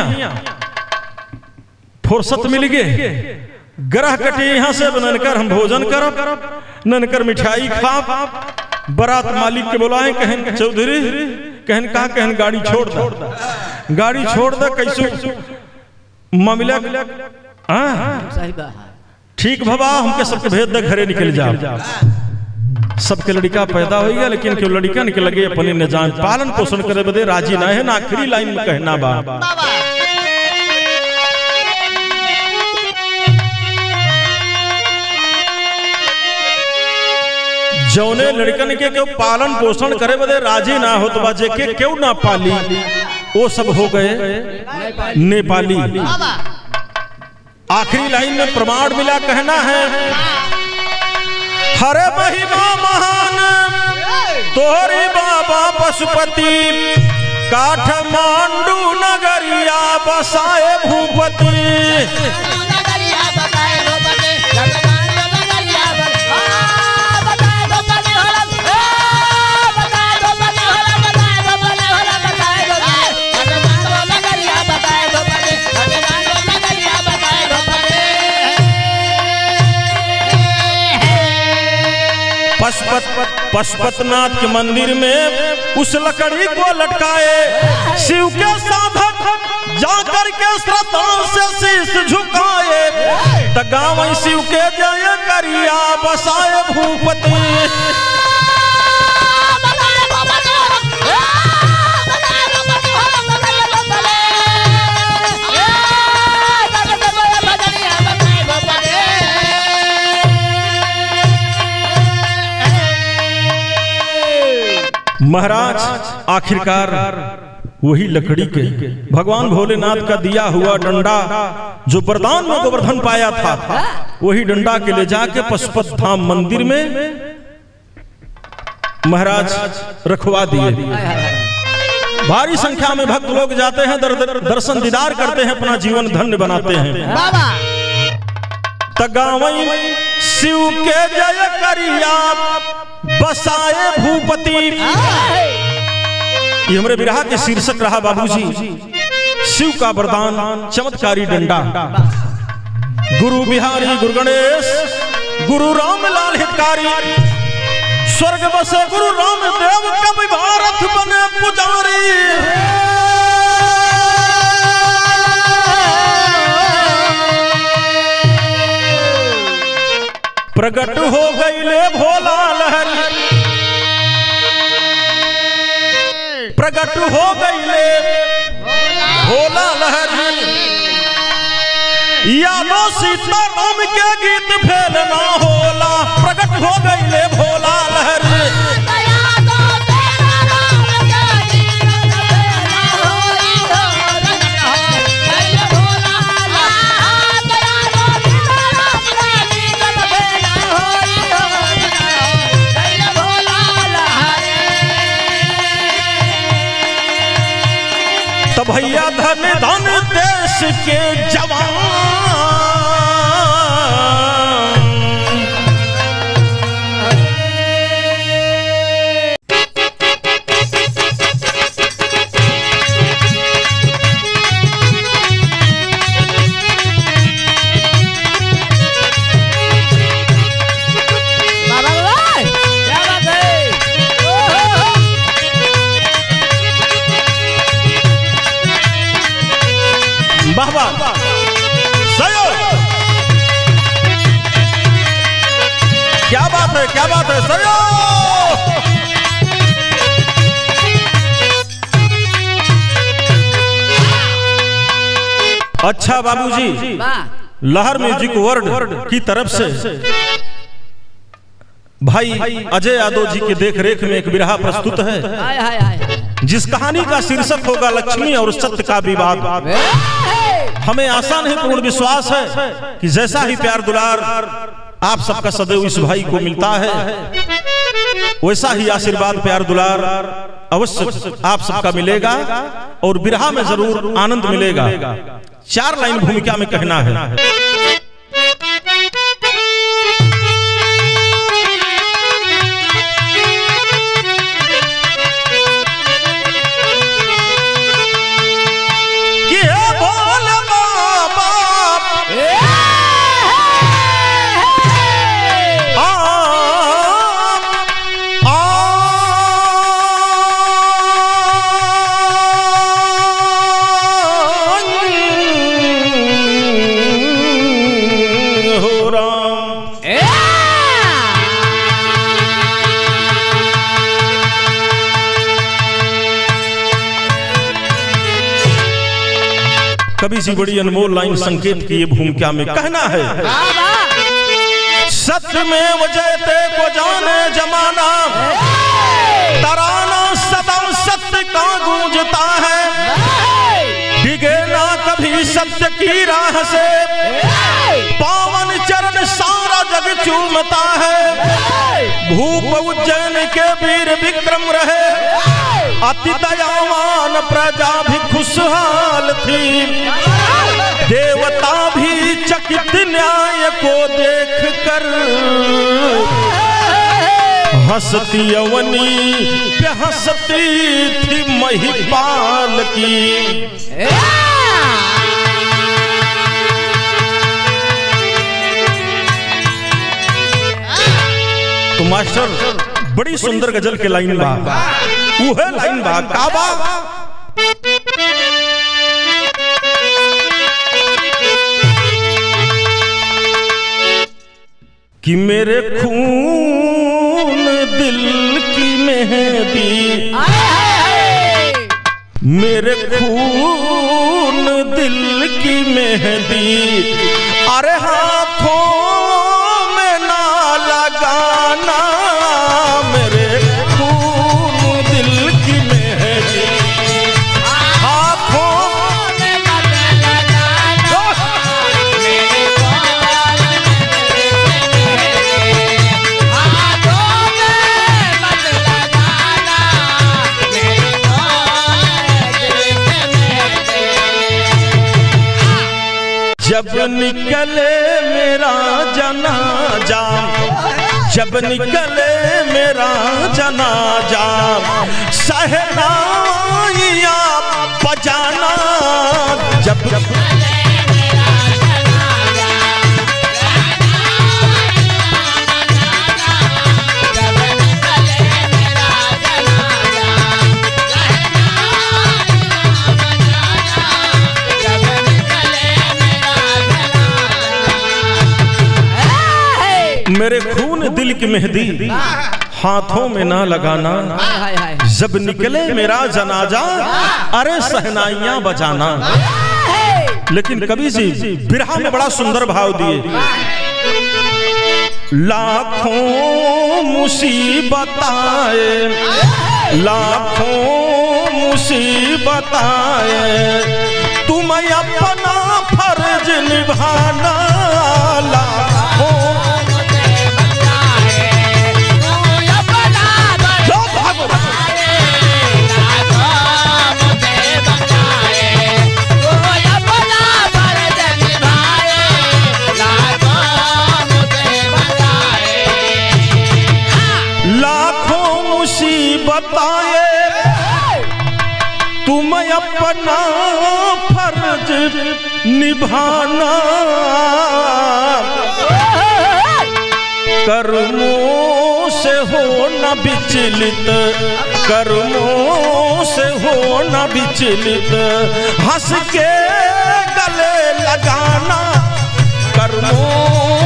फुर्सत मिल गए ग्रह कटे यहाँ से ननकर हम भोजन करब ननकर मिठाई खाब बारात मालिक के बुलाए कहन चौधरी कहन कहा कहन गाड़ी छोड़ दे गाड़ी छोड़ दे कैसे मामला ठीक भबा हमके सबके भेज दे घरे निकल जा सबके लड़का पैदा हो गया लेकिन क्यों लड़का निकल लगे अपने न जान पालन पोषण करे बदे राजी ना है ना आखिरी लाइन में कहना बा जौने लड़कन के क्यों पालन पोषण करे बदे राजी ना हो तो बाजे के क्यों ना पाली वो सब हो गए नेपाली। आखिरी लाइन में प्रमाण मिला कहना है हरे महिमा महान तोहरी बाबा पशुपति काठमांडू नगरिया बसाए भूपति पशुपत पशुपतनाथ के मंदिर में उस लकड़ी को लटकाए शिव के साधक जाकर के श्रद्धाओं से शीश झुकाए तगाव शिव के जय करिया बसाए भूपति महाराज आखिरकार वही लकड़ी के भगवान भोलेनाथ का दिया हुआ डंडा जो वरदान में गोवर्धन पाया था वही डंडा के ले जाके पशुपत धाम मंदिर में महाराज रखवा दिए। भारी संख्या में भक्त लोग जाते हैं दर, दर, दर्शन दीदार करते हैं अपना जीवन धन्य बनाते हैं। तगावई शिव के जय करिया बसाए भूपति ये हमरे विरहा के शीर्षक रहा बाबूजी शिव का वरदान चमत्कारी डंडा। गुरु बिहारी गुरु गणेश गुरु रामलाल हितकारी स्वर्ग बसे गुरु रामदेव कब भारत बने पुजारी प्रगट हो गईले भोला लहरी प्रगट हो गईले भोला लहरी यादो सीता राम के गीत फेल ना होला प्रगट हो गईले भोला लहरी भैया धन धन देश के जवान क्या बात है क्या बात है सही। अच्छा बाबूजी लहर म्यूजिक वर्ल्ड की तरफ से भाई अजय यादव जी के देख रेख में एक बिरहा प्रस्तुत है जिस कहानी का शीर्षक होगा लक्ष्मी और सत्य का विवाद। हमें आशा नहीं पूर्ण विश्वास है कि जैसा ही प्यार दुलार आप सबका सदैव इस भाई को मिलता है वैसा ही आशीर्वाद प्यार दुलार अवश्य आप सबका मिलेगा और बिरहा में जरूर आनंद मिलेगा। चार लाइन भूमिका में कहना है। कभी सी बड़ी अनमोल लाइन संकेत की ये भूमिका में कहना है। सत्य में वजहते को जाने जमाना, तराना सदा सत्य का गूंजता है। डिगे ना कभी सत्य की राह से, पावन चरण सारा जग चूमता है। भूप उज्जैन के वीर विक्रम रहे, अति दयावान प्रजा भी खुशहाल थी। देवता भी चकित न्याय को देखकर, हंसती अवनी पे हंसती थी महिपाल की। तो मास्टर बड़ी सुंदर गजल के लाइन बा, वो है लाइन बा काबा। कि मेरे खून दिल की मेहंदी, मेरे खून दिल की मेहंदी, अरे हाथों में ना लगाना। मेरे खून दिल की मेहंदी, हाथों में मत लगाना। हाथों में मत लगाना। जब निकले मेरा जनाजा, जब निकले मेरा जनाजा, सहनाइयाँ बजाना। जब मेरे खून दिल की मेहंदी हाथों में ना लगाना। जब निकले मेरा जनाजा, अरे सहनाइयां बजाना। लेकिन कभी सी बिरहा में बड़ा सुंदर भाव दिए। लाखों मुसीबताए, लाखों मुसीबताए, तुम अपना फर्ज निभाना। बताए तुम अपना फर्ज निभाना। कर्मों से हो न विचलित, कर्मों से हो न विचलित, हंस के गले लगाना। कर्मों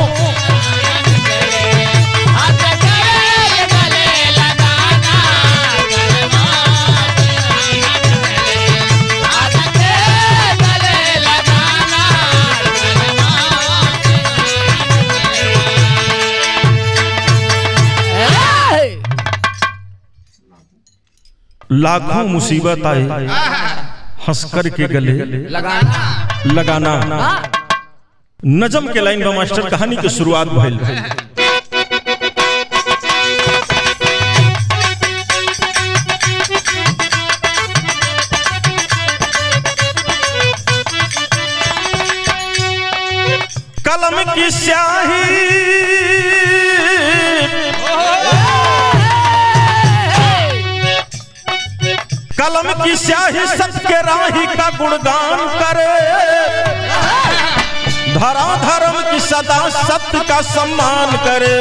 लाखों मुसीबत आए, हंसकर के गले लगाना, लगाना। नजम के लाइन में मास्टर कहानी की शुरुआत भइल। कलम की स्याही कलम की स्याही सबके राही का गुणगान करे, धरा धर्म की सदा सत्य का सम्मान करे।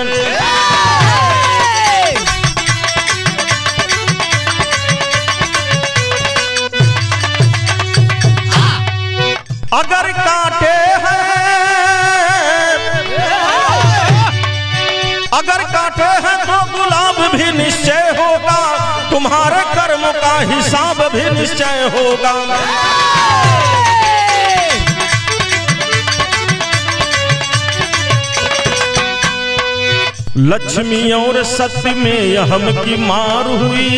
अगर कांटे हैं अगर कांटे हैं तो गुलाब भी निश्चय होगा, तुम्हारे कर्म का हिसाब भी निश्चय होगा। लक्ष्मी और सत्य में हम की मार हुई,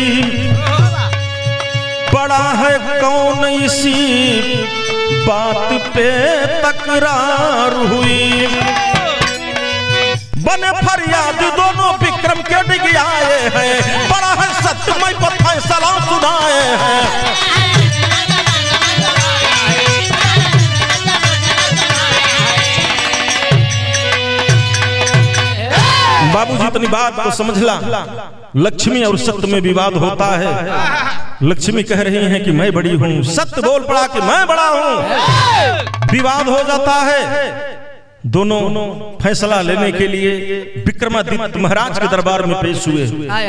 बड़ा है कौन इसी बात पे तकरार हुई। बने फरियाद दोनों विक्रम के डिग आए हैं, बड़ा है सत्यमय पर फैसला सुनाए हैं। बाबूजी इतनी बात को समझला। लक्ष्मी और सत्य में विवाद होता है। लक्ष्मी कह रही हैं कि मैं बड़ी हूं, सत्य बोल पड़ा कि मैं बड़ा हूं। विवाद हो जाता है। दोनों फैसला लेने के लिए विक्रमादित्य महाराज के दरबार में पेश हुए।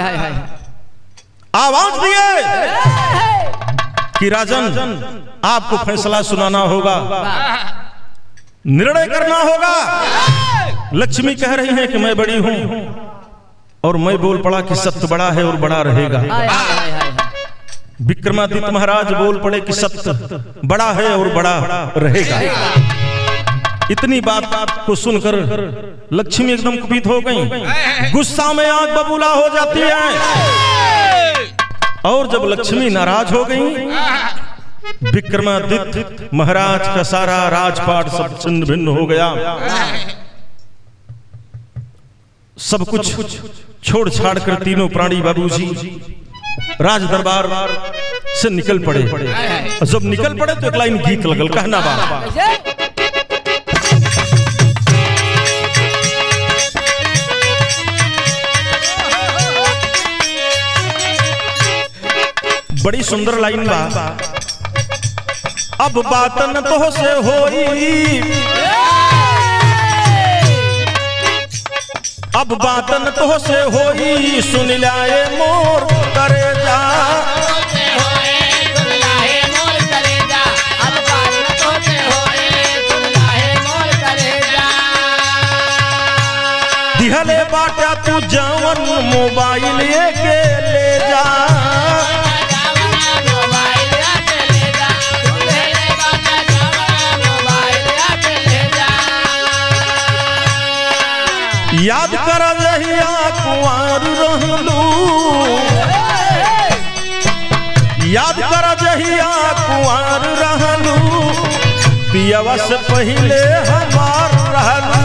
आवाज दिए कि राजन आपको फैसला सुनाना होगा, निर्णय करना होगा। लक्ष्मी कह रही है कि मैं बड़ी हूं और मैं बोल पड़ा कि सत्य बड़ा है और बड़ा रहेगा। विक्रमादित्य महाराज बोल पड़े कि सत्य बड़ा है और बड़ा रहेगा। इतनी बात को सुनकर लक्ष्मी एकदम कुपित हो गई, गुस्सा में आग बबूला हो जाती है। और जब लक्ष्मी नाराज हो गई, विक्रमादित्य महाराज का सारा राजपाट सब छिन्न भिन्न हो गया। सब कुछ छोड़ छाड़ कर तीनों प्राणी बाबूजी राज दरबार से निकल पड़े। जब निकल पड़े तो एक लाइन गीत लगल, कहना बा बड़ी सुंदर लाइन बा। अब बात न तो से होई, अब बात न तो से होई, सुन लाए मोर करेजा। दिहले बाटा तू जवन मोबाइल के ले जा, याद कर जहिया कुंवर रहलू, याद कर जहिया कुंवर रहलू, पियवा से पहले हमार रहलू।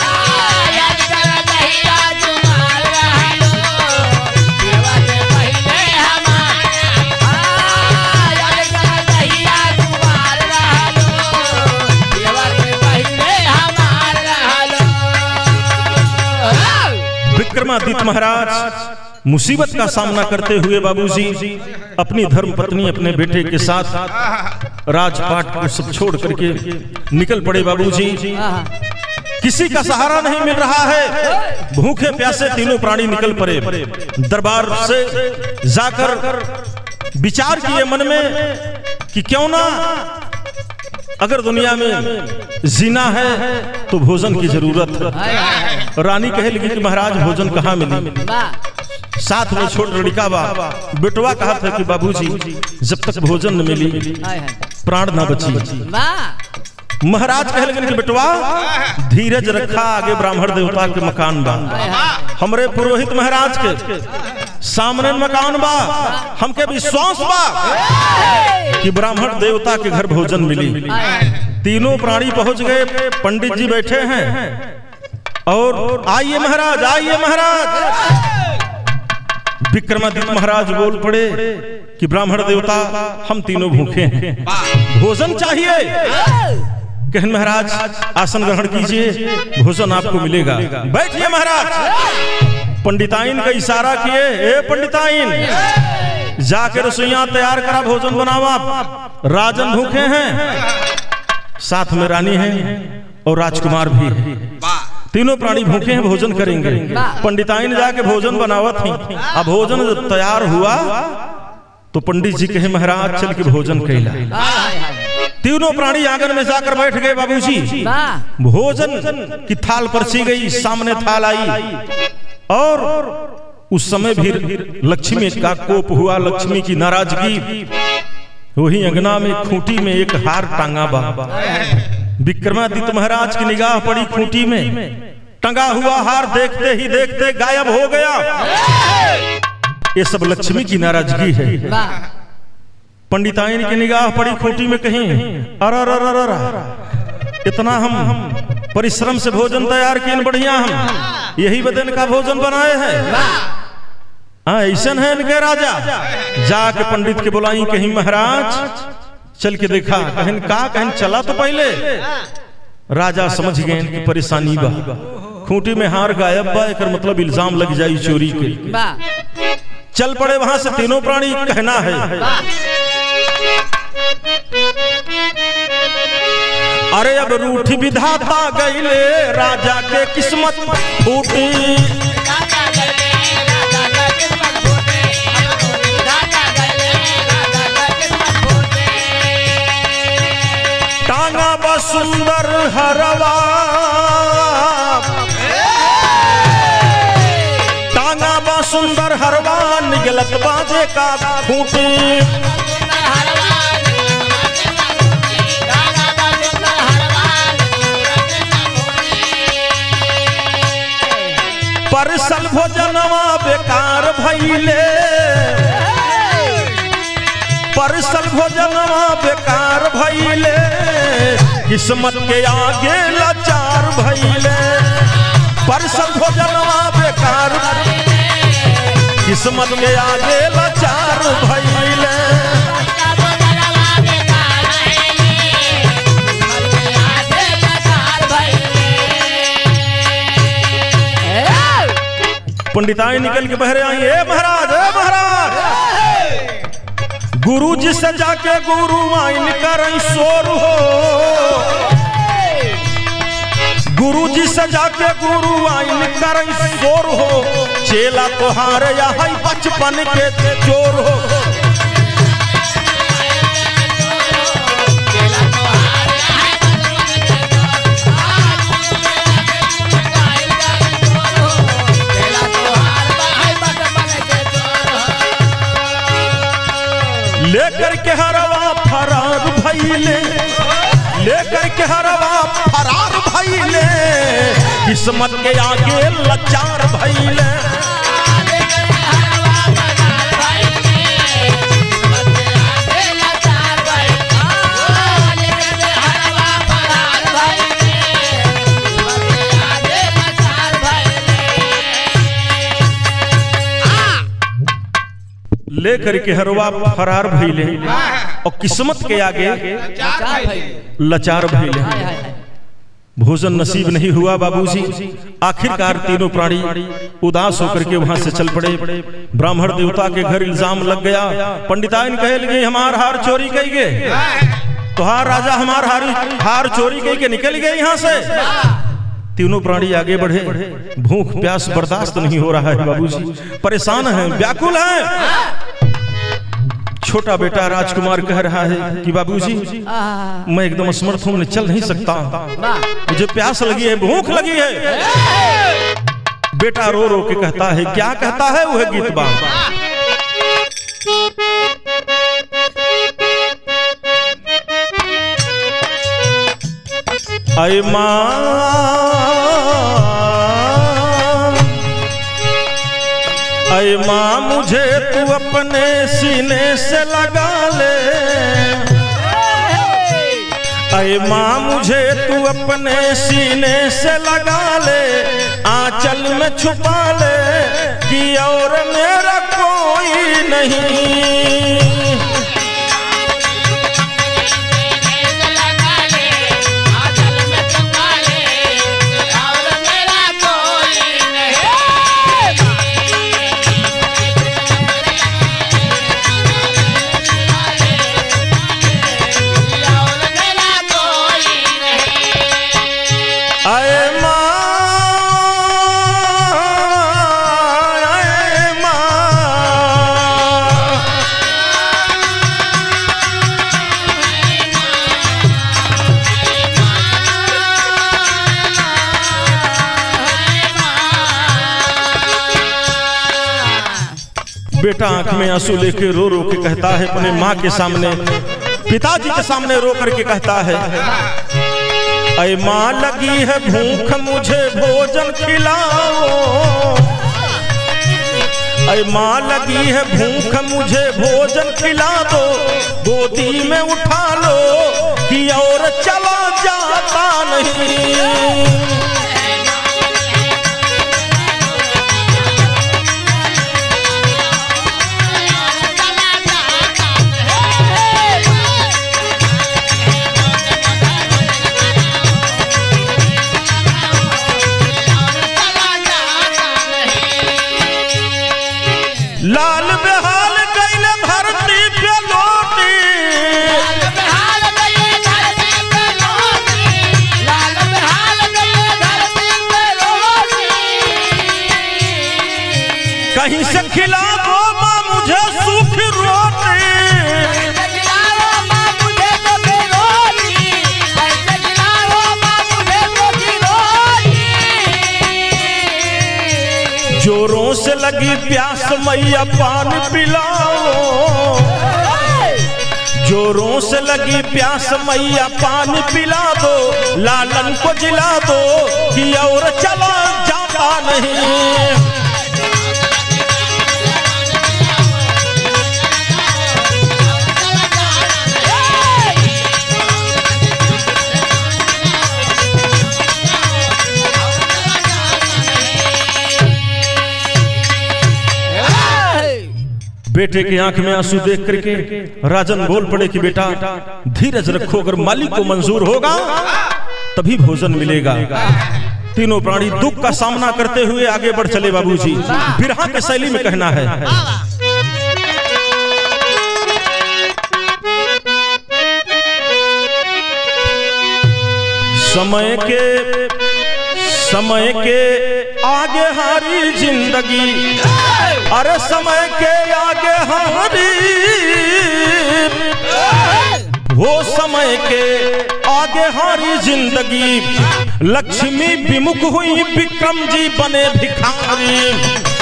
विक्रमादित्य महाराज मुसीबत का सामना करते हुए बाबूजी अपनी धर्म पत्नी अपने बेटे के साथ राजपाट को सब छोड़ करके निकल पड़े। बाबूजी किसी का सहारा नहीं मिल रहा है, भूखे प्यासे तीनों प्राणी निकल पड़े। दरबार से जाकर विचार किए मन में कि क्यों ना, अगर दुनिया में जीना है तो भोजन की जरूरत है। रानी कहे लगी कि महाराज भोजन कहाँ मिली? साथ में छोट लड़का बा, बेटवा कहा था कि बाबूजी जब तक भोजन न मिली प्राण न बची। महाराज कहे लगे कि बेटवा धीरज रखा, आगे ब्राह्मण देवता के मकान बा, हमरे पुरोहित महाराज के सामने मकान बा, हमके विश्वास बा कि ब्राह्मण देवता के घर भोजन मिली। तीनों प्राणी पहुंच गए, पंडित जी बैठे हैं और आइए महाराज, आइए महाराज। विक्रमादित्य महाराज बोल पड़े कि ब्राह्मण देवता हम तीनों भूखे हैं, भोजन चाहिए। कहन महाराज आसन ग्रहण कीजिए, भोजन आपको मिलेगा, बैठिए महाराज। पंडिताइन का इशारा किए, ए पंडिताइन जाकर रसोइया तैयार करा, भोजन बनावा, राजन भूखे हैं, साथ में रानी है और राजकुमार भी है, तीनों प्राणी भूखे हैं, भोजन करेंगे। पंडिताइन जाके भोजन बनावत थी। अब भोजन जब तैयार हुआ तो पंडित जी कहे महाराज चल के भोजन कैला। तीनों प्राणी आंगन में जाकर बैठ गए। बाबूजी भोजन की थाल परसी गई, सामने थाल आई और उस समय भी लक्ष्मी का कोप हुआ, लक्ष्मी की नाराजगी। वही अंगना में खूंटी में एक हार टांगा बा। विक्रमादित्य महाराज की निगाह पड़ी खूंटी में, टंगा हुआ हार देखते ही देखते गायब हो गया। ये सब लक्ष्मी की नाराजगी है। पंडिताइन की निगाह पड़ी खूंटी में, कहीं अरे अरे अरे इतना हम परिश्रम से भोजन तैयार किए, बढ़िया हम यही बदन का भोजन बनाए हैं, ऐसा है इनके राजा। जाके पंडित के बुलाई, कहीं महाराज चल के देखा, कहन का कहन चला तो पहले। राजा समझ गए कि परेशानी बा, खूंटी में हार गायब बा, एक मतलब इल्जाम लग जाई चोरी के। चल पड़े वहां से तीनों प्राणी, कहना है अरे अब रूठी विधाता गईले, राजा के किस्मत फूटी। टांगा बा सुंदर हरवा, टांगा बा सुंदर हरवा, निगलत बाजे का खूंटी। परसल भोजनवा बेकार भइले, परसल भोजनवा बेकार भइले, किस्मत के आगे लाचार भइले। परसल भोजनवा बेकार, किस्मत के आगे लाचार भइले। पंडिताई निकल के बहरे आई, ए महाराज ए महाराज, गुरु जी से जाके गुरु आइन कर शोर हो, गुरु जी से जाके गुरु आइन कर शोर हो, चेला तोहार यहाँ बचपन के चोर हो। लेकर के हरवा फरार भइले, लेकर के हरवा फरार भइले, किस्मत के आगे लाचार भइले। लेकर के हरवा फरार भइले और किस्मत के आगे लाचार भइले। भोजन नसीब नहीं हुआ बाबूजी। आखिरकार तीनों प्राणी उदास होकर के वहां से चल पड़े। ब्राह्मण देवता के घर इल्जाम लग गया। पंडिताइन कहे लगे हमार हार चोरी कई गए, तुहार राजा हमार हार हार चोरी कई के निकल गए यहाँ से। तीनों प्राणी आगे बढ़े। भूख प्यास बर्दाश्त नहीं हो रहा है बाबूजी, परेशान हैं, व्याकुल हैं। छोटा बेटा राजकुमार कह रहा है कि बाबूजी मैं एकदम असमर्थ हूं, मैं चल नहीं सकता, मुझे प्यास लगी है, भूख लगी है। बेटा रो रो के कहता है, क्या कहता है वह गीत बा, अय मां अय मां मुझे तू अपने सीने से लगा ले, अय मां मुझे तू अपने सीने से लगा ले, आंचल में छुपा ले कि और मेरा कोई नहीं। बेटा आंख में आंसू लेके रो रो के कहता है अपने माँ के सामने, पिताजी के सामने रो करके कहता है, अय माँ लगी है भूख मुझे भोजन खिलाओ, अय माँ लगी है भूख मुझे भोजन खिला दो, गोदी में उठा लो कि और चला जाता नहीं। लाल बेहाल गईले धरती पे लौटी, लाल बेहाल गईले धरती पे लौटी, लाल बेहाल गईले धरती पे लौटी। कहीं से खिला दो माँ मुझे सूखी रोटी, कैसे खिलाओ माँ मुझे सूखी रोटी, कैसे खिलाओ माँ मुझे सूखी रोटी। जोरों से लगी प्यास मैया पानी पिलाओ, जोरों से लगी प्यास मैया पानी पिला दो, लालन को जिला दो कि और चला जाता नहीं। बेटे की आंख में आंसू देख करके राजन बोल पड़े कि बेटा धीरज रखो, अगर मालिक को मंजूर होगा तभी भोजन मिलेगा। तीनों प्राणी दुख का सामना करते हुए आगे बढ़ चले बाबूजी। बिरहा के शैली में कहना है, समय के समय के आगे हारी जिंदगी, अरे समय के आगे हारी, वो समय के आगे हारी जिंदगी, लक्ष्मी विमुख हुई विक्रम जी बने भिखारी।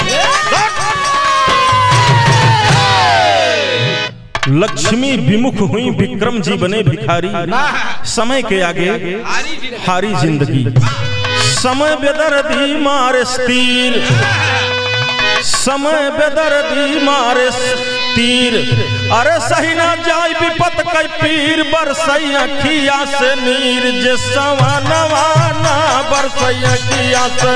लक्ष्मी विमुख हुई विक्रम जी बने भिखारी, समय के आगे हारी जिंदगी। समय बेदर्दी मारे तीर, समय बेदर्दी मारे तीर, अरे सही ना जाय विपत कई पीर, बरसई अखिया से नीर, जे सवनवा ना बरसई अखिया से,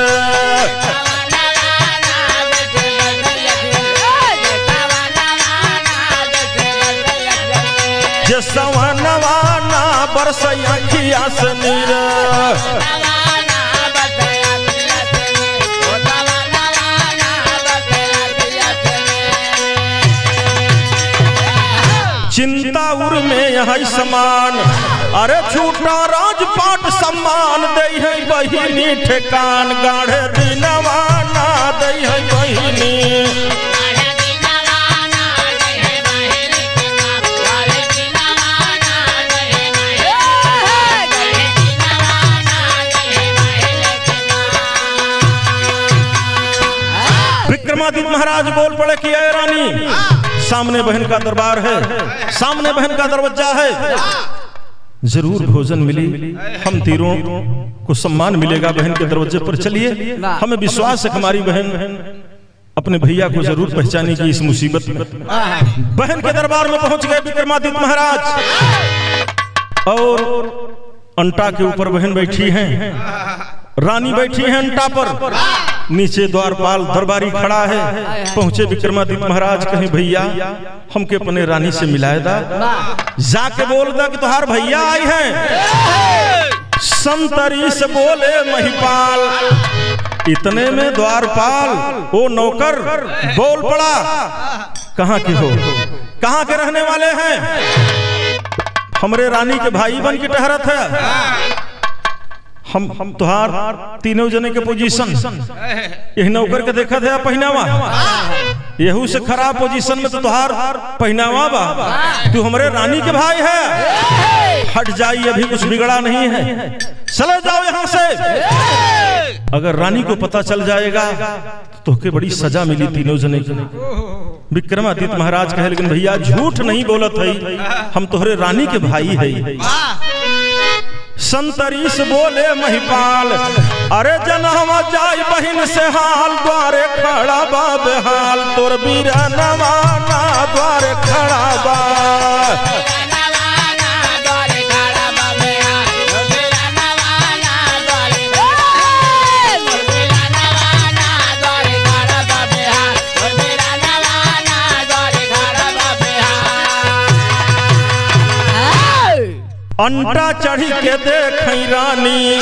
जे सवनवा ना बरसई अखिया से नीर। चिंता उर में यह समान, अरे छूटा राजपाट सम्मान, दे है बहिनी ठेकान, गाढ़े दिनवा ना दे है बहिनी, विक्रमादित्य महाराज बोल पड़े कि ऐ रानी, सामने बहन का दरबार है, सामने बहन का दरवाजा है, जरूर भोजन मिली, हम तीरों को सम्मान मिलेगा बहन के दरवाजे पर। चलिए, हमें विश्वास है हमारी बहन अपने भैया को जरूर पहचानेगी इस मुसीबत में। बहन के दरबार में पहुंच गए विक्रमादित्य महाराज, और अंटा के ऊपर बहन बैठी हैं, रानी बैठी है अंटा पर, नीचे द्वारपाल दरबारी खड़ा है। पहुंचे विक्रमादित्य महाराज, कहे भैया हमके अपने रानी से मिलाए दा, जाके बोल दा कि तुहार भैया आई हैं। संतरी से बोले महिपाल, इतने में द्वारपाल वो नौकर बोल पड़ा, कहाँ के हो, कहाँ के रहने वाले हैं? हमरे रानी के भाई बन के ठहरत है, हम हम तुहार तीनों जने के पोजीशन यही नौकर के देखा था पहनावा, यहू से खराब पोजीशन में तो तुहार पहनावा बा, तू हमरे रानी के भाई है, हट जाइए, अभी कुछ बिगड़ा नहीं है, चले जाओ यहाँ से। अगर रानी को पता चल जाएगा तो के बड़ी सजा मिली तीनों जने की। विक्रमादित्य महाराज कहे लेकिन भैया झूठ नहीं बोलत है, हम तोहरे रानी के भाई है। संतरीस बोले महिपाल, अरे जनहवा जाय बहिन से हाल, द्वारे खड़ा बा बेहाल, तोर बीरा नवाना द्वारे खड़ा बा। अंटा चढ़ी के देख रानी,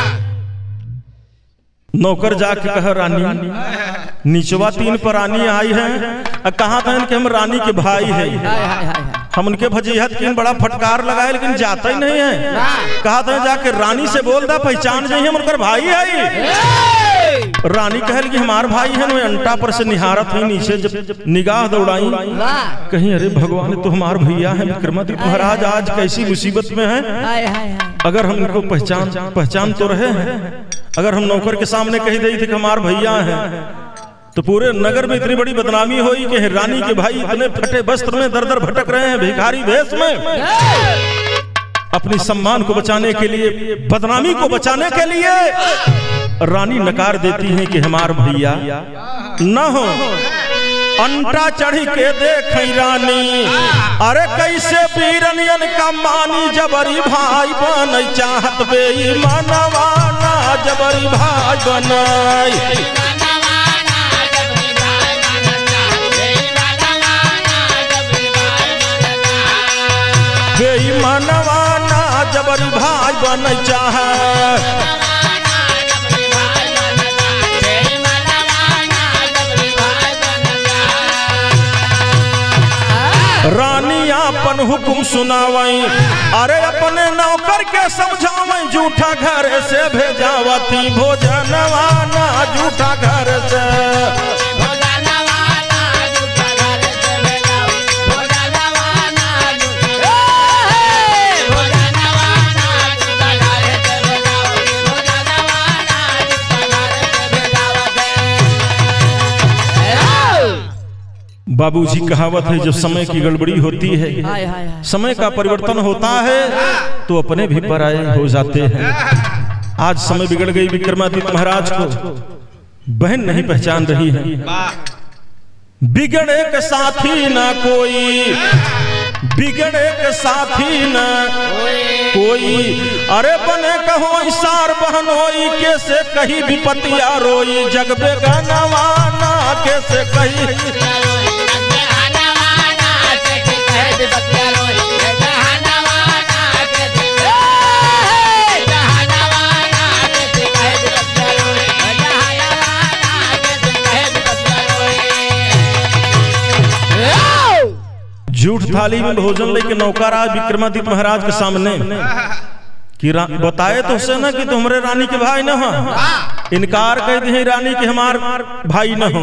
नौकर जाके कह रानी नीचवा तीन पर रानी आई है, कहा था कि हम रानी के भाई है। हम उनके भजीहत की बड़ा फटकार लगाए लेकिन जाता ही नहीं है। कहा था जाके रानी से बोल दा पहचान जाइए हम उनकर भाई है। रानी कहल कि हमार भाई है ना, अंटा पर से निहारत है नीचे, जब निगाह दौड़ाई कहीं अरे भगवान तो हमार भैया है विक्रमादित्य महाराज, आज कैसी मुसीबत में है। अगर हम इनको पहचान पहचान तो रहे हैं, अगर हम नौकर के सामने कही दी थी कि हमार भैया है तो पूरे नगर में इतनी बड़ी बदनामी हुई कि रानी के भाई इतने फटे वस्त्र में दर दर भटक रहे हैं भिखारी वेश में। अपनी सम्मान को बचाने के लिए, बदनामी को बचाने के लिए रानी नकार देती है कि हमार भैया न हो। अंटा चढ़ी के देख रानी, अरे कैसे बीरनियन का मानी, जबरी भाई बन चाहत बेईमानवा ना जबरी भाई बनाई। बेईमानवा ना जबरी भाई बन चाहे। रानी अपन हुकुम सुनावई, अरे अपने नौकर के समझावई, झूठा घर से भेजावती भोजनवा ना झूठा घर से। बाबूजी कहावत है, जब समय की गड़बड़ी होती है, समय का परिवर्तन होता है तो अपने भी पराये हो जाते हैं। आज समय बिगड़ गई, विक्रमादित्य महाराज को बहन नहीं पहचान रही है। बिगड़े के साथी ना कोई, बिगड़े के साथी न कोई, अरे बने कहो इसार बहन होई, कैसे कही विपतिया रोई, जग बेगानवा ना कैसे कही। झूठ थाली में भोजन लेके नौकर आए विक्रमादित्य महाराज के सामने कि बताए तो उससे ना कि तुम्हारे रानी के भाई न हो। इनकार कर दिए रानी के हमार भाई न हो।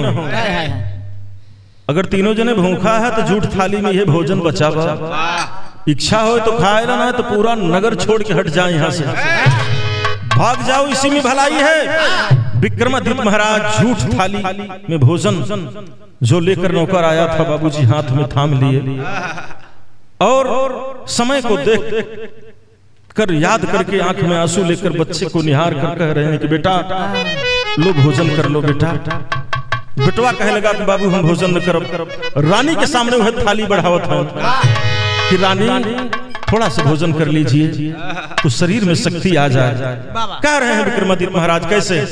अगर तीनों जने भूखा है तो झूठ थाली में ये भोजन बचा बा। इच्छा हो तो खाए ना, तो पूरा नगर छोड़ के हट जाए यहाँ से, भाग जाओ, इसी में भलाई है। विक्रमादित्य महाराज झूठ थाली में भोजन जो लेकर नौकर आया था बाबूजी हाथ में थाम लिए, और समय को देख कर याद करके आंख में आंसू लेकर बच्चे को निहार कर कह रहे हैं कि बेटा लो भोजन कर लो। बेटा बेटवा कहे लगा कि बाबू हम भोजन न करब। रानी के सामने वह थाली बढ़ावत है कि रानी थोड़ा सा भोजन कर लीजिए तो शरीर में शक्ति आ जाए। कह रहे हैं विक्रमादित्य महाराज कैसे,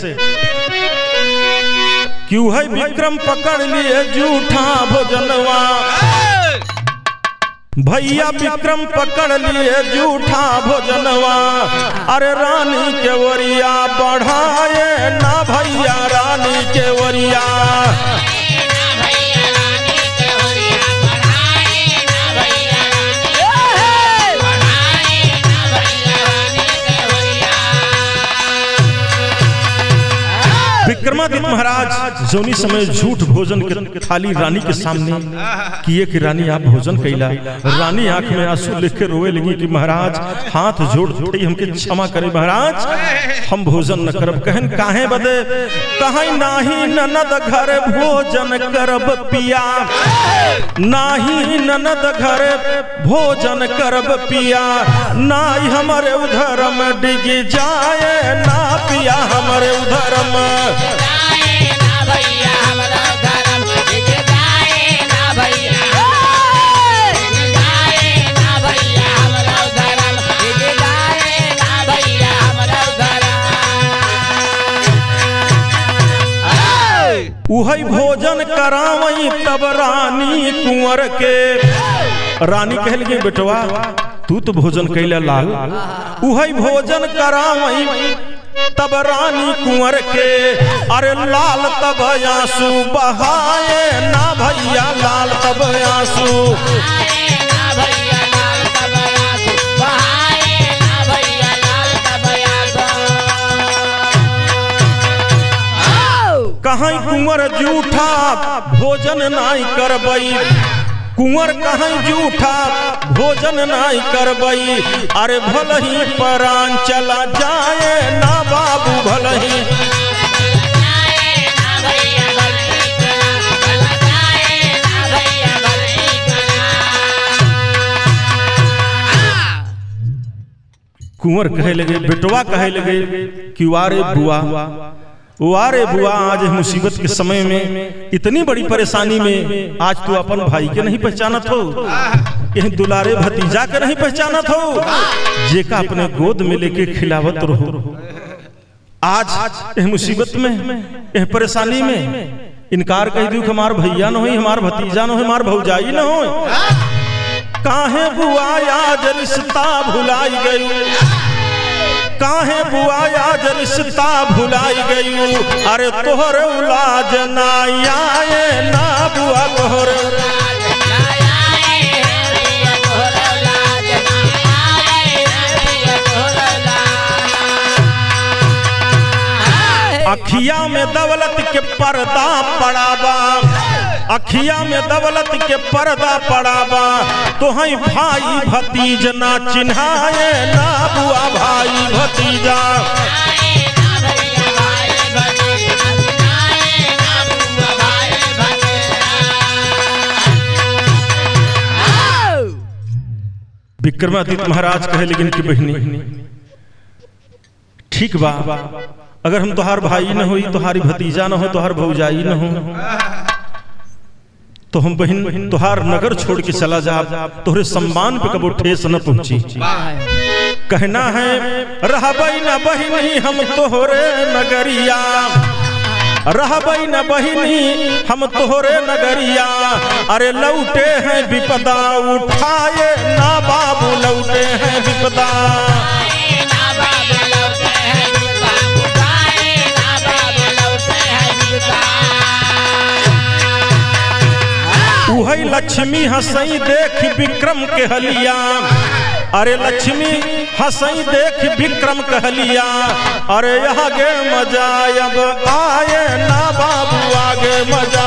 क्यों है विक्रम पकड़ लिए झूठा भोजनवा, भैया विक्रम पकड़ लिए झूठा भोजनवा, अरे रानी के वरिया बढ़ाए ना भैया रानी के वरिया। विक्रमादित्य महाराज जोनी समय झूठ भोजन के थाली रानी के सामने किए कि रानी आप भोजन कैला। रानी आंख में आंसू लेके रोए लगी कि महाराज हाथ जोड़ जोड़ी हमके क्षमा करे महाराज, हम भोजन न करब। कहन काहे बदे? कहीं नाही ननद घर भोजन करब पिया, नाही ननद घर भोजन करब पिया, नाई हमारे उधर में डिग जाए ना पिया, हमारे उधर में उहई भोजन करावई तब रानी कुंवर के। रानी कह लगी बेटवा तू तो भोजन कैला लाल, उहई भोजन करावई तब रानी कुंवर के। अरे लाल तब आंसू बहाए ना भैया, लाल तब आंसू कहीं कुंवर जूठा भोजन नाई करबई, कुंवर कहीं जूठा भोजन नाई करबई। अरे भलही परान चला जाए ना बाबू, भलही कुंवर कहे लगे बेटवा कहे लगे कि वारे बुआ, वारे बुआ आज मुसीबत के समय में इतनी बड़ी परेशानी में आज तू अपन भाई के नहीं पहचानत हो, यह दुलारे भतीजा के नहीं पहचानत हो, जेका अपने गोद में लेके खिलावत रहो। आज यह मुसीबत में यह परेशानी में इनकार कह दू हमार भैया न हो, हमार भतीजा न हो, हमार भौजाई न हो। काहे बुआ आज रिश्ता भुलाई गई, काहे बुआ आज रिश्ता भुलाई गई। अरे तोहर उलाज ना आए ना बुआ, तोहर अखिया में दौलत के पर्दा पड़ाबा, अखिया में दौलत के पर्दा पड़ाबा। तो है भाई भतीज ना चिन्हाए ना बुआ, भाई भतीजा विक्रमादित्य महाराज कहे लेकिन कि बहनी ठीक बा, अगर हम तोहार भाई न होई, तोहारी भतीजा न हो, तोहार भौजाई न हो, तो हम बहन तोहार नगर छोड़ के चला जा, तोहरे सम्मान पे कबो ठेस न पहुंची। कहना है रहबई न बहिनी हम तोहरे नगरिया, रहबई न बहिनी हम तोहरे नगरिया। अरे लौटे हैं विपदा उठाए ना बाबू, लौटे हैं विपदा उहई लक्ष्मी हंसई देख विक्रम के हलिया। अरे लक्ष्मी हंसई देख विक्रम के हलिया। अरे आगे मजा अब आए ना बाबू, आगे मजा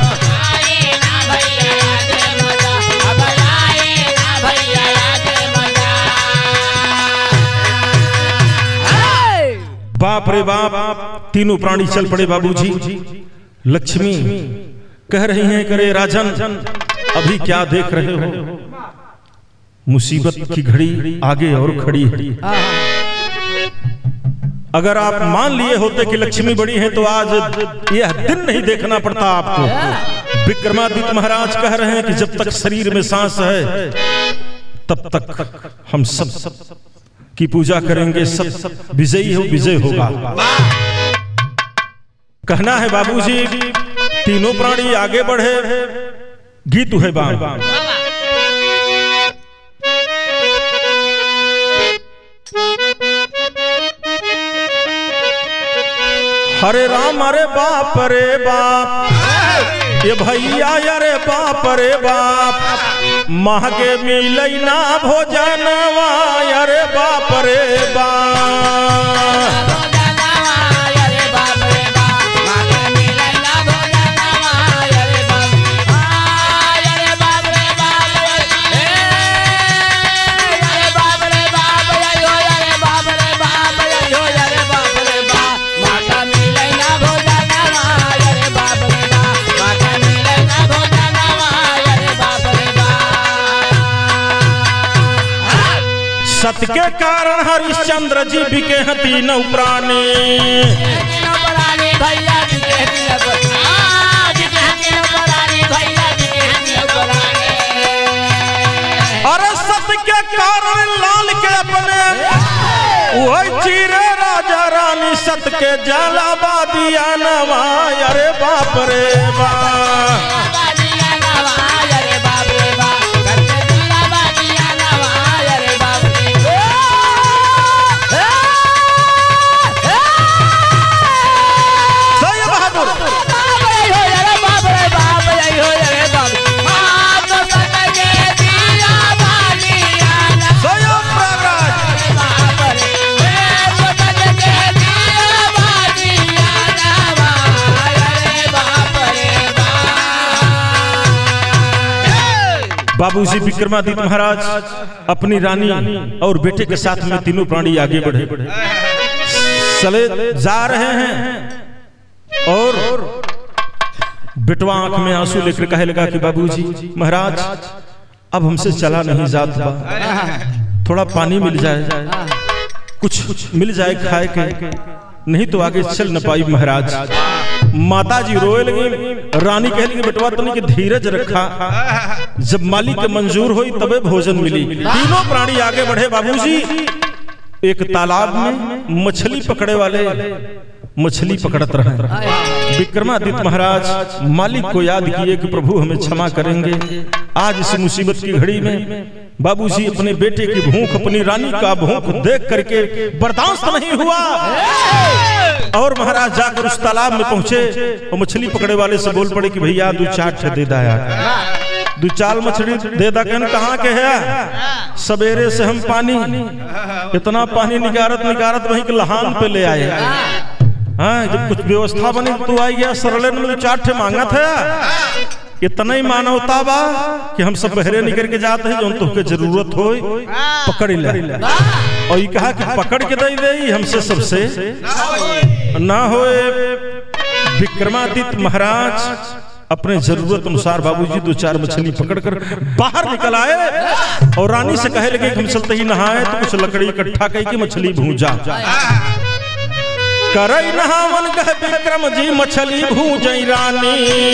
बाप रे बाप, तीनों प्राणी चल पड़े बाबूजी। लक्ष्मी कह रही हैं करे राजन अभी क्या देख रहे हो, मुसीबत की घड़ी आगे और खड़ी है। अगर आप मान लिए होते कि लक्ष्मी बड़ी है तो आज यह दिन नहीं देखना पड़ता आपको। विक्रमादित्य महाराज कह रहे हैं कि जब तक शरीर में सांस है तब तक हम सब की पूजा करेंगे, सब विजयी हो विजय होगा। कहना है बाबूजी तीनों प्राणी आगे बढ़े, गीत है बाम। हरे राम अरे बाप रे बाप, ये भैया अरे बाप रे बाप, महगे मिलई ना भोजनवा अरे बाप रे बाप। सत्य के कारण हरिश्चंद्र जी बिके हैं तीनों प्राणी। अरे सत्य के कारण लाल के अपने वही चीरे राजा रानी सत्य के जलाबादिया नवा। अरे बाप रे बा बाबूजी विक्रमादित्य महाराज अपनी रानी और बेटे के साथ में तीनों प्राणी आगे बढ़े चले जा रहे हैं और बेटवा आंख में आंसू लेकर कहे लगा कि बाबूजी महाराज अब हमसे चला नहीं जाता, थोड़ा पानी मिल जाए, कुछ मिल जाए खाए के, नहीं तो आगे चल न पाई महाराज। माता जी रोए लगी, रानी कह लगी बेटवा तने कि धीरज रखा, जब मालिक के मंजूर हुई तबे भोजन मिली। तीनों प्राणी आगे बढ़े बाबूजी। एक तालाब में मछली पकड़े वाले मछली पकड़त रहे। विक्रमादित्य महाराज मालिक को याद किए कि प्रभु हमें क्षमा करेंगे, आज इस मुसीबत की घड़ी में बाबूजी अपने बेटे की भूख, अपनी रानी का भूख देख करके बर्दाश्त नहीं हुआ और महाराज जाकर उस तालाब में पहुंचे और मछली पकड़े वाले से बोल पड़े कि भैया दो चार दे दाया, दो चार मछली दे दा। कहन कहाँ के है? सवेरे से हम पानी इतना पानी निकारत निकारत वहीं के लहान पे ले आए। हाँ, जब कुछ व्यवस्था बनी तो आई गया सरले ने चार ठे मांगा था। इतना ही मानवता बा कि हम सब बहरे निकल के जाते हैं, जो तुमके जरूरत हो पकड़ ले। और ये कहा कि पकड़ के दे दे हमसे सबसे ना होए। विक्रमादित्य महाराज अपने जरूरत अनुसार बाबूजी दो चार मछली पकड़कर बाहर निकल आए और रानी से कहे लगे कि हम चलते ही नहाए तो कुछ लकड़ी इकट्ठा करके मछली भूजा। करई नहावन कह विक्रम जी मछली भूजई रानी।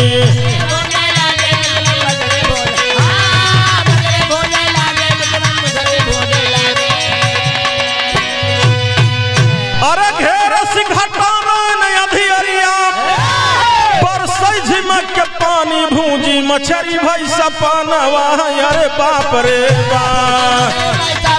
अरे घेर सिंघटाना अधियरिया बरसई झिमक के पानी भूजी मछली भई सपनवा। अरे बाप रे बा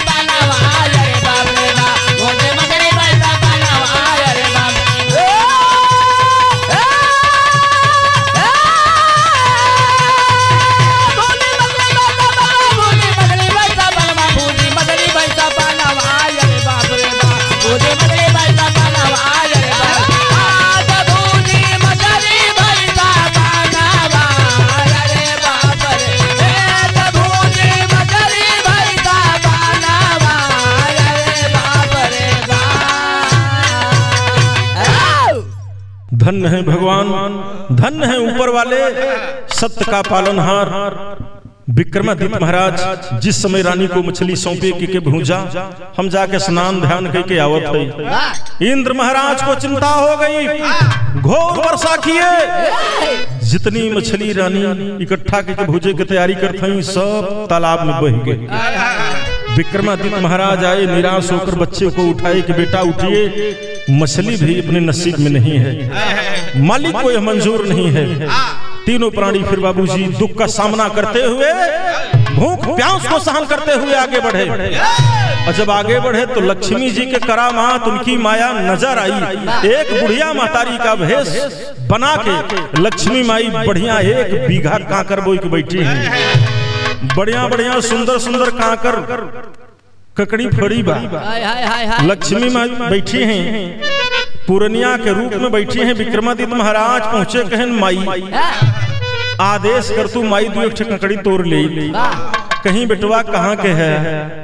धन्य है भगवान, धन्य है ऊपर वाले, सत्य का पालनहार विक्रमादित्य महाराज। जिस समय रानी को मछली सौंपे के, के भूजा, हम जाके स्नान ध्यान करके आवत है। इंद्र महाराज को चिंता हो गई, घोर वर्षा किए, जितनी मछली रानी इकट्ठा करके भूजे की तैयारी करते हैं सब तालाब में बह गए। विक्रमादित्य महाराज आए, निराश होकर बच्चे को उठाए कि बेटा उठिए, मछली भी अपने नसीब में नहीं है, मालिक को यह मंजूर नहीं है। तीनों प्राणी फिर बाबूजी दुख का सामना करते हुए, भूख प्यास को सहन करते हुए आगे बढ़े। और जब आगे बढ़े तो लक्ष्मी जी के करामात, उनकी माया नजर आई। एक बुढ़िया महतारी का भेष बना के लक्ष्मी माई बढ़िया एक बीघा कांकर बोई के बैठी है। बढ़िया बढ़िया सुंदर सुंदर कांकर ककड़ी फड़ी बा। लक्ष्मी माई बैठी हैं, पूर्णिया के रूप में बैठी हैं। विक्रमादित्य महाराज पहुंचे, कहन माई आदेश कर तू माई दो एक ककड़ी तोड़ ले। कहीं बेटवा कहाँ के है?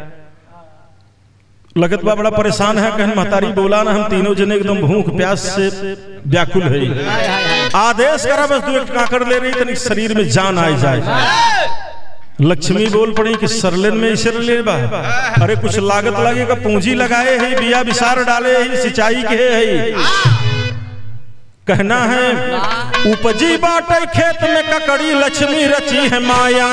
लगत बा बड़ा परेशान है। कहन महतारी बोला ना हम तीनों जने एकदम भूख प्यास से व्याकुल है, आदेश करा बस दो एक काकड़ ले रही तनिक शरीर में जान आ जाए। लक्ष्मी बोल पड़ी कि सरलेन में इसे ले बा, अरे कुछ लागत लगेगा, पूंजी लगाए है, बिया विसार डाले है, सिंचाई के है, कहना है उपजी बाटे खेत में ककड़ी, लक्ष्मी रची है माया।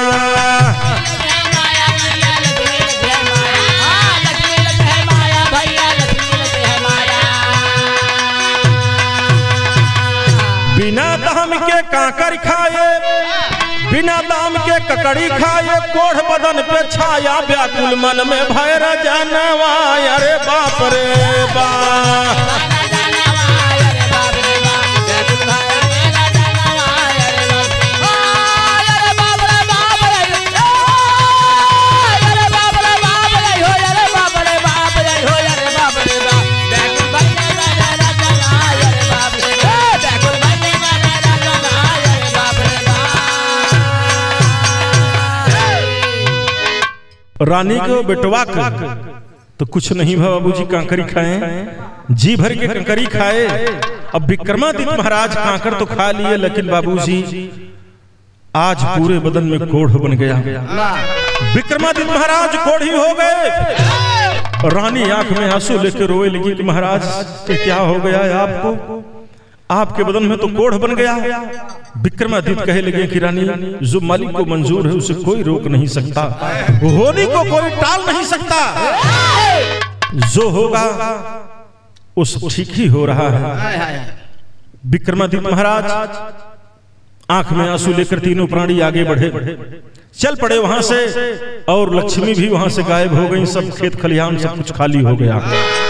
बिना दाम के काकर खाए, बिना दाम के ककड़ी खाए, कोढ़ बदन पे छाया, व्याकुल मन में भैर जानवा, अरे बाप रे बा। रानी को बेटवा कर तो कुछ नहीं बाबूजी कांकरी खाए, जी भर के कांकरी खाए। अब विक्रमादित्य महाराज कांकर तो खा लिए, लेकिन बाबूजी आज पूरे बदन में कोढ़ बन गया। विक्रमादित्य महाराज कोढ़ी हो गए। रानी आंख में आंसू लेकर रोए लगी कि महाराज क्या हो गया है आपको, आपके बदन में तो कोढ़ बन गया। विक्रमादित्य कहे लगे कि रानी, जो मालिक को मंजूर है उसे कोई रोक नहीं सकता, होली को कोई टाल नहीं सकता, जो होगा उस ठीक ही हो रहा है। विक्रमादित्य महाराज आंख में आंसू लेकर तीनों प्राणी आगे बढ़े, चल पड़े वहां से, और लक्ष्मी भी वहां से गायब हो गई। सब खेत खलिहान सब कुछ खाली हो गया।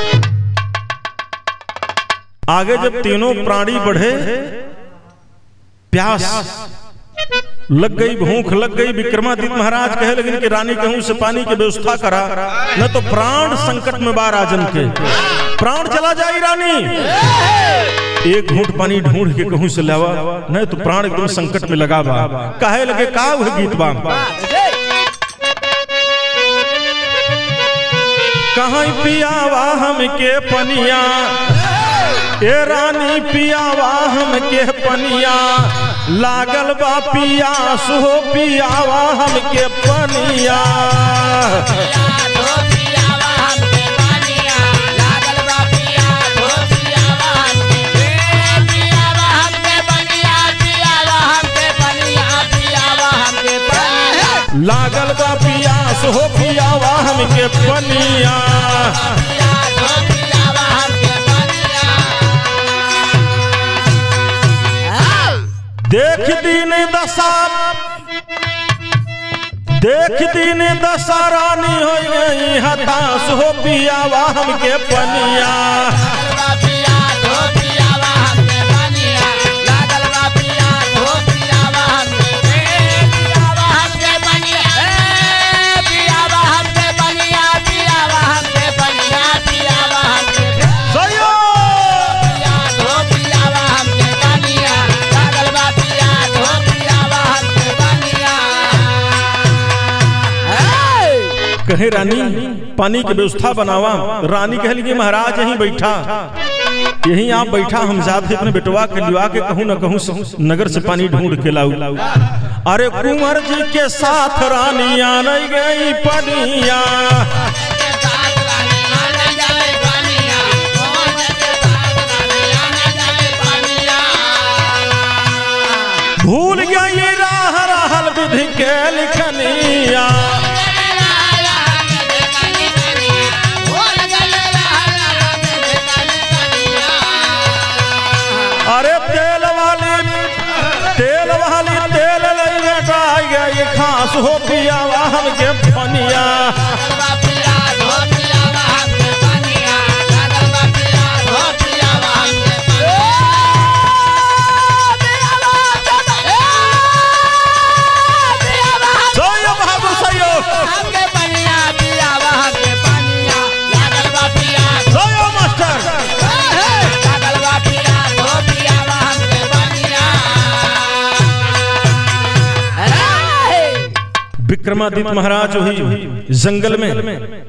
आगे जब तीनों प्राणी बढ़े, प्यास लग गई, भूख लग गई। विक्रमादित्य महाराज कहे लगे कि रानी कहूं से पानी की व्यवस्था करा, न तो प्राण संकट में बार आजन के प्राण चला जाई रानी। एक घूंट पानी ढूंढ के कहूं से लावा, नहीं तो प्राण एकदम संकट में लगा बा। कहे लगे का वह गीत बा, कहाँ पियावा हमके पनिया, ए रानी पियावा हमके पनिया, लागल बा पियास हो पियावा हमके पनिया। लागल बा पियास हो पियावा हमके पनिया। देख दीन दशा, देख दीन दशा रानी हो गई हताश हो पियावा हमके पनिया। कहे रानी पानी की व्यवस्था बनावा। रानी कह लगी महाराज यहीं बैठा, यहीं आप बैठा, हम जाते अपने बेटवा के लिवा के कहूं न कहूं नगर से पानी ढूंढ के लाऊ। अरे कुंवर जी के साथ रानी आने गई पनिया, भूल गई राह रहल विधि के लिखनिया। अरे तेल वाली तेल वाली तेल गई खास हो पियावा हमके पनिया। विक्रमादित्य महाराज वही जंगल में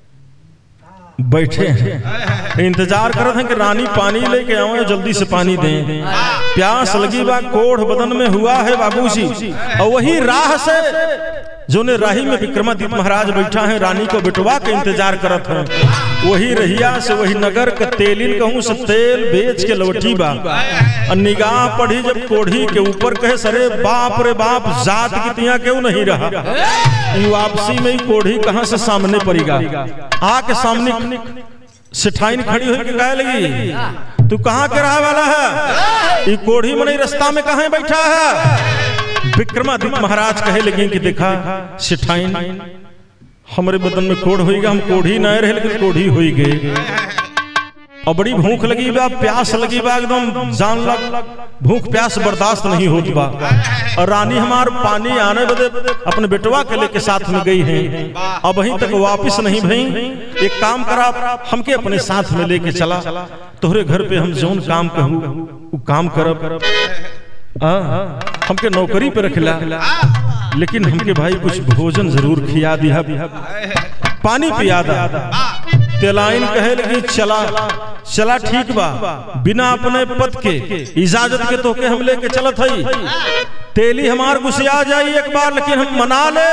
बैठे हैं, इंतजार कर रहे हैं कि रानी पानी लेके आओ, जल्दी से पानी दें। प्यास लगी बा, कोढ़ बदन में हुआ है बाबूजी, और वही राह से जो ने राही में विक्रमादित्य महाराज बैठा है, रानी को बिटवा के इंतजार करत है। वही रहिया से वही नगर के तेलिन कहूँ सब तेल बेच के लौटी बा। निगाह पड़ी जब कोढ़ी के ऊपर कहे सरे बाप रे बाप, जात की तिया क्यों नहीं रहा। वापसी में ही कोढ़ी कहाँ से सामने पड़ेगा। आके सामने सिठाइन खड़ी हुई के कहे लगी तू कहाँ के रहा वाला है। ये कोढ़ी मने रास्ता में कहाँ बैठा है। विक्रमादित्य महाराज कहे लगे कि देखा सिठाइन हमारे बदन में कोढ़ होगा, हम कोढ़ी न रहे लेकिन कोढ़ी हो गए। और बड़ी भूख लगी बा, प्यास लगी बा, एकदम जान लग भूख प्यास बर्दाश्त नहीं होती बा। और रानी हमार पानी आने बदे अपने बेटवा के लेके साथ में गई है, अब वहीं तक वापस नहीं भई। एक काम करा हमके अपने साथ में लेके चला, तोहरे घर पे हम जौन काम कहूँ वो काम करब। आ, हमके नौकरी पे रखला, लेकिन हमके भाई कुछ भोजन जरूर खिया दिया, पानी पिया दा। तेलाइन कहे लगी चला चला ठीक बा, बिना अपने पद के इजाजत के तोके हम लेके चलत हई। तेली हमार गुस्सा जाई एक बार, लेकिन हम मना ले।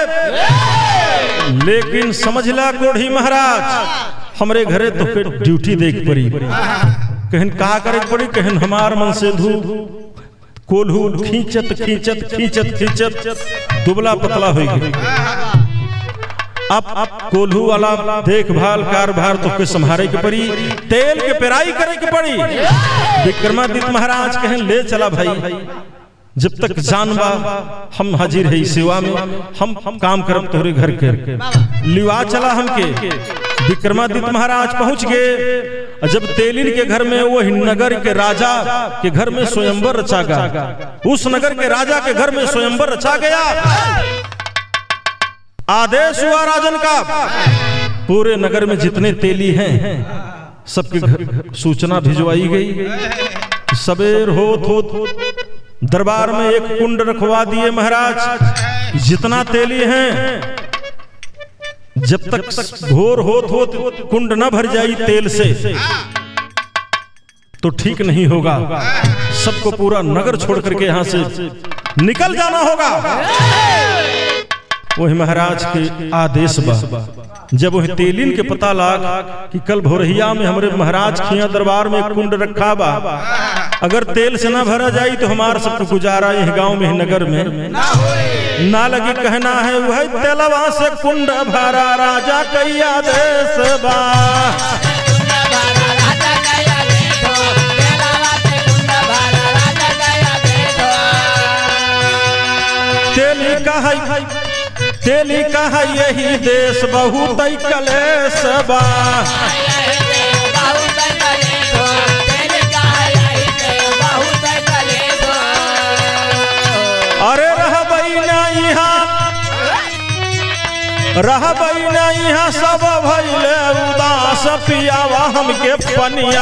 लेकिन समझ ला कोढ़ी महाराज हमरे घरे तोके ड्यूटी देख पड़ी। कहन का करे पड़ी, कहन हमार मन से धू कोल्हू खींचत खींचत खींचत खींचत दुबला पतला हो गई। अब अब कोल्हू वाला देखभाल कारभार तो के संभारे के पड़ी, तेल के पेराई करे के पड़ी। विक्रमादित्य महाराज कहें ले चला भाई, जब तक जानबा हम हाजिर है सेवा में, हम हम काम करब तोहरे घर के। लिवा चला हमके। विक्रमादित्य महाराज पहुंच गए। जब तेलिन के घर में वो नगर के राजा के घर में स्वयंवर रचा गया, उस नगर के राजा के घर में स्वयंवर रचा गया। आदेश हुआ राजन का, पूरे नगर में जितने तेली हैं सबके घर सूचना भिजवाई गई। सबेर होत होत दरबार में एक कुंड रखवा दिए महाराज। जितना तेली हैं जब तक घोर होत होत कुंड न भर जाई तेल से तो ठीक नहीं होगा। सबको पूरा नगर छोड़ करके यहां से निकल जाना होगा। वही महाराज के आदेश बा। जब वही तेलिन के पता लाग कि कल भोरहिया में हमारे महाराज खिया दरबार में कुंड रखा बा, अगर तेल से ना भरा जाई तो हमारा सबको गुजारा यह गांव में नगर में ना लगी। कहना है वह तेलवा से कुंड भरा राजा कई आदेश बा। तेली कहा तेली कहा यही देश बहुत कलेश बा। अरे रहबई ना यहाँ रहबई ना यहाँ सब भइले उदास, पियावा हमके पनिया।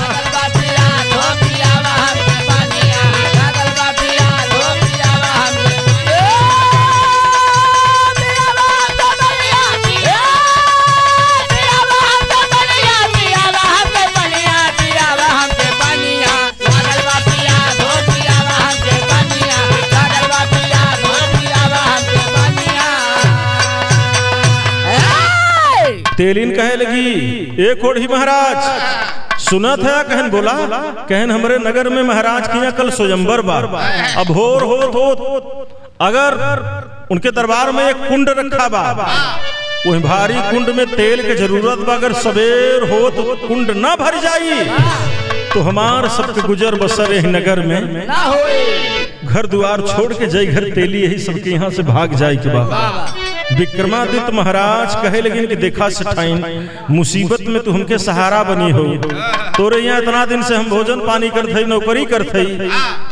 तेलिन कहे लगी एक कोढ़ी महाराज सुनत है। कहन बोला कहन हमरे नगर में महाराज किया कल स्वयंवर बा। अब होर होत होत अगर उनके दरबार में एक कुंड रखा बा, वही भारी कुंड में तेल के जरूरत बा। अगर सवेर होत कुंड ना भर जाई तो हमार सबके गुजर बसर यही नगर में ना होई। घर द्वार छोड़ के जाई घर तेली यही सबके यहाँ से भाग जाए के बा। विक्रमादित्य महाराज कहे लगे कि देखा सिठाइन मुसीबत में तू हमके सहारा बनी हो। तोरे यहाँ इतना दिन से हम भोजन पानी करते ही नौकरी करते ही,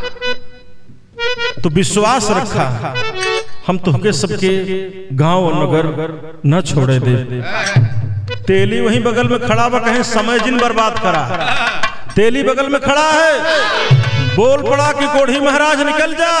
तो विश्वास रखा हम तुमके सबके गांव और नगर न छोड़े दे। तेली वहीं बगल में खड़ा बा। कहें समय जिन बर्बाद करा। तेली बगल में खड़ा है, बोल पड़ा कि कोढ़ी महाराज निकल जा।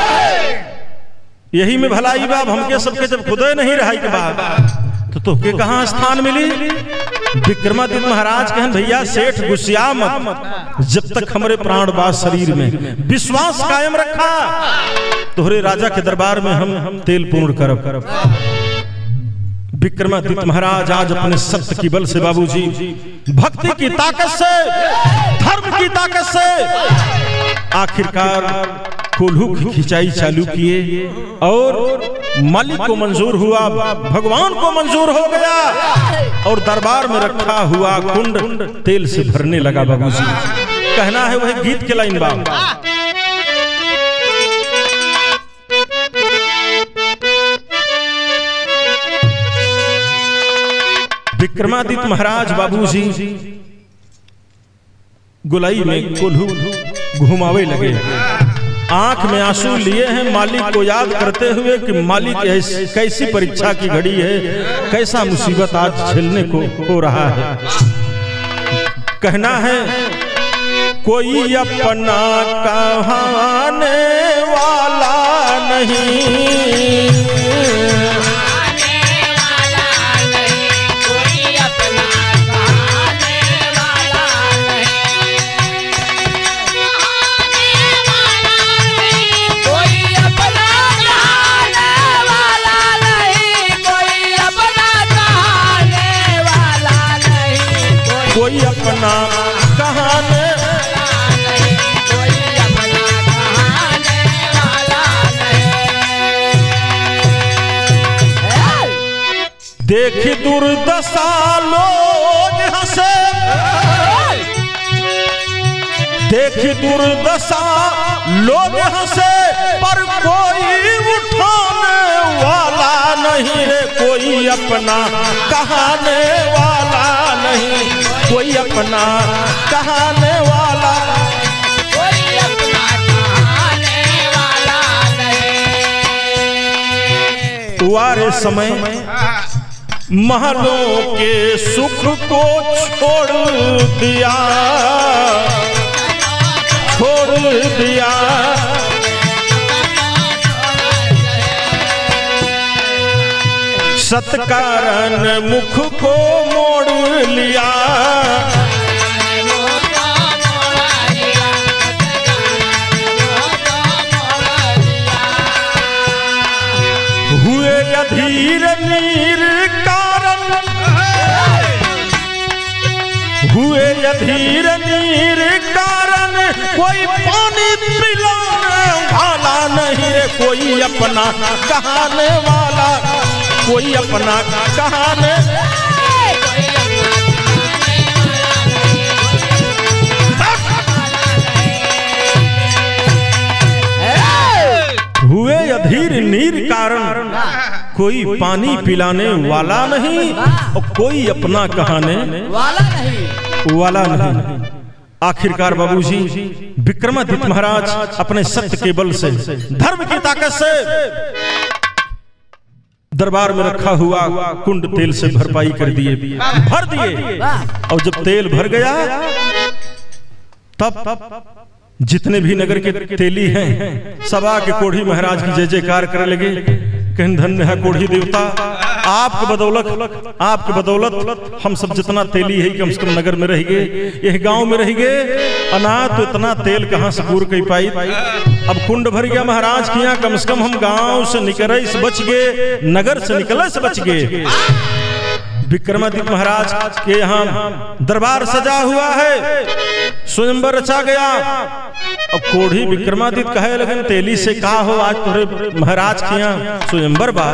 यही में भलाई बाब हमके सबके जब खुदे नहीं रहा के बाद तो तुमके कहां स्थान मिली। विक्रमादित्य महाराज कहन भैया सेठ गुस्सिया मत, जब तक हमारे प्राण बा शरीर में विश्वास कायम रखा, तोहरे राजा के दरबार में हम तेल पूर्ण करब। विक्रमादित्य महाराज आज अपने सत्य की बल से बाबूजी, भक्ति की ताकत से, धर्म की ताकत से आखिरकार कोल्हू की खिंचाई चालू किए और मालिक को मंजूर हुआ, भगवान को मंजूर हो गया और दरबार में रखा हुआ कुंड तेल से भरने लगा। बाबूजी कहना है वह गीत के लाइन बा, विक्रमादित्य महाराज बाबूजी गुलाई में कोल्हू घुमावे लगे, आंख में आंसू लिए हैं, मालिक को याद करते हुए कि मालिक कैसी परीक्षा की घड़ी है, कैसा मुसीबत आज झेलने को हो रहा है। कहना है कोई अपना कहने वाला नहीं, कोई अपना कहाने कोई अपना कहाने वाला नहीं। देखी दुर्दशा लोग हंसे, देखी दुर्दशा लोग हंसे, पर कोई उठाने वाला नहीं रे, कोई अपना कहाने वाला नहीं, कोई अपना कहाने वाला, कोई अपना कहाने वाला नहीं। वारे समय महलों के सुख को छोड़ दिया, छोड़ दिया, सत्कारण मुख को मोड़ लिया, हुए अधीर नीर कारण, हुए अधीर नीर कारण, कोई पानी पिलाने वाला नहीं रे, कोई अपना कहाने वाला, कोई अपना कहाने, हुए अधीर नीर कारण, कोई पानी पिलाने वाला नहीं और कोई अपना कहाने वाला नहीं, वाला नहीं। आखिरकार बाबूजी विक्रमादित्य महाराज अपने सत्य के बल से, धर्म की ताकत से दरबार में रखा हुआ कुंड तेल से भरपाई कर दिए, भर दिए। और जब तेल भर गया तब जितने भी नगर के तेली हैं सब आके कोढ़ी महाराज की जय जयकार करने लगे, कहन धन्य है कोढ़ी देवता, आपके बदौलत, आपके बदौलत हम सब जितना तेली है कम से कम नगर में रह गए, यह गांव में रह गए, अना तो इतना तेल कहां से पूर कर पाई। अब कुंड भर गया महाराज के यहाँ, कम से कम हम गांव से निकले से बच गए, नगर से निकले से बच गए। विक्रमादित्य महाराज के यहाँ दरबार सजा हुआ है, स्वयंवर रचा गया। अब कोढ़ी विक्रमादित्य कहे लगन तेली से कहा हो आज तुरे महाराज के यहाँ स्वयंवर बा,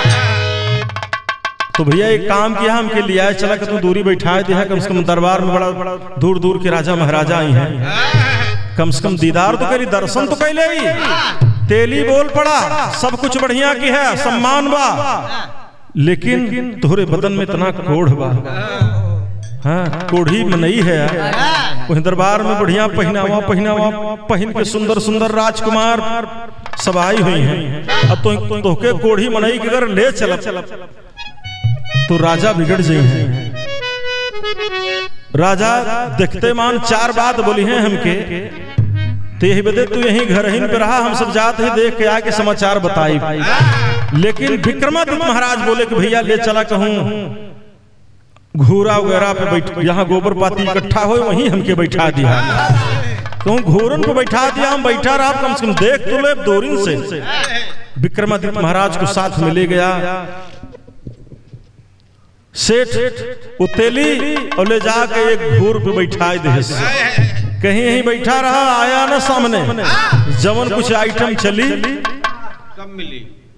तो भैया एक काम किया हमके लिया है, चला कि तू दूरी बैठा दिया, कम से कम दरबार में बड़ा दूर दूर के राजा महाराजा आई हैं, कम से कम दीदार तो करी, दर्शन तो कैले ही। तेली बोल पड़ा सब कुछ बढ़िया की है, सम्मान बा, लेकिन तोहरे बदन में इतना कोढ़ बा, हाँ कोढ़ी में नहीं है। वही दरबार में बढ़िया पहनावा पहनावा पहन के सुंदर सुंदर राजकुमार सब आई हुई हैं। अब तो तोहके कोढ़ी मनई के अगर ले चल तो राजा बिगड़ जाए। राजा देखते मान चार बात बोली हैं हमके, तो यही बदे तू यहीं घर ही पे रहा, हम सब जाते ही देख के आके समाचार बताई। लेकिन विक्रमादित्य महाराज बोले कि भैया ले चला कहूं घूरा वगैरह पे बैठ, यहाँ गोबर पाती इकट्ठा हो वहीं हमके बैठा दिया। तो घोरन पे बैठा दिया, हम बैठा रहा, कम से कम देख तो ले दूरिन से। विक्रमादित्य महाराज को साथ में ले गया सेठ उतेली और ले जाके एक घूर पे बैठा दे, कहीं यहीं बैठा रहा, आया ना सामने। जवन कुछ आइटम चली कम मिली,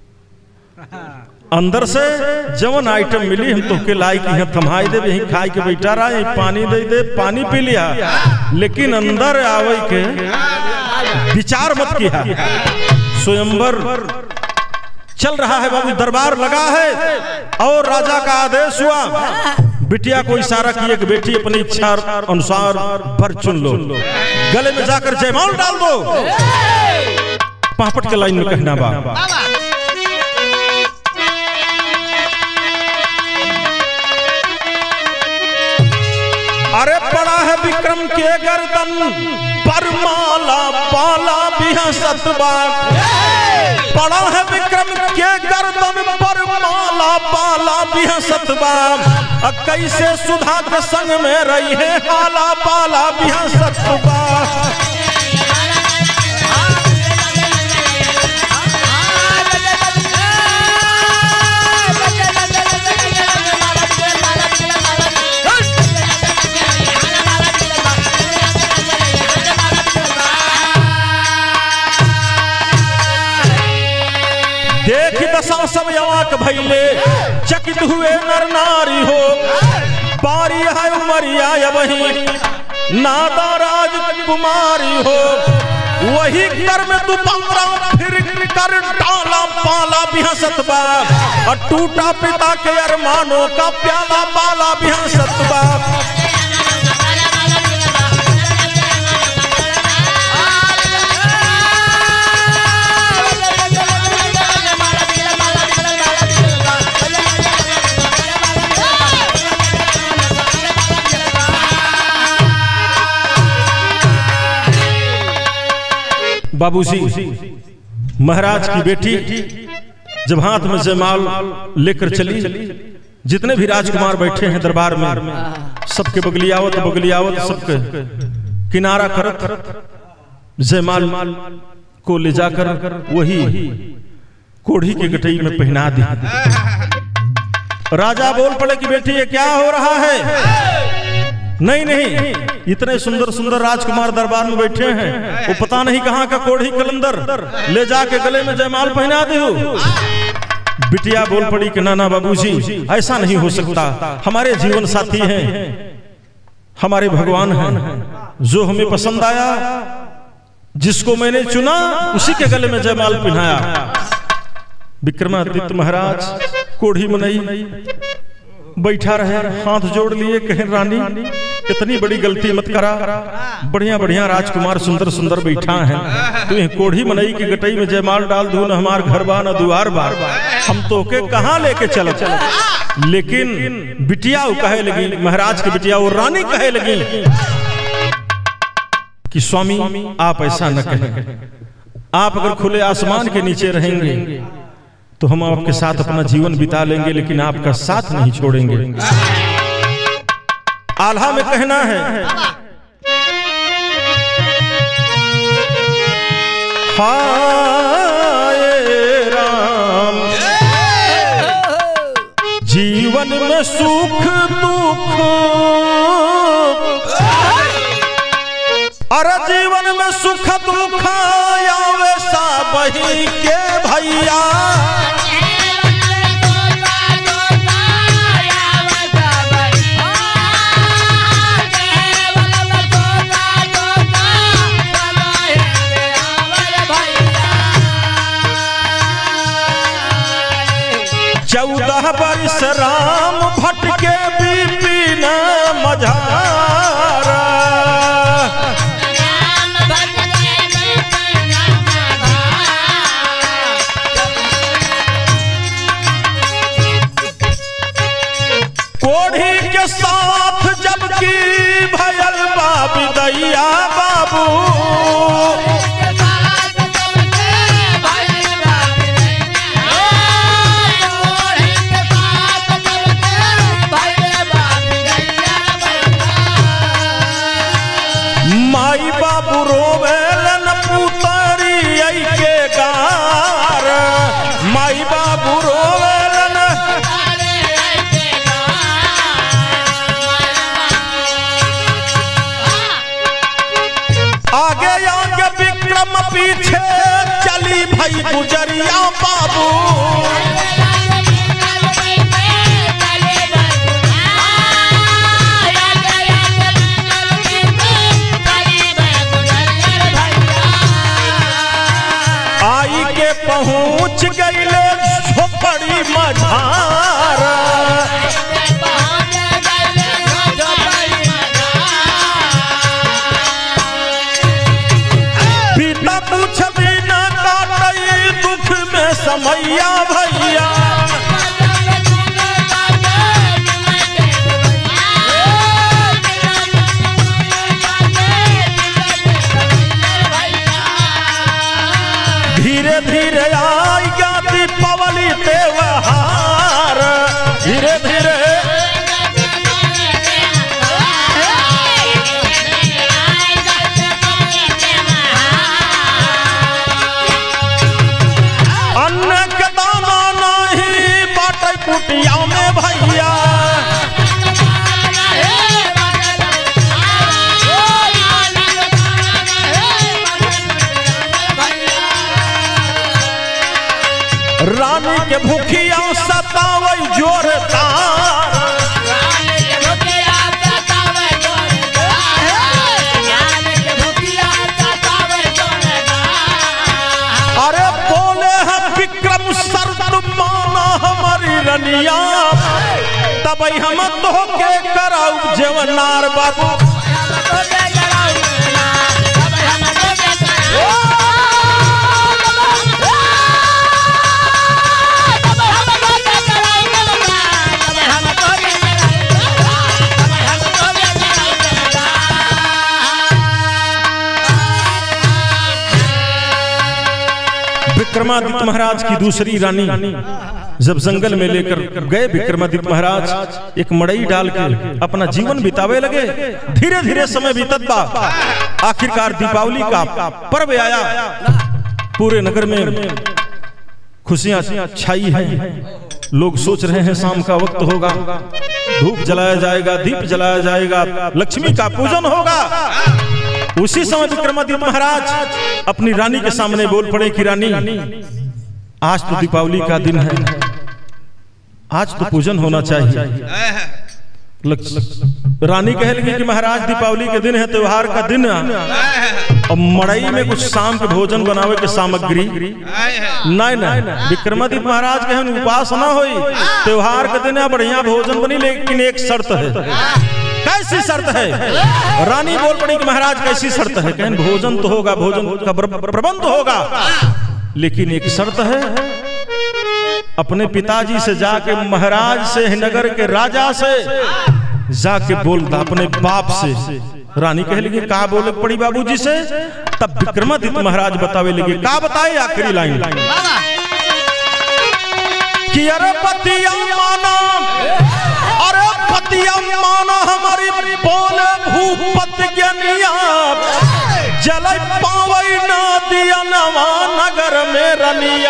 अंदर से जवन आइटम मिली हम तो के लाई की है थमाई दे, यहीं खाई के बैठा रहा, यहीं पानी दे दे, पानी पी लिया, लेकिन अंदर आवे के विचार मत किया। स्वयंवर चल रहा है बाबू, दरबार लगा है और राजा का आदेश हुआ, बिटिया को इशारा किए कि बेटी अपनी इच्छा अनुसार वर चुन लो, गले में जाकर जयमाल डाल दो। पापट के लाइन में कहना बा, अरे पड़ा है विक्रम के गर्दन पर माला पाला बिहा सतबा, पड़ा है विक्रम के गर्दन पर माला पाला बिहा सतबा, कैसे सुधा के संग में रही है हाला पाला बिहा सतबा। देखी दशा सब यवाक भैले, चकित हुए नर नारी हो, बारी है उमरिया वही नादा राजकुमारी हो, वही कर में तू पंद्रा फिर कर डाला पाला बिहा सतबा, और टूटा पिता के अरमानों का प्याला पाला बिहा सतबा। बाबूजी महाराज की बेटी जब हाथ में जयमाल लेकर चली, जितने भी राजकुमार बैठे हैं दरबार में, सबके बगलियावत बगलियावत सबके किनारा करत जयमाल को ले जाकर वही कोढ़ी के गटई में पहना दी। राजा बोल पड़े कि बेटी ये क्या हो रहा है? नहीं नहीं, इतने सुंदर सुंदर राजकुमार दरबार में बैठे हैं, वो पता नहीं कहाँ का कोढ़ी कलंदर ले जाके गले में जयमाल पहना दे हो। बिटिया बोल पड़ी कि नाना बाबूजी ऐसा नहीं हो सकता, हमारे जीवन साथी हैं, हमारे भगवान हैं, जो हमें पसंद आया, जिसको मैंने चुना उसी के गले में जयमाल पहनाया। विक्रमादित्य महाराज कोढ़ी में नहीं बैठा रहे, हाथ जोड़ लिए, कहे रानी इतनी बड़ी गलती मत करा, बढ़िया बढ़िया राजकुमार सुंदर सुंदर बैठा है, तू कोढ़ी मनई की गटई में जयमाल डाल दू, न हमार घर बा न दुआर बा, हम तो के कहाँ लेके चल चल। लेकिन बिटिया वो कहे लगी, महाराज की बिटिया वो रानी कहे लगी कि स्वामी आप ऐसा न कहें, आप अगर खुले आसमान के नीचे रहेंगे तो हम आपके साथ अपना जीवन बिता लेंगे, लेकिन आपका साथ नहीं छोड़ेंगे। आल्हा में कहना है, हाय राम जीवन में सुख दुख, अरे जीवन में सुख दुख आवे सा बही के भैया, चौदह वर्ष राम भटके विपिन मझारा, कोढ़ी के साथ जबकि भयल बाबी दैया बाबू, रोवेलन पुतरी आई के गार, माई बाबू रोवेलन आगे आगे विक्रम पीछे चली भाई गुजरिया बाबू। आई के पहुंच गईले झोपड़ी मझार, पिता पूछ बिना काटई दुख में समैया भैया। धीरे धीरे आई गया दीपावली त्योहार, धीरे धीरे अन्न के दाना नहीं बाटे कुटिया में भैया। रानी के भूखिया सतावई जोरदार, अरे बोले हैं विक्रम शर्त माना हमारी रनिया, तब हम तो के कराऊ जवनार बाबू। विक्रमादित्य महाराज की दूसरी रानी जब जंगल में लेकर गए विक्रमादित्य महाराज, एक मड़ई डाल के अपना जीवन बितावे लगे। धीरे धीरे समय बीतत बा, आखिरकार दीपावली का पर्व आया। पूरे नगर में खुशियां छाई हैं। लोग सोच रहे हैं शाम का वक्त होगा, धूप जलाया जाएगा, दीप जलाया जाएगा, लक्ष्मी का पूजन होगा। उसी समय विक्रमादित्य महाराज अपनी रानी के सामने बोल पड़े कि रानी, आज तो दीपावली का दिन है, आज तो पूजन होना चाहिए। रानी कह लगी कि महाराज दीपावली के दिन है, त्योहार का दिन है, और मड़ई में कुछ शाम के भोजन बनावे के सामग्री नहीं नहीं। विक्रमादित्य महाराज कहे उपास ना होई, त्योहार के दिन है, बढ़िया भोजन बनी, लेकिन एक शर्त है। कैसी शर्त है? रानी बोल पड़ी कि महाराज कैसी शर्त है? कहें भोजन तो होगा, भोजन का प्रबंध होगा, लेकिन एक शर्त है, अपने पिताजी से जाके, महाराज से, नगर के राजा से जाके बोल दा, अपने बाप से। रानी कह लगी कहा बोले पड़ी बाबूजी से? तब विक्रमादित्य महाराज बतावे लगे, का बताए आखिरी लाइन कि अरे पतिया माना, अरे पतिया माना हमारी बोले भूपत ज्ञानिया, जल पावई ना दिया नवा नगर में रनिया।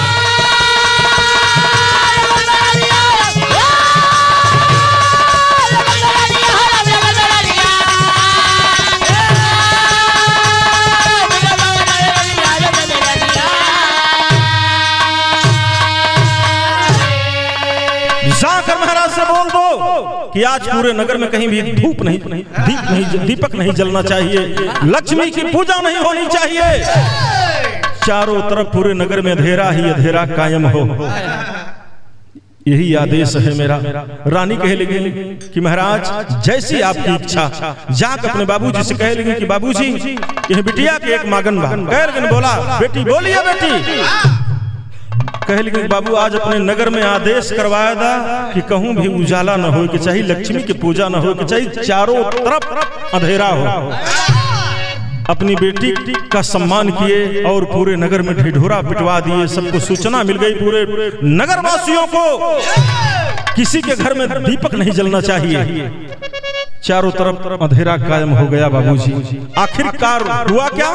जाकर महाराज से बोल दो कि आज पूरे नगर में कहीं भी धूप नहीं, दीप नहीं, दीपक नहीं जलना चाहिए, लक्ष्मी की पूजा नहीं होनी चाहिए, चारों तरफ पूरे नगर में अंधेरा ही अंधेरा कायम हो, यही आदेश है मेरा। रानी कह लगी कि महाराज जैसी आपकी इच्छा। जाकर अपने बाबूजी से कह लगी कि बाबूजी यह बिटिया के एक मागन बा। कह लगी बोला बेटी, बोलिए बेटी। कह लगी बाबू आज अपने नगर में आदेश करवाया था कि कहूं भी उजाला न हो कि चाहिए, लक्ष्मी की पूजा न हो कि चाहिए, चारों तरफ अंधेरा हो। अपनी बेटी का सम्मान किए और पूरे नगर में ढिढोरा पिटवा दिए। सबको सूचना मिल गई, पूरे नगर वासियों को, किसी के घर में दीपक नहीं जलना चाहिए, चारों तरफ अंधेरा कायम हो गया बाबूजी। आखिरकार हुआ क्या?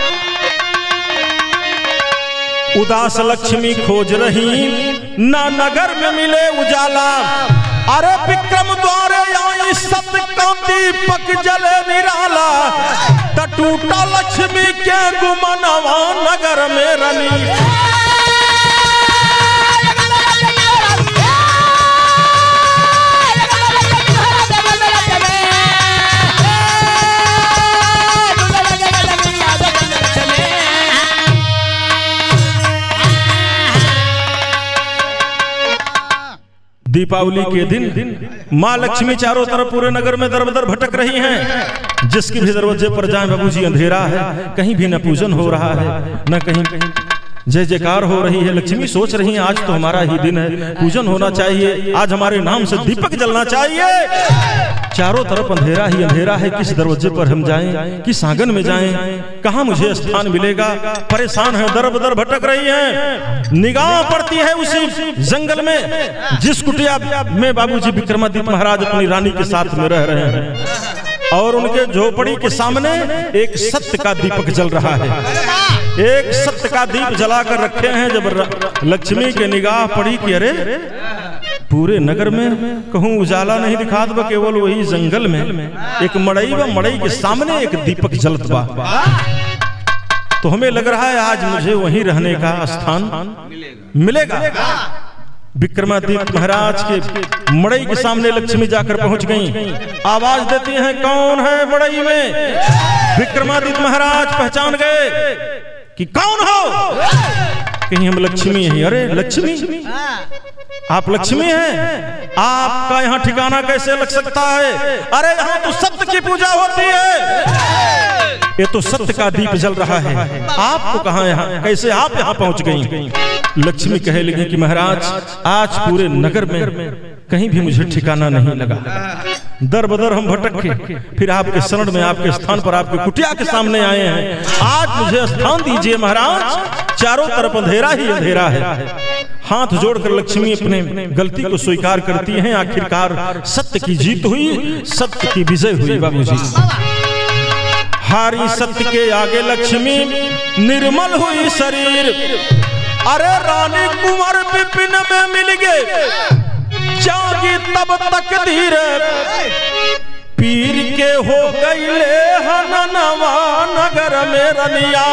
उदास लक्ष्मी खोज रही ना नगर में मिले उजाला। अरे विक्रम द्वारे आई सत्य का दीपक जले निराला। त टूटा लक्ष्मी के गुमनवा नगर में रनी। दीपावली के दिन माँ लक्ष्मी चारों तरफ पूरे नगर में दर बदर भटक रही हैं। जिसके भी दरवाजे पर जाएं बाबूजी अंधेरा है, कहीं भी न पूजन हो रहा है न कहीं जय जयकार हो रही है। लक्ष्मी सोच रही हैं आज तो हमारा ही दिन है, पूजन होना चाहिए, आज हमारे नाम से दीपक जलना चाहिए। चारों तरफ अंधेरा ही अंधेरा है, किस दरवाजे पर हम जाएं, किस आंगन में जाएं, कहाँ मुझे स्थान मिलेगा। परेशान है, दर बदर भटक रही हैं। निगाह पड़ती है उसी जंगल में जिस कुटिया में बाबूजी विक्रमादित्य महाराज अपनी रानी के साथ में रह रहे हैं और उनके झोपड़ी के सामने एक सत्य का दीपक जल रहा है। एक सत्य का दीप जलाकर रखे हैं। जब लक्ष्मी के निगाह पड़ी कि अरे पूरे नगर में कहूँ उजाला नहीं दिखात बा, केवल वही जंगल में एक मड़ई व मड़ई के सामने एक दीपक जलत बा, तो हमें लग रहा है आज मुझे वहीं रहने का स्थान मिलेगा। विक्रमादित्य महाराज के मड़ई के सामने लक्ष्मी जाकर पहुंच गईं। आवाज देती हैं, कौन है मड़ई में? विक्रमादित्य महाराज पहचान गए कि कौन हो? कहीं हम लक्ष्मी हैं। अरे लक्ष्मी, आप लक्ष्मी हैं? आपका यहाँ ठिकाना कैसे लग सकता है? अरे यहाँ तो सत्य की पूजा होती है, ये तो सत्य का दीप जल रहा है, आपको कहाँ यहाँ, कैसे आप यहाँ पहुंच गई? लक्ष्मी कहे लगी कि महाराज आज पूरे नगर में कहीं भी मुझे ठिकाना नहीं लगा, दर बदर हम भटके, फिर आपके शरण में आपके स्थान पर आपके कुटिया के सामने आए हैं। आज मुझे स्थान दीजिए महाराज, चारों तरफ अंधेरा ही अंधेरा है। हाथ जोड़कर लक्ष्मी अपने गलती को स्वीकार करती हैं। आखिरकार सत्य की जीत हुई, सत्य की विजय हुई बाबूजी। हारी सत्य के आगे लक्ष्मी, निर्मल हुई शरीर। अरे रानी कुंवर विपिन में मिल गए, जागी तब तक धीर, पीर के हो गई ले हननवा नगर में रनिया।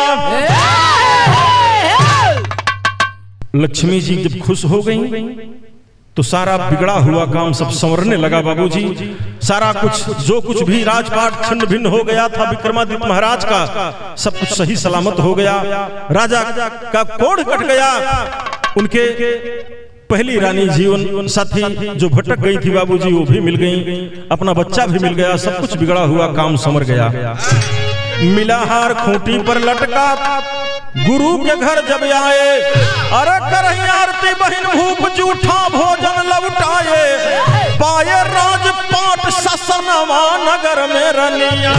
लक्ष्मी जी जब खुश हो गई तो सारा बिगड़ा हुआ काम सब संवरने लगा बाबूजी। सारा कुछ जो कुछ भी राजपाट छिन्न भिन्न हो गया था विक्रमादित्य महाराज का, सब कुछ सही सलामत हो गया। राजा का कोढ़ कट गया। उनके पहली रानी जीवन साथी जो भटक गई थी बाबूजी वो भी मिल गई, अपना बच्चा भी मिल गया, सब कुछ बिगड़ा हुआ काम समर गया। मिला हार खूंटी पर लटका, गुरु के घर जब आए, अरे करही आरती बहिन भूप जूठा भोजन लौटाए, पाए राजपाट ससनवा नगर में रनिया।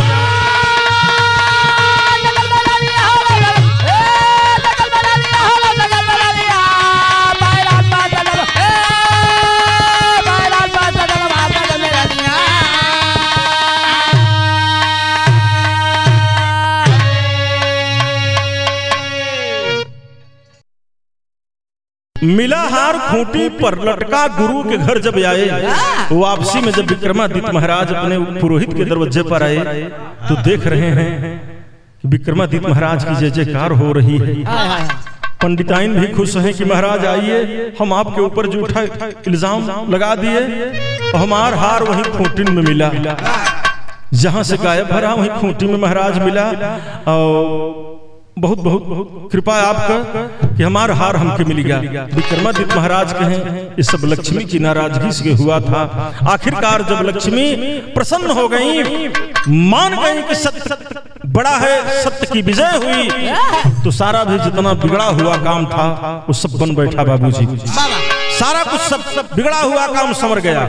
मिला हार खूंटी पर लटका, गुरु के घर जब आए, वापसी में जब विक्रमादित्य महाराज अपने पुरोहित के दरवाजे पर आए तो देख रहे हैं विक्रमादित्य महाराज की जय जयकार हो रही है। पंडिताइन भी खुश हैं कि महाराज आइए, हम आपके ऊपर झूठा इल्जाम लगा दिए, हमार हार वहीं खूंटी में मिला, जहां से गायब भरा वहीं खूंटी में महाराज मिला। और बहुत बहुत बहुत कृपा आपका कि हमारा हार हमके मिल गया। विक्रमादित्य महाराज कहें ये सब लक्ष्मी की नाराजगी से हुआ था। आखिरकार जब लक्ष्मी प्रसन्न हो गई, मान गई कि सत्य बड़ा है, सत्य की विजय हुई, तो सारा भी जितना बिगड़ा हुआ काम था वो सब बन बैठा बाबूजी। सारा कुछ सब, सब बिगड़ा हुआ काम समर गया।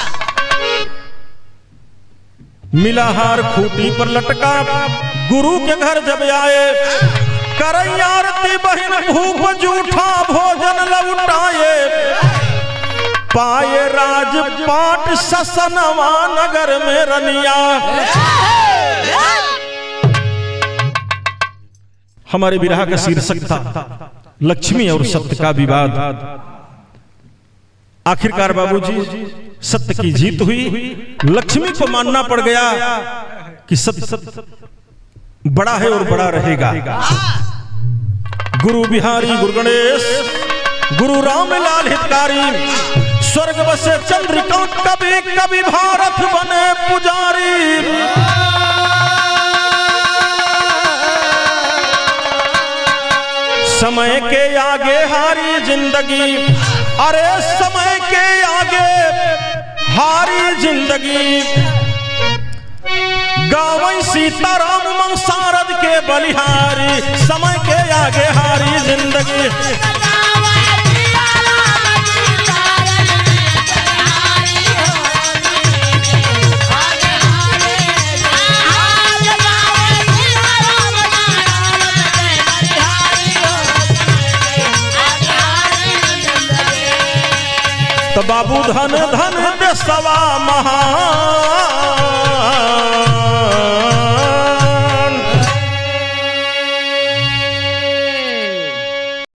मिला हार खूंटी पर लटका, गुरु के घर जब आए, करई आरती बहिन भूप जूठा भोजन लौटाए, पाए राजपाट ससनवा नगर में रनिया। हमारे विरह का शीर्षक था लक्ष्मी और सत्य का विवाद। आखिरकार बाबूजी सत्य की जीत हुई, लक्ष्मी को मानना पड़ गया कि सत्य बड़ा है और बड़ा रहेगा। गुरु बिहारी गुरु गणेश गुरु रामलाल हितकारी, स्वर्ग बसे चंद्रिकांत कभी कभी भारत बने पुजारी। समय के आगे हारी जिंदगी, अरे समय के आगे हारी जिंदगी। गावई सीताराम मन सारद के बलिहारी, समय के आगे हारी जिंदगी। तो बाबू धन धन देशवा महान,